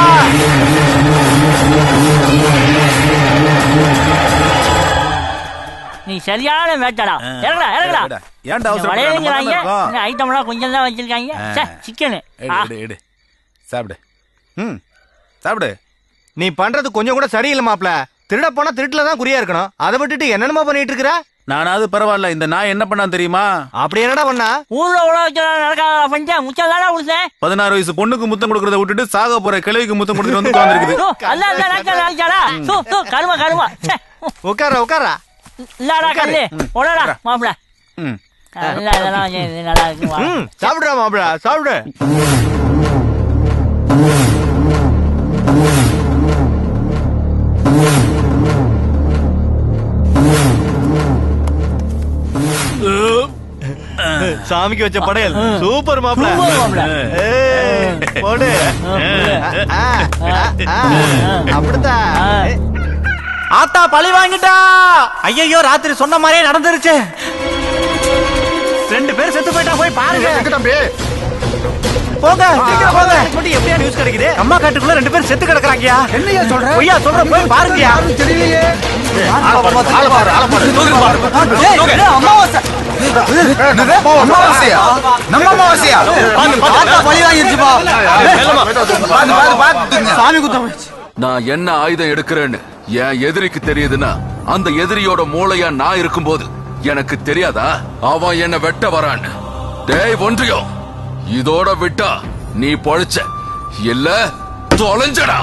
நீ சரியான வேட்டடா. இறங்கடா இறங்கடா. ஏன்டா அவசரப்படுறீங்க? ஐட்டம்லாம் கொஞ்சம் தான் வச்சிருக்காங்க. சிக்கன் எடு சாப்பிடு. சாப்பிடு. நீ பண்றது கொஞ்சம் கூட சரியில்லை மாப்ள. திருட போனா திருட்டுல தான் குறியா இருக்கணும். அதை விட்டுட்டு என்னென்னமா பண்ணிட்டு இருக்கிற? நானாவது பரவாயில்ல, இந்த நாய் என்ன பண்ணா தெரியுமா? அப்படி என்னடா பண்ணா? ஊர்ல உலகத்துல நடக்காத பஞ்ச முச்சம் தானே கொடுத்தேன். 16 வயசு பொண்ணுக்கு முத்தம் கொடுக்கறத விட்டுட்டு சாக போற கிழவிக்கு முத்தம் கொடுத்துட்டு வந்து உட்கார்ந்துருக்குது. அல்ல அல்ல நாச்சாடா. கருமா கருமா. உட்காரா உட்காரா. இல்லடா கல்லு போடா மாப்ள. நல்லா இருக்கு. சாப்பிடுறா மாப்ள சாப்பிடு. சாமிக்கு வச்ச படையல் சூப்பர் மாப்ள. போடு. அப்படித்தான். ஆத்தா பழி வாங்கிட்டா. ஐயோ ராத்திரி சொன்ன மாதிரியே நடந்துருச்சு. 2 பேர் செத்து போயிட்டா. போய் பாருங்க தம்பி. போங்க சீக்கிரம் போங்க. எப்படியா நியூஸ் கிடைக்குது? அம்மா காட்டுக்குள்ள 2 பேர் செத்து கிடக்குறாங்கயா. என்னையா சொல்ற? பொய்யா சொல்ற? போய் பாருங்கயா. தெரியலையே. அமாவாசையா? நம்ம அமாவாசையா? பழி வாங்கிருச்சுப்பா. சாமி குத்தம். நான் என்ன ஆயுதம் எடுக்கிறேன்னு என் எதிரிக்கு தெரியுதுன்னா அந்த எதிரியோட மூளையா நான் இருக்கும்போது எனக்கு தெரியாதா அவன் என்ன வெட்ட வரான்னு? டேய் ஒன்றியம், இதோட விட்டா நீ பொழைச்ச, இல்ல தொலைஞ்சடா.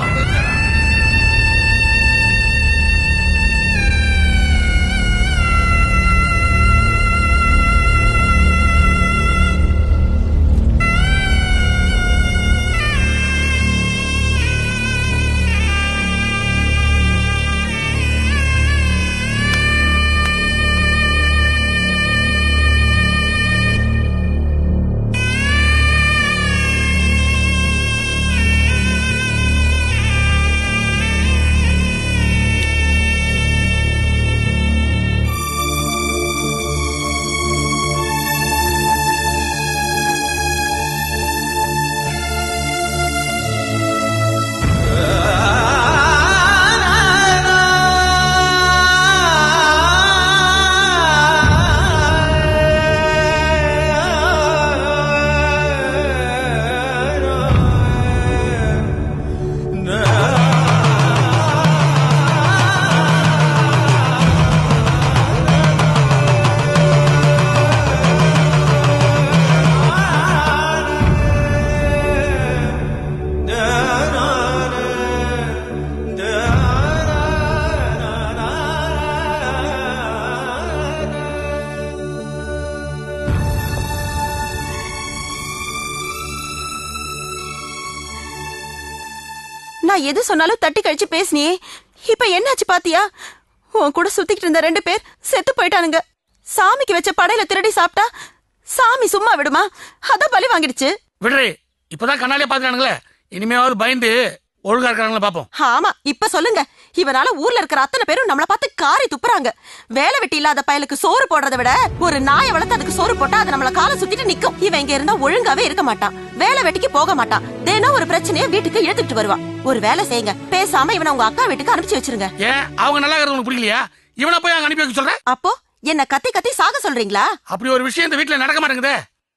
நான் எது சொன்னாலும் தட்டி கழிச்சு பேசினியே, இப்ப என்னாச்சு பாத்தியா? உன் கூட சுத்திக்கிட்டு இருந்த 2 பேர் செத்து போயிட்டானுங்க. சாமிக்கு வச்ச படையில திருடி சாப்பிட்டா சாமி சும்மா விடுமா? அதான் பலி வாங்கிடுச்சு. விடுறே, இப்பதான் கண்ணாலே பாத்துறானுங்களே, இனிமேவாவது பயந்து ஒழுங்கா இருக்காங்களா பாப்போம். ஆமா, இப்ப சொல்லுங்க. இவனால ஊர்ல இருக்கிற அத்தனை பேரும் நம்மள பார்த்து காரி துப்புறாங்க. வேலை வெட்டி இல்லாத பயலுக்கு சோறு போடுறதை விட ஒரு நாயை வளர்த்து அதுக்கு சோறு போட்டா அது நம்மள காலை சுத்திட்டு நிக்கும். இவன் இங்க இருந்தா ஒழுங்காவே இருக்க மாட்டான், வேலை வெட்டிக்கு போக மாட்டான், தினம் ஒரு பிரச்சனையை வீட்டுக்கு இழுத்துட்டு வருவான். ஒரு வேலை செய்யுங்க, பேசாம இவனை உங்க அக்கா வீட்டுக்கு அனுப்பிச்சு வச்சிருங்க. ஏன் அவங்க நல்லா இருக்கிறது உங்களுக்கு பிடிக்கலையா? இவனை போய் அங்க அனுப்பி வைக்க சொல்ற? அப்போ என்ன கத்தி கத்தி சாக சொல்றீங்களா? அப்படி ஒரு விஷயம் இந்த வீட்டுல நடக்க மாட்டேங்குதே.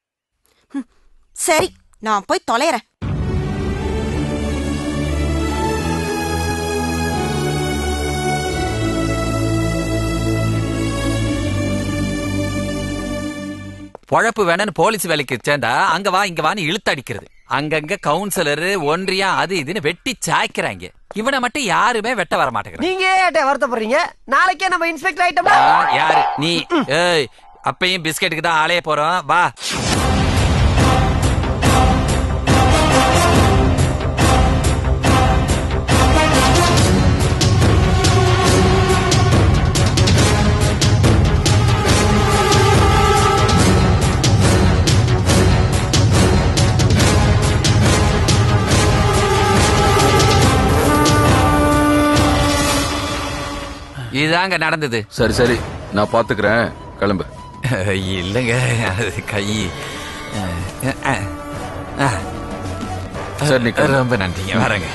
சரி, நான் போய் தொலைறேன். பொழப்பு வேணும்னு போலீஸ் வேலைக்கு சேர்ந்தா அங்க வா இங்க வான்னு இழுத்து அடிக்கிறது. அங்கங்க கவுன்சிலர் ஒன்றியம் அது இதுன்னு வெட்டி சாய்க்கிறாங்க. இவனை மட்டும் யாருமே வெட்ட வர மாட்டேங்கிறாங்க. நீங்க ஏன் வருத்தப்படுறீங்க? நாளைக்கே நம்ம இன்ஸ்பெக்டர் ஆயிட்டோமா? யாரு நீ? ஏய், அப்பயும் பிஸ்கெட்டுக்கு தான் ஆளைய போறோம், வா. இதாங்க நடந்தது. சரி சரி, நான் பாத்துக்கிறேன், கிளம்பு. இல்லங்க, அது கை. சரி, ரொம்ப நன்றிங்க, வரேங்க.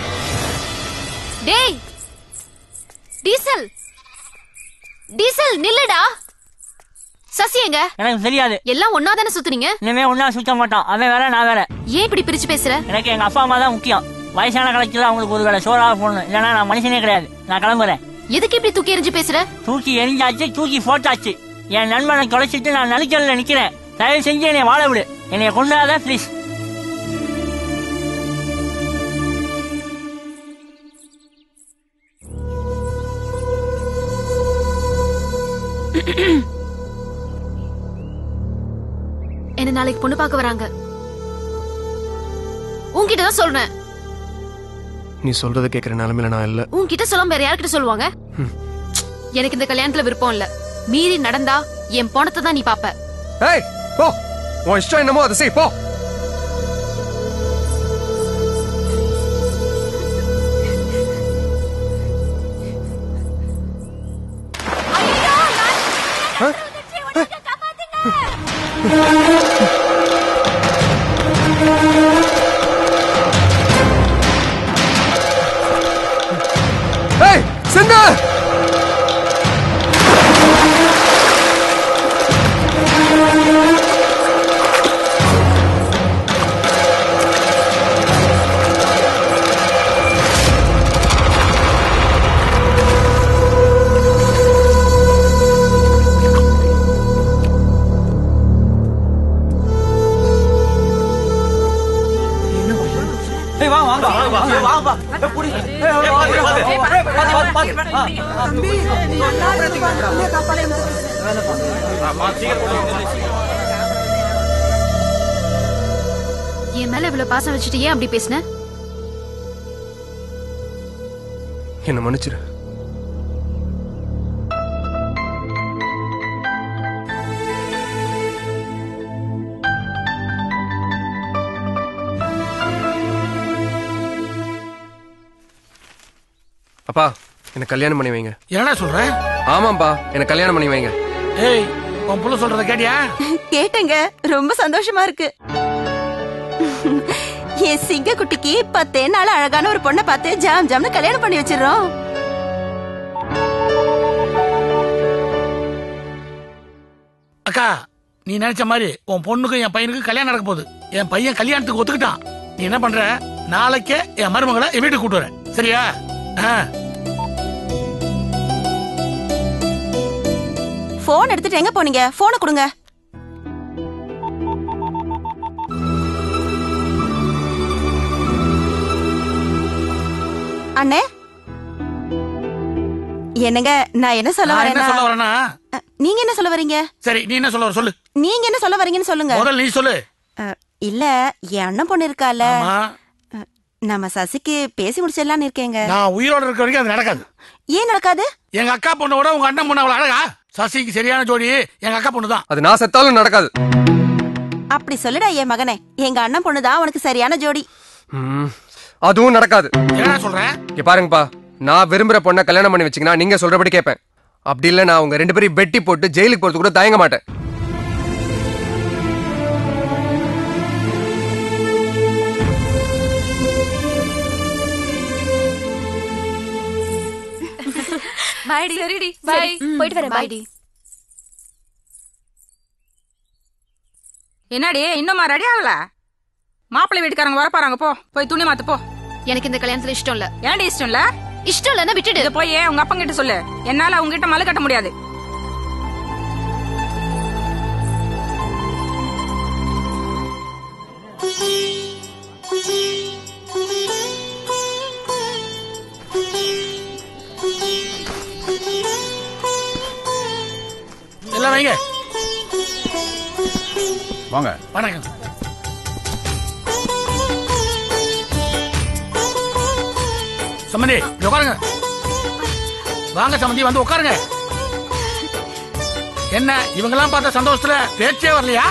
டேய் டீசல், டீசல் நில்லுடா. சசி எங்க? எனக்கு தெரியாது. எல்லாம் ஒன்னா தானே சுத்துறீங்க? இனிமே ஒன்னா சுத்த மாட்டோம். அவன் வேற நான் வேற. ஏன் இப்படி பிரிச்சு பேசுற? எனக்கு எங்க அப்பா அம்மா தான் முக்கியம். வயசான காலத்துல அவங்களுக்கு ஒரு வேலை சோறாக போடணும், இல்லைன்னா நான் மனுஷனே கிடையாது. நான் கிளம்புறேன். எதுக்கு இப்படி தூக்கி எறிஞ்சு பேசுற? தூக்கி எரிஞ்சாச்சு, தூக்கி போட்டாச்சு. என் நண்பனை தொலைச்சிட்டு நான் நலிக்கல்ல நிக்கிறேன். தயவு செஞ்சு என்னை வாழ விடு, என்னைய கொண்டாத பிளீஸ். என்ன நாளைக்கு பொண்ணு பார்க்க வராங்க. உன்கிட்ட தான் சொல்றேன். நீ சொல்றத கேக்குற நிலைமையில நான் இல்ல. உன்கிட்ட சொல்லாம வேற யார்கிட்ட சொல்லுவாங்க? எனக்கு இந்த கல்யாணத்துல விருப்பம் இல்ல. மீறி நடந்தா என் பணத்தை தான் நீ பாப்ப. ஏய், போ. உன் இஷ்டம் என்னமோ அதை செய், போ. ஏய், சிந்து! என் மேல இவ்வளவு பாசம் வச்சுட்டு ஏன் அப்படி பேசுன? என்ன மன்னிச்சிரு. அப்பா, என்ன கல்யாணம் பண்ணி வைங்க. என்னடா சொல்ற? ஆமாப்பா, என்ன கல்யாணம் பண்ணி வைங்க. ஏய், உன் புள்ள சொல்றத கேட்டியா? கேட்டேங்க, ரொம்ப சந்தோஷமா இருக்கு. என் சிங்க குட்டிக்கு 10 நாள் அழகான ஒரு பொண்ணை பார்த்து ஜாம் ஜாம்னு கல்யாணம் பண்ணி வச்சிடறோம். அக்கா, நீ நினைச்ச மாதிரி உன் பொண்ணுக்கும் என் பையனுக்கும் கல்யாணம் நடக்க போகுது. என் பையன் கல்யாணத்துக்கு ஒத்துக்கிட்டான். நீ என்ன பண்ற? நாளைக்கே என் மருமகளை என் வீட்டுக்கு கூட்டு வரேன், சரியா? போன் எடுத்துட்டு எங்க போனீங்க? போனை கொடுங்க. அண்ணே, என்னங்க, நான் என்ன சொல்ல வரேன்னா, நீங்க என்ன சொல்ல வரீங்க? சரி, நீ என்ன சொல்ல வர சொல்லு. நீங்க என்ன சொல்ல வரீங்கன்னு சொல்லுங்க. முதல்ல நீ சொல்லு. இல்ல, என் அண்ணன் பொண்ணு இருக்கால, நம்ம சசிக்கு பேசி முடிச்சிடலான்னு இருக்கேங்க. நான் உயிரோட இருக்க வரைக்கும் அது நடக்காது. ஏன் நடக்காது? எங்க அக்கா பொண்ணோட உங்க அண்ணன் பொண்ணு அவ்வளவு அழகா? சசிக்கு சரியான ஜோடி எங்க அக்கா பொண்ணு தான். அது நான் செத்தாலும் நடக்காது. அப்படி சொல்லுடா என் மகனே, எங்க அண்ணன் பொண்ணுதான் உனக்கு சரியான ஜோடி. அதுவும் நடக்காது. என்ன சொல்றேன்? இங்க பாருங்கப்பா, நான் விரும்புற பொண்ணை கல்யாணம் பண்ணி வச்சீங்கன்னா நீங்க சொல்றபடி கேட்பேன். அப்படி இல்ல நான் உங்க 2 பேரையும் வெட்டி போட்டு ஜெயிலுக்கு போறது கூட தயங்க மாட்டேன். பாய்டி. சரிடி, பாய். போயிட்டு வரேன். பாய்டி. என்னடி இன்னுமா ரெடி ஆகல? மாப்பிள்ளை வீட்டுக்காரங்க வர பாருங்க. போய் துணி மாத்து போ. எனக்கு இந்த கல்யாணத்துல இஷ்டம் இல்ல. ஏன்டி இஷ்டம் இல்ல? இஷ்டம் இல்லன்னா விட்டுடு. போய் உங்க அப்பா கிட்ட சொல்லு. என்னால அவங்க கிட்ட மலை கட்ட முடியாது. எல்லாம் வைங்க. வாங்க. வணக்கம். சம்மந்தி உட்காருங்க. வாங்க சம்மந்தி, வந்து உட்காருங்க. என்ன இவங்கெல்லாம் பார்த்த சந்தோஷத்துல பேச்சே வரலையா?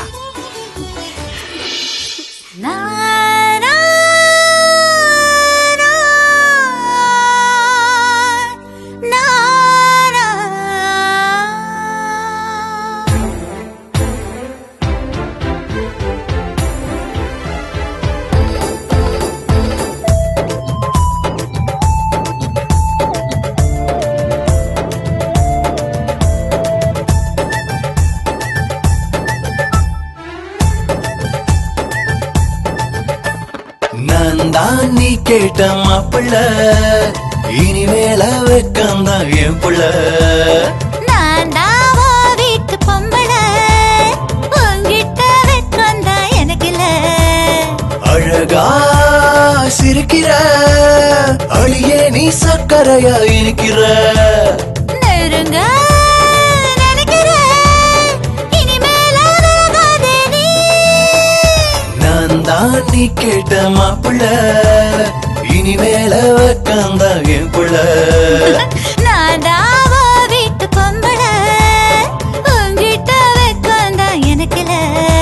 நீ கேட்ட மாப்பிள்ள இனிமேல வெக்கம்தான் என் புள்ள. நான் தாவோ வீட்டு பொம்பள, உங்கிட்ட வெக்கம்தான் எனக்கு இல்ல. அழகா சிரிக்கிற அழியே நீ சக்கரையா இருக்கிற. நெருங்க நினைக்கிற இனிமேல விலகாதே நீ. நான் தான் நீ கேட்ட மாப்பிள்ள இனிமேல வெக்கம்தான் என் புள்ள. நான் தாவோ வீட்டு பொம்பள, உங்கிட்ட வெக்கம்தான் எனக்கு இல்ல.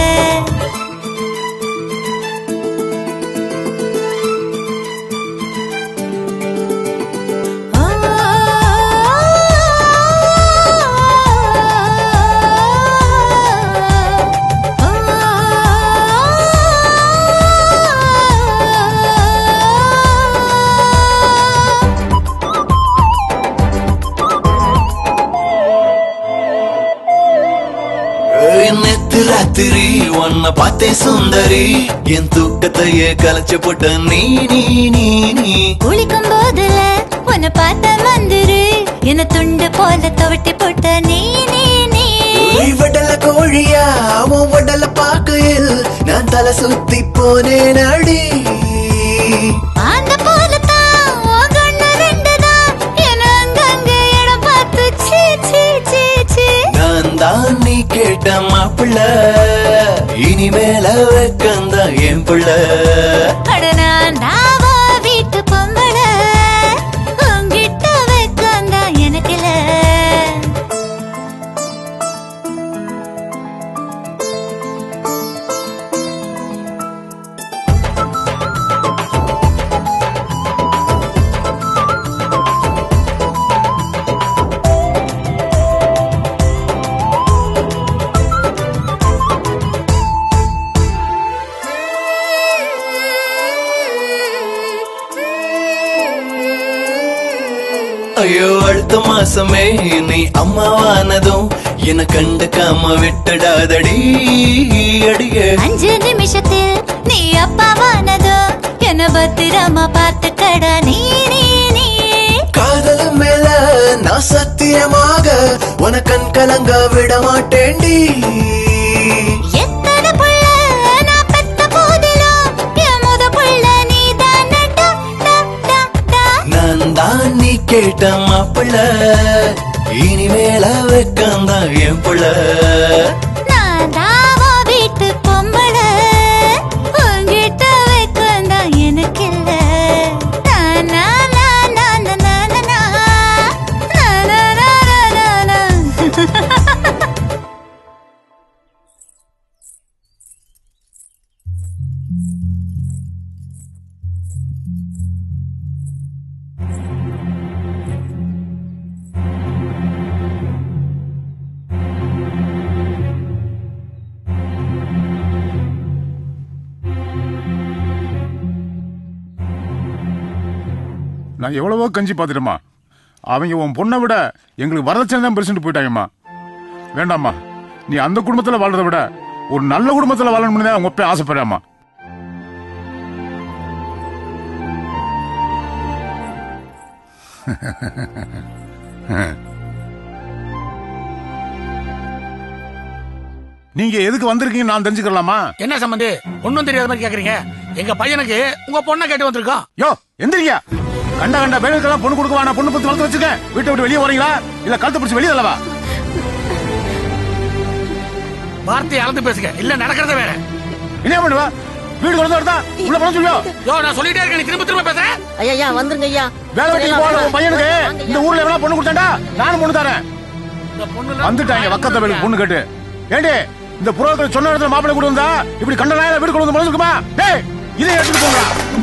ராத்திரி உன்னை பார்த்தே சுந்தரி, என் தூக்கத்தையே கலைச்சு போட்ட நீ நீ நீ நீ. குளிக்கும் போதுல உன்னை பார்த்த மந்திரு, என்ன துண்டு போல துவட்டி போட்ட நீ நீ நீ. வடல கோழியா உன் வடல பாக்கையில் நான் தலை சுத்தி போனேன் அடி. அந்த போலத்தான் உன் கண்ணு ரெண்டுதான் என அங்கங்க இடம் பார்த்து சீ சீ சீ சீ. நான் தான் நீ கேட்ட மாப்பிள்ள இனிமேல வெக்கம்தான் என் புள்ள. அட நான் தாவோ வீட்டு பொம்பள, உங்கிட்ட வெக்கம்தான் எனக்கு இல்ல. ஐயோ அடுத்த மாசமே நீ அம்மாவானதும் என கண்டுக்காம விட்டுடாதடி அடிய. 5 நிமிஷத்தில் நீ அப்பாவானதோ என்ன பத்திரமா பார்த்துக்கடா நீ நீ நீ. காதல் மேல நான் சத்தியமாக உன கண் கலங்க விட மாட்டேன்டி. எத்தனை புள்ள நான் பெத்த போதிலும் என் முத புள்ள நீதான் டா டா டா டா. நான் தான் நீ கேட்ட மாப்பிள்ள இனிமேல வெக்கம்தான் என் புள்ள. நான் தாவோ வீட்டு பொம்பள, உங்கிட்ட வெக்கம்தான் எனக்கு இல்ல. நான் எவ்வளவோ கஞ்சி பார்த்துட்டேம்மா. அவங்க உன் பொண்ணை விட எங்களுக்கு வரதட்சணை தான் பெருசுன்னு போயிட்டாங்கம்மா. வேண்டாம்மா, நீ அந்த குடும்பத்தில் வாழ்றதை விட ஒரு நல்ல குடும்பத்தில் வாழணும்னு தான் உங்க அப்பா ஆசைப்படுறாம்மா. நீங்க எதுக்கு வந்திருக்கீங்க நான் தெரிஞ்சுக்கலாமா? என்ன சம்பந்தி ஒன்னும் தெரியாத மாதிரி கேக்குறீங்க? எங்க பையனுக்கு உங்க பொண்ணை கேட்டு வந்திருக்கோம். யோ எந்திரிங்க. கண்ட கண்ட பேருக்கெல்லாம் பொண்ணு கொடுக்க வேணா, பொண்ணு பத்தி வளர்த்து வச்சுக்க. வீட்டை விட்டு வெளியே வரீங்களா இல்ல கழுத்தை பிடிச்சி வெளியே தள்ளவா? வார்த்தையை அளந்து பேசுங்க, இல்ல நடக்கிறத வேற. என்ன பண்ணுவா? வீடு கொண்டு வரதா உள்ள போன சொல்லியோ? யோ நான் சொல்லிட்டே இருக்கேன், நீ திரும்ப திரும்ப பேசுற. ஐயா வந்துருங்க ஐயா. வேலை வெட்டி போற உன் பையனுக்கு இந்த ஊர்ல எவ்வளவு பொண்ணு கொடுத்தாண்டா? நானும் பொண்ணு தரேன். வந்துட்டாங்க வக்கத்த வேலைக்கு பொண்ணு கேட்டு. ஏண்டி இந்த புரோக்கர் சொன்ன இடத்துல மாப்பிள்ளை கொண்டு வந்தா இப்படி கண்ட நாயில வீடு கொண்டு வந்து முடிஞ்சுக்குமா? டேய் இதை எடுத்துட்டு போங்க.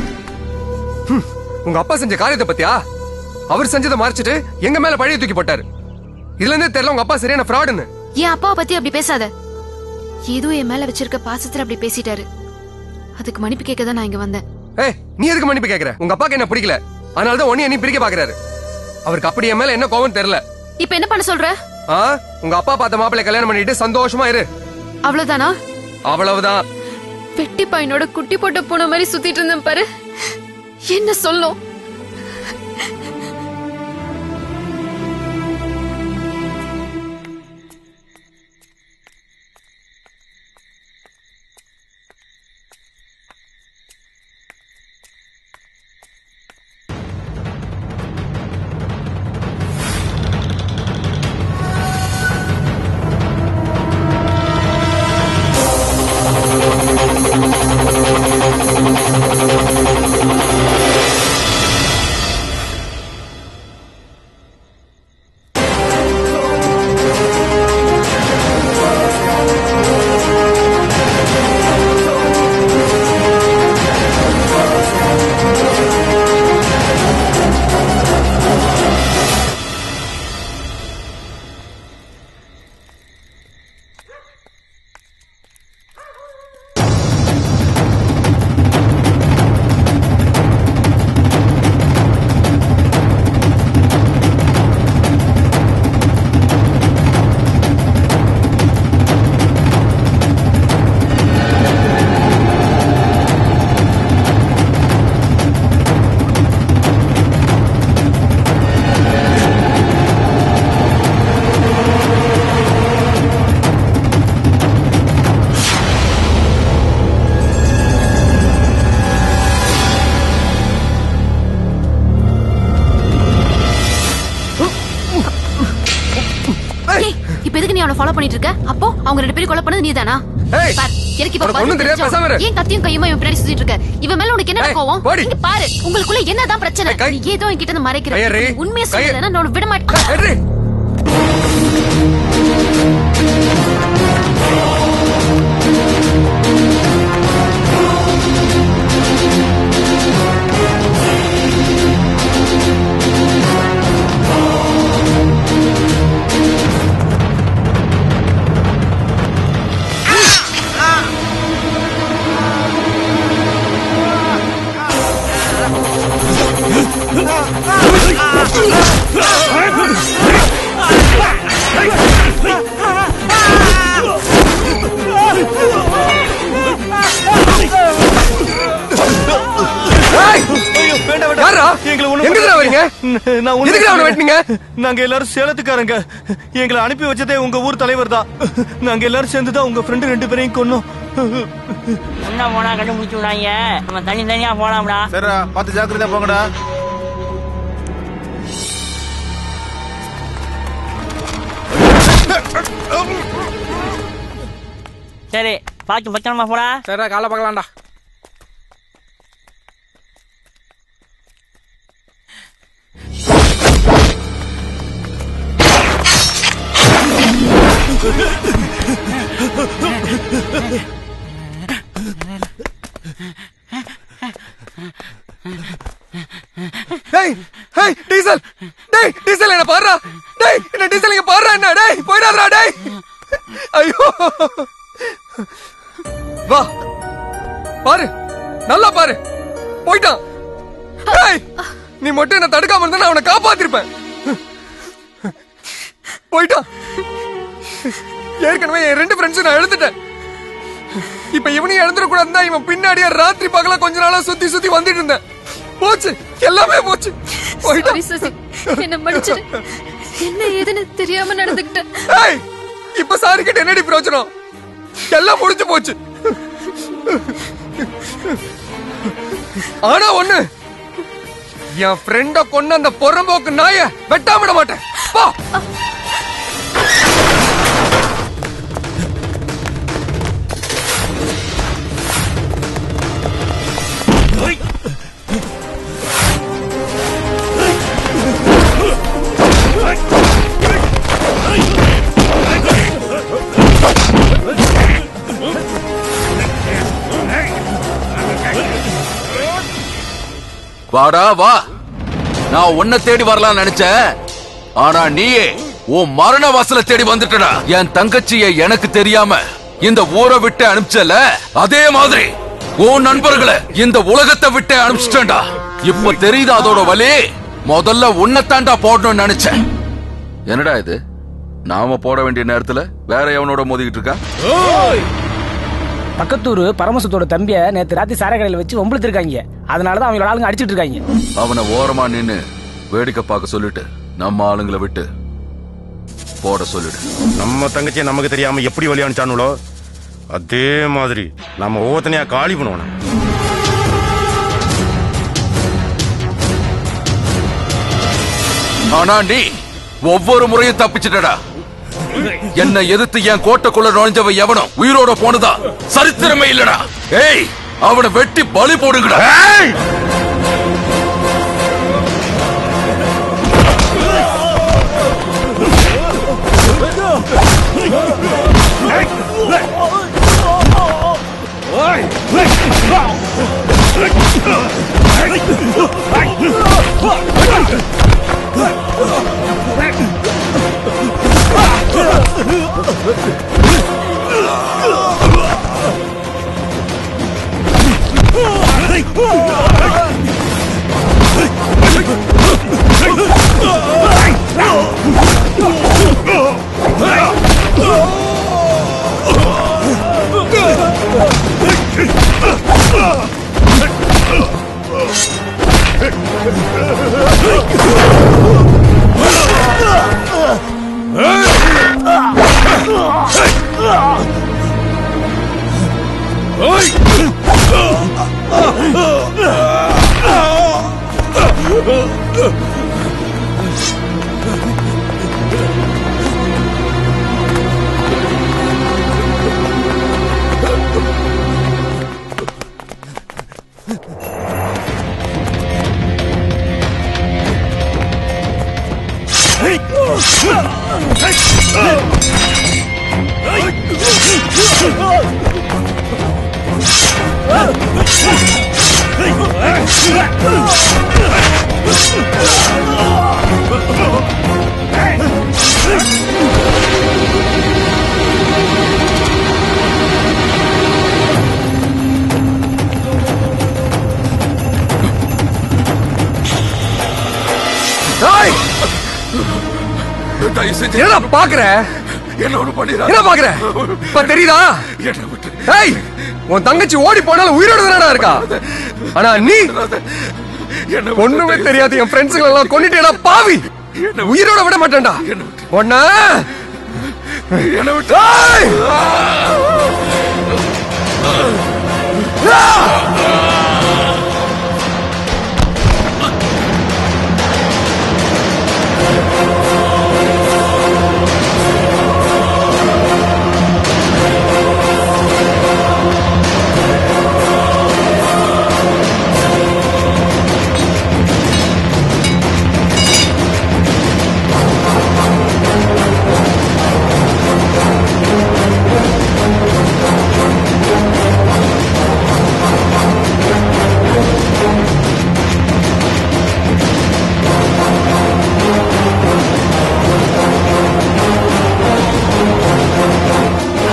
உங்க அப்பா செஞ்ச காரியத்தை பத்தியா? அவர் செஞ்சதை மறைச்சிட்டு எங்க மேல பழைய தூக்கி போட்டாரு. இதுல இருந்தே தெரியல உங்க அப்பா சரியான ஃப்ராடுன்னு. என் அப்பாவை பத்தி அப்படி பேசாத. ஏதோ என் மேல வச்சிருக்க பாசத்துல அப்படி பேசிட்டாரு. அதுக்கு மன்னிப்பு கேட்க தான் நான் இங்க வந்தேன். ஏய் நீ எதுக்கு மன்னிப்பு கேக்குற? உங்க அப்பாக்கு என்ன பிடிக்கல, அதனால தான் ஒண்ணு நீ பிரிக்க பாக்குறாரு. அவருக்கு அப்படி என் மேல என்ன கோவம் தெரியல. இப்ப என்ன பண்ண சொல்ற? உங்க அப்பா பார்த்த மாப்பிள்ளை கல்யாணம் பண்ணிட்டு சந்தோஷமா இரு. அவ்வளவுதானா? அவ்வளவுதான். வெட்டி பையனோட குட்டி போட்ட பூனை மாதிரி சுத்திட்டு இருந்தேன் பாரு. என்ன சொல்லும்? ஃபாலோ பண்ணிட்டு இருக்க? அப்போ அவங்க ரெண்டு பேரும் கொலை பண்ணது நீதானா? எனக்கு இப்ப ஒண்ணும் தெரியாது, பேசாம இரு. ஏன் கத்தியும் கையுமா இவன் பின்னாடி சுத்திட்டு இருக்க? இவன் மேல உனக்கு என்ன கோவம்? இங்க பாரு, உங்களுக்குள்ள என்னதான் பிரச்சனை? நீ ஏதோ என்கிட்ட இருந்து மறைக்கிற. உண்மையை சொல்லலன்னா நான் விட மாட்டேன். நாங்க எல்லாரும் சேலத்துக்காரங்க. எங்களை அனுப்பி வச்சதே உங்க ஊர் தலைவர் தான். நாங்க எல்லாரும் சேர்ந்துதான் உங்க ஃப்ரெண்டு 2 பேரையும் கொன்னோம். என்ன போனா கண்டுபிடிச்சு விடாங்க. நம்ம தனி தனியா போலாம்டா. சரிடா, பார்த்து ஜாக்கிரதையா போங்கடா. சரி, பார்த்து பத்திரமா போடா. சரிடா, காலை பார்க்கலாம்டா. டீசல் டீசல் என்ன பாருடா. டேய் என்ன டீசல் இங்க பாருடா. என்ன டேய் போய்டாதடா டேய். ஐயோ வா பாரு, நல்லா பாரு. போய்ட்டான். டேய் நீ மட்டும் என்ன தடுக்காம இருந்தா நான் அவனை காப்பாத்திருப்பேன். போயிட்டான். ஏற்கனவே என் 2 ஃப்ரெண்ட்ஸ் நான் எழுந்துட்டேன். இப்ப இவனையும் எழுந்துடக்கூடாதுன்னா இவன் பின்னாடியே ராத்திரி பகலா கொஞ்ச நாளா சுத்தி சுத்தி வந்துட்டு இருந்தேன். போச்சு, எல்லாமே போச்சு. என்ன மன்னிச்சிடு. என்ன ஏதுன்னு தெரியாம நடந்துக்கிட்டேன். இப்ப சாரி கிட்ட என்னடி பிரயோஜனம்? எல்லாம் முடிஞ்சு போச்சு. ஆனா ஒண்ணு, என் ஃப்ரெண்ட கொண்டு அந்த பொறம்போக்கு நாய வெட்டாம விட மாட்டேன். போ. வாடா வா. நான் உன்னை தேடி வரலாம் நினைச்சேன். ஆனா நீயே உன் மரண வாசல தேடி வந்துட்டடா. என் தங்கச்சியை எனக்கு தெரியாம இந்த ஊரை விட்டு அனுப்பிச்சல, அதே மாதிரி உன் நண்பர்களை இந்த உலகத்தை விட்டு அனுப்பிச்சிட்டா. இப்ப தெரியுது அதோட வலி. முதல்ல உன்னை தாண்டா போடணும்னு நினைச்சேன். என்னடா இது, நாம போட வேண்டிய நேரத்துல வேற எவனோட மோதிக்கிட்டு இருக்கா? பக்கத்தூர் பரமசத்தோட தம்பிய நேத்து ராத்திரி சார கடையில வச்சு ஒம்பளுத்திருக்காங்க. அதனாலதான் அவங்களோட ஆளுங்க அடிச்சிட்டு இருக்காங்க. அவனை ஓரமா நின்னு வேடிக்கை பார்க்க சொல்லிட்டு நம்ம ஆளுங்களை விட்டு போட சொல்லிடு. நம்ம தங்கச்சியை நமக்கு தெரியாம எப்படி வழி அனுப்பிச்சானுங்களோ அதே மாதிரி நம்ம ஒவ்வொருத்தனையா காலி பண்ணுவோம். ஆனா நீ ஒவ்வொரு முறையும் தப்பிச்சிட்டடா. என்ன எதிர்த்து என் கோட்டைக்குள்ள நுழைஞ்சவ எவனும் உயிரோட போனதா சரித்திரமே இல்லடா. ஏய், அவனை வெட்டி பலி போடுங்கடா. என்ன பாக்குற? என்ன பாக்குற? இப்ப தெரியுதா? ஏய், உன் தங்கச்சி ஓடி போனாலும் உயிரோட தானடா இருக்கா. ஆனா நீ ஒண்ணுமே தெரியாது என் ஃப்ரெண்ட்ஸ்களை எல்லாம் கொன்னுட்டேடா பாவி. உயிரோட விட மாட்டேன்டா ஒண்ணா. என்ன விட்டு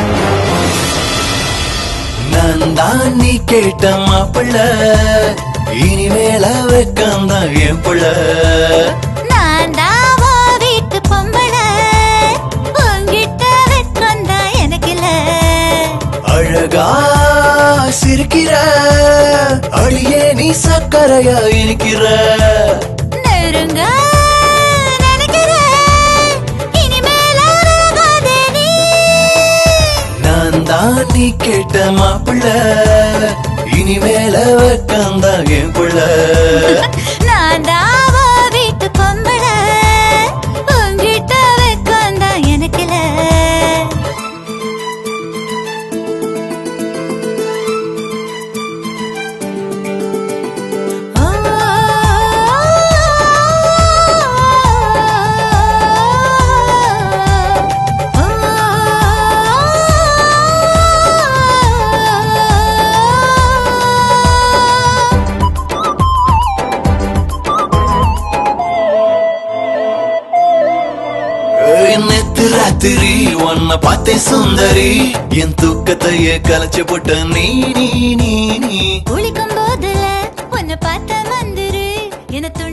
நீ கேட்ட மாப்பிள்ள இனிமேல வெக்கம்தான் என் புள்ள. நான் தான் வீட்டு பொம்பளை, உங்கிட்ட வெக்கம்தான் எனக்கு இல்ல. அழகா சிரிக்கிற அழியே நீ சக்கரையா இனிக்கிற. நெருங்க நினைக்கிற இனிமேல விலகாதே நீ. நான் தான் நீ கேட்ட மாப்பிள்ள, இனிமேல வெக்கம்தான் என் புள்ள. நான் தான் வீட்டு பொம்பளை, உங்கிட்ட வெக்கம்தான் எனக்கு இல்ல. நேத்து ராத்திரி உன்னை பார்த்தேன் சுந்தரி, என் தூக்கத்தையே கலைச்சு போட்ட நீ நீ நீ நீ. குளிக்கும் போதுல உன்னை பார்த்த மந்திரு என